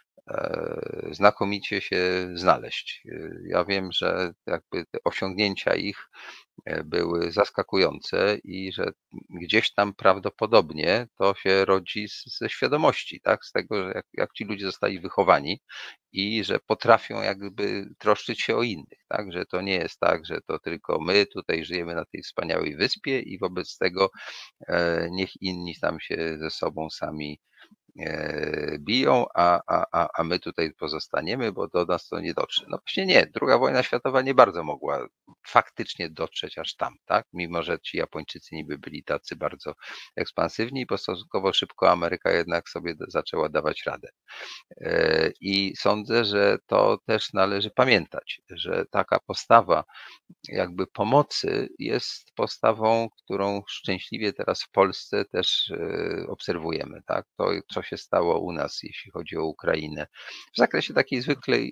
znakomicie się znaleźć. Ja wiem, że jakby te osiągnięcia ich były zaskakujące i że gdzieś tam prawdopodobnie to się rodzi ze świadomości, tak? Z tego, że jak ci ludzie zostali wychowani i że potrafią jakby troszczyć się o innych, tak? Że to nie jest tak, że to tylko my tutaj żyjemy na tej wspaniałej wyspie i wobec tego niech inni tam się ze sobą sami biją, a my tutaj pozostaniemy, bo do nas to nie dotrze. No właśnie nie, II wojna światowa nie bardzo mogła faktycznie dotrzeć aż tam, tak? Mimo że ci Japończycy niby byli tacy bardzo ekspansywni, bo stosunkowo szybko Ameryka jednak sobie zaczęła dawać radę. I sądzę, że to też należy pamiętać, że taka postawa jakby pomocy jest postawą, którą szczęśliwie teraz w Polsce też obserwujemy, tak? To, co się stało u nas, jeśli chodzi o Ukrainę, w zakresie takiej zwykłej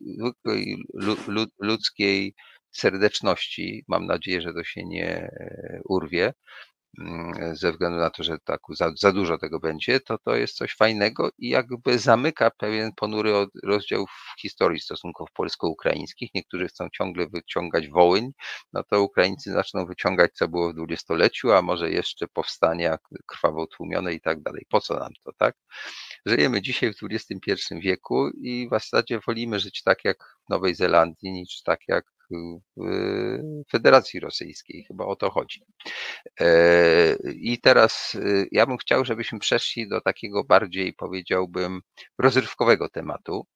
ludzkiej serdeczności, mam nadzieję, że to się nie urwie, ze względu na to, że tak za dużo tego będzie, to jest coś fajnego i jakby zamyka pewien ponury rozdział w historii stosunków polsko-ukraińskich. Niektórzy chcą ciągle wyciągać Wołyń, no to Ukraińcy zaczną wyciągać, co było w dwudziestoleciu, a może jeszcze powstania krwawo tłumione i tak dalej. Po co nam to, tak? Żyjemy dzisiaj w XXI wieku i w zasadzie wolimy żyć tak jak w Nowej Zelandii, niż tak jak w Federacji Rosyjskiej. Chyba o to chodzi. I teraz ja bym chciał, żebyśmy przeszli do takiego bardziej, powiedziałbym, rozrywkowego tematu,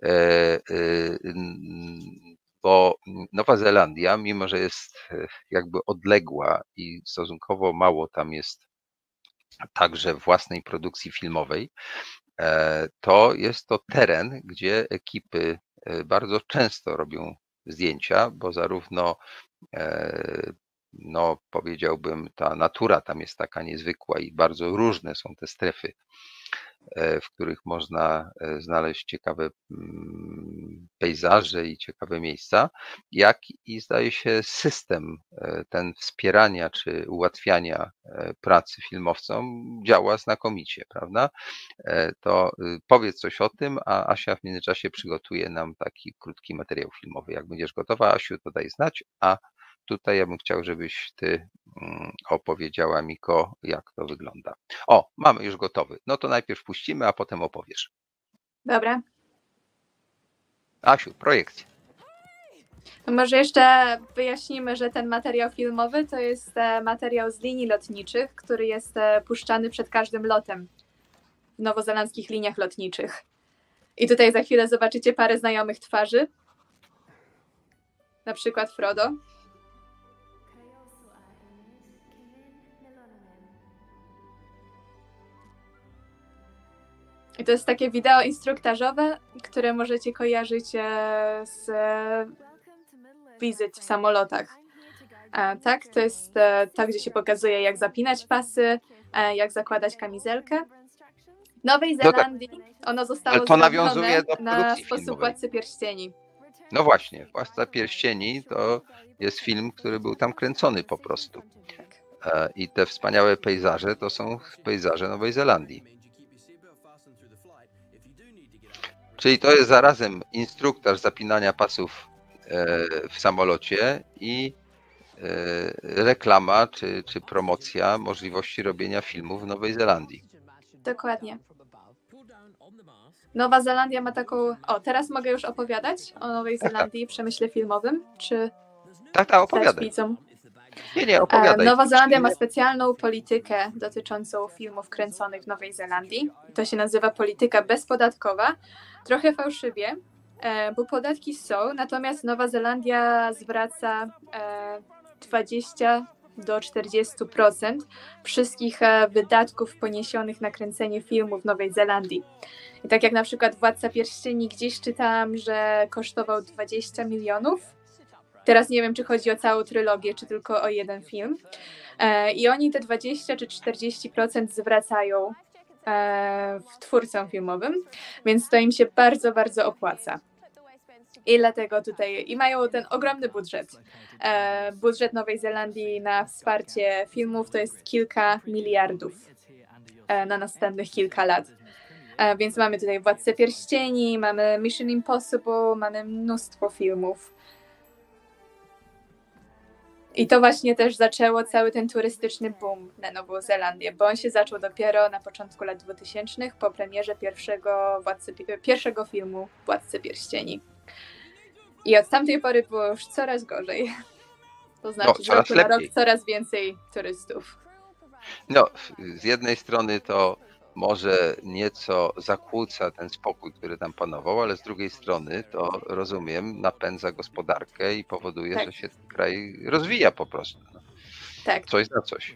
bo Nowa Zelandia, mimo że jest jakby odległa i stosunkowo mało tam jest także własnej produkcji filmowej, to jest to teren, gdzie ekipy bardzo często robią zdjęcia, bo zarówno no powiedziałbym, ta natura tam jest taka niezwykła i bardzo różne są te strefy w których można znaleźć ciekawe pejzaże i ciekawe miejsca, jak i zdaje się system ten wspierania czy ułatwiania pracy filmowcom działa znakomicie, prawda? To powiedz coś o tym, a Asia w międzyczasie przygotuje nam taki krótki materiał filmowy. Jak będziesz gotowa, Asiu, to daj znać, a tutaj ja bym chciał, żebyś ty opowiedziała, Miko, jak to wygląda. O, mamy już gotowy. No to najpierw puścimy, a potem opowiesz. Dobra. Asiu, projekcja. No może jeszcze wyjaśnimy, że ten materiał filmowy to jest materiał z linii lotniczych, który jest puszczany przed każdym lotem w nowozelandzkich liniach lotniczych. I tutaj za chwilę zobaczycie parę znajomych twarzy. Na przykład Frodo. I to jest takie wideo instruktażowe, które możecie kojarzyć z wizyt w samolotach. Tak, to jest to, gdzie się pokazuje, jak zapinać pasy, jak zakładać kamizelkę. W Nowej Zelandii ono zostało to nawiązuje zrobione do na produkcji sposób filmowej. Władcy Pierścieni. No właśnie, Władca Pierścieni to jest film, który był tam kręcony po prostu. I te wspaniałe pejzaże to są pejzaże Nowej Zelandii. Czyli to jest zarazem instruktaż zapinania pasów w samolocie i reklama czy promocja możliwości robienia filmu w Nowej Zelandii. Dokładnie. Nowa Zelandia ma taką... O, teraz mogę już opowiadać o Nowej Zelandii i przemyśle filmowym, czy Tak, dać opowiadaj. widzom? Nie, opowiadaj. Nowa Zelandia ma specjalną politykę dotyczącą filmów kręconych w Nowej Zelandii. To się nazywa polityka bezpodatkowa. Trochę fałszywie, bo podatki są, natomiast Nowa Zelandia zwraca 20 do 40% wszystkich wydatków poniesionych na kręcenie filmu w Nowej Zelandii. I tak jak na przykład Władca Pierścieni, gdzieś czytałam, że kosztował 20 milionów. Teraz nie wiem, czy chodzi o całą trylogię, czy tylko o jeden film. I oni te 20 czy 40% zwracają twórcom filmowym, więc to im się bardzo, bardzo opłaca. I dlatego tutaj i mają ten ogromny budżet. Budżet Nowej Zelandii na wsparcie filmów to jest kilka miliardów na następnych kilka lat. Więc mamy tutaj Władcę Pierścieni, mamy Mission Impossible, mamy mnóstwo filmów. I to właśnie też zaczęło cały ten turystyczny boom na Nową Zelandię, bo on się zaczął dopiero na początku lat 2000 po premierze pierwszego filmu Władcy Pierścieni. I od tamtej pory było już coraz gorzej. To znaczy z roku na rok coraz więcej turystów. No, z jednej strony to może nieco zakłóca ten spokój, który tam panował, ale z drugiej strony to, rozumiem, napędza gospodarkę i powoduje, tak, że się ten kraj rozwija po prostu. No. Tak. Coś za coś.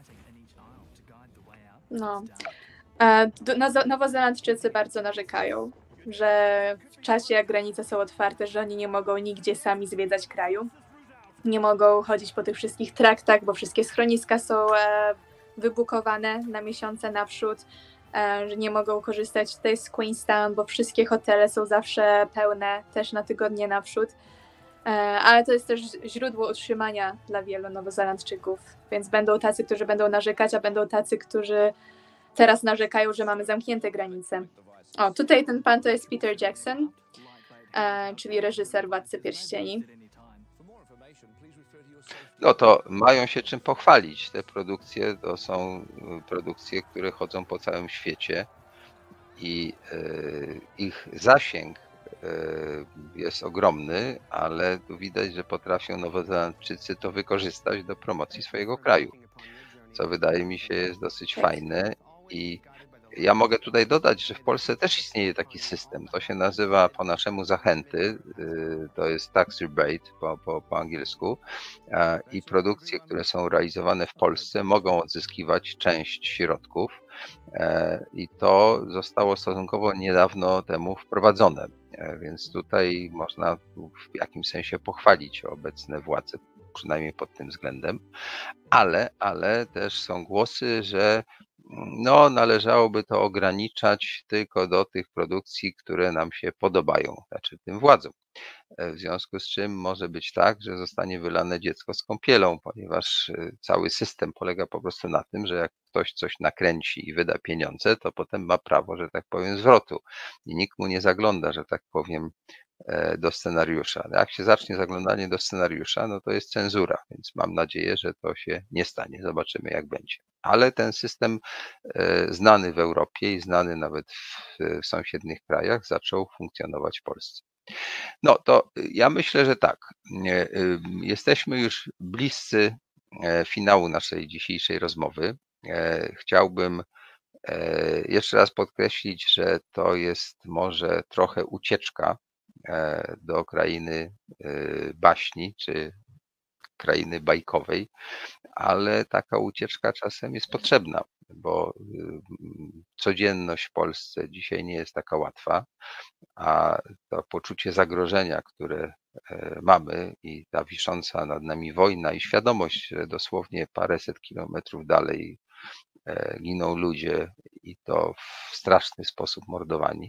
No. Nowozelandczycy bardzo narzekają, że w czasie, jak granice są otwarte, że oni nie mogą nigdzie sami zwiedzać kraju. Nie mogą chodzić po tych wszystkich traktach, bo wszystkie schroniska są wybukowane na miesiące naprzód, że nie mogą korzystać tutaj z Queenstown, bo wszystkie hotele są zawsze pełne, też na tygodnie naprzód. Ale to jest też źródło utrzymania dla wielu Nowozelandczyków, więc będą tacy, którzy będą narzekać, a będą tacy, którzy teraz narzekają, że mamy zamknięte granice. O, tutaj ten pan to jest Peter Jackson, czyli reżyser Władcy Pierścieni. No to mają się czym pochwalić. Te produkcje to są produkcje, które chodzą po całym świecie i ich zasięg jest ogromny, ale tu widać, że potrafią Nowozelandczycy to wykorzystać do promocji swojego kraju, co wydaje mi się jest dosyć fajne. I ja mogę tutaj dodać, że w Polsce też istnieje taki system. To się nazywa po naszemu zachęty, to jest tax rebate po angielsku i produkcje, które są realizowane w Polsce, mogą odzyskiwać część środków i to zostało stosunkowo niedawno temu wprowadzone, więc tutaj można w jakimś sensie pochwalić obecne władze, przynajmniej pod tym względem, ale też są głosy, że no należałoby to ograniczać tylko do tych produkcji, które nam się podobają, znaczy tym władzom. W związku z czym może być tak, że zostanie wylane dziecko z kąpielą, ponieważ cały system polega po prostu na tym, że jak ktoś coś nakręci i wyda pieniądze, to potem ma prawo, że tak powiem, zwrotu. I nikt mu nie zagląda, że tak powiem, do scenariusza. Jak się zacznie zaglądanie do scenariusza, no to jest cenzura, więc mam nadzieję, że to się nie stanie. Zobaczymy, jak będzie. Ale ten system znany w Europie i znany nawet w sąsiednich krajach zaczął funkcjonować w Polsce. No to ja myślę, że tak. Jesteśmy już bliscy finału naszej dzisiejszej rozmowy. Chciałbym jeszcze raz podkreślić, że to jest może trochę ucieczka do krainy baśni czy krainy bajkowej, ale taka ucieczka czasem jest potrzebna, bo codzienność w Polsce dzisiaj nie jest taka łatwa, a to poczucie zagrożenia, które mamy i ta wisząca nad nami wojna i świadomość, że dosłownie paręset kilometrów dalej giną ludzie i to w straszny sposób mordowani,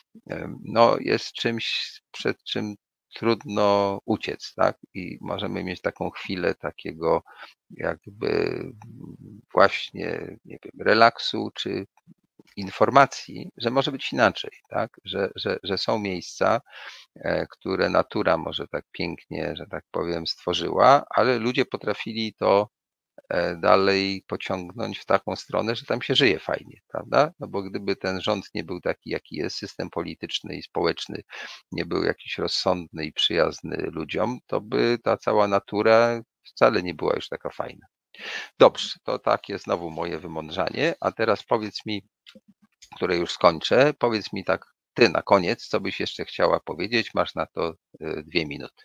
no jest czymś, przed czym trudno uciec, tak? I możemy mieć taką chwilę takiego jakby właśnie, nie wiem, relaksu czy informacji, że może być inaczej, tak? Że są miejsca, które natura może tak pięknie, że tak powiem, stworzyła, ale ludzie potrafili to dalej pociągnąć w taką stronę, że tam się żyje fajnie, prawda? No bo gdyby ten rząd nie był taki, jaki jest, system polityczny i społeczny nie był jakiś rozsądny i przyjazny ludziom, to by ta cała natura wcale nie była już taka fajna. Dobrze, to takie znowu moje wymądrzanie, a teraz powiedz mi, które już skończę, powiedz mi tak ty na koniec, co byś jeszcze chciała powiedzieć, masz na to 2 minuty.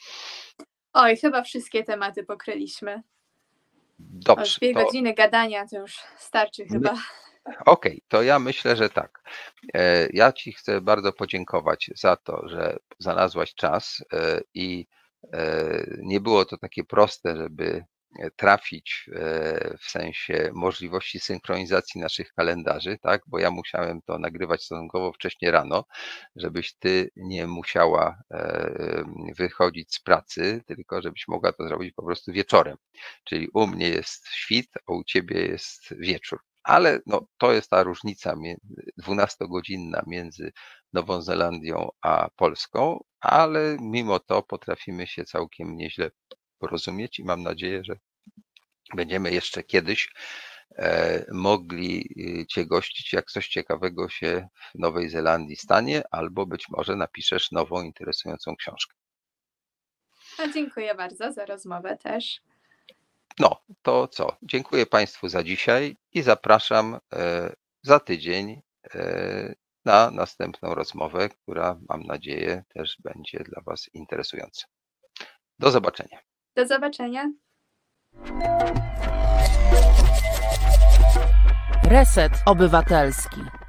Oj, chyba wszystkie tematy pokryliśmy. Dobrze. 2 godziny gadania to już starczy chyba. Okej, to ja myślę, że tak. Ja ci chcę bardzo podziękować za to, że znalazłaś czas i nie było to takie proste, żeby trafić w sensie możliwości synchronizacji naszych kalendarzy, tak? Bo ja musiałem to nagrywać stosunkowo wcześnie rano, żebyś ty nie musiała wychodzić z pracy, tylko żebyś mogła to zrobić po prostu wieczorem. Czyli u mnie jest świt, a u ciebie jest wieczór. Ale no, to jest ta różnica 12-godzinna między Nową Zelandią a Polską, ale mimo to potrafimy się całkiem nieźle porozumieć i mam nadzieję, że będziemy jeszcze kiedyś mogli cię gościć, jak coś ciekawego się w Nowej Zelandii stanie, albo być może napiszesz nową, interesującą książkę. A dziękuję bardzo za rozmowę też. No, to co? Dziękuję Państwu za dzisiaj i zapraszam za tydzień na następną rozmowę, która mam nadzieję też będzie dla Was interesująca. Do zobaczenia. Do zobaczenia. Reset Obywatelski.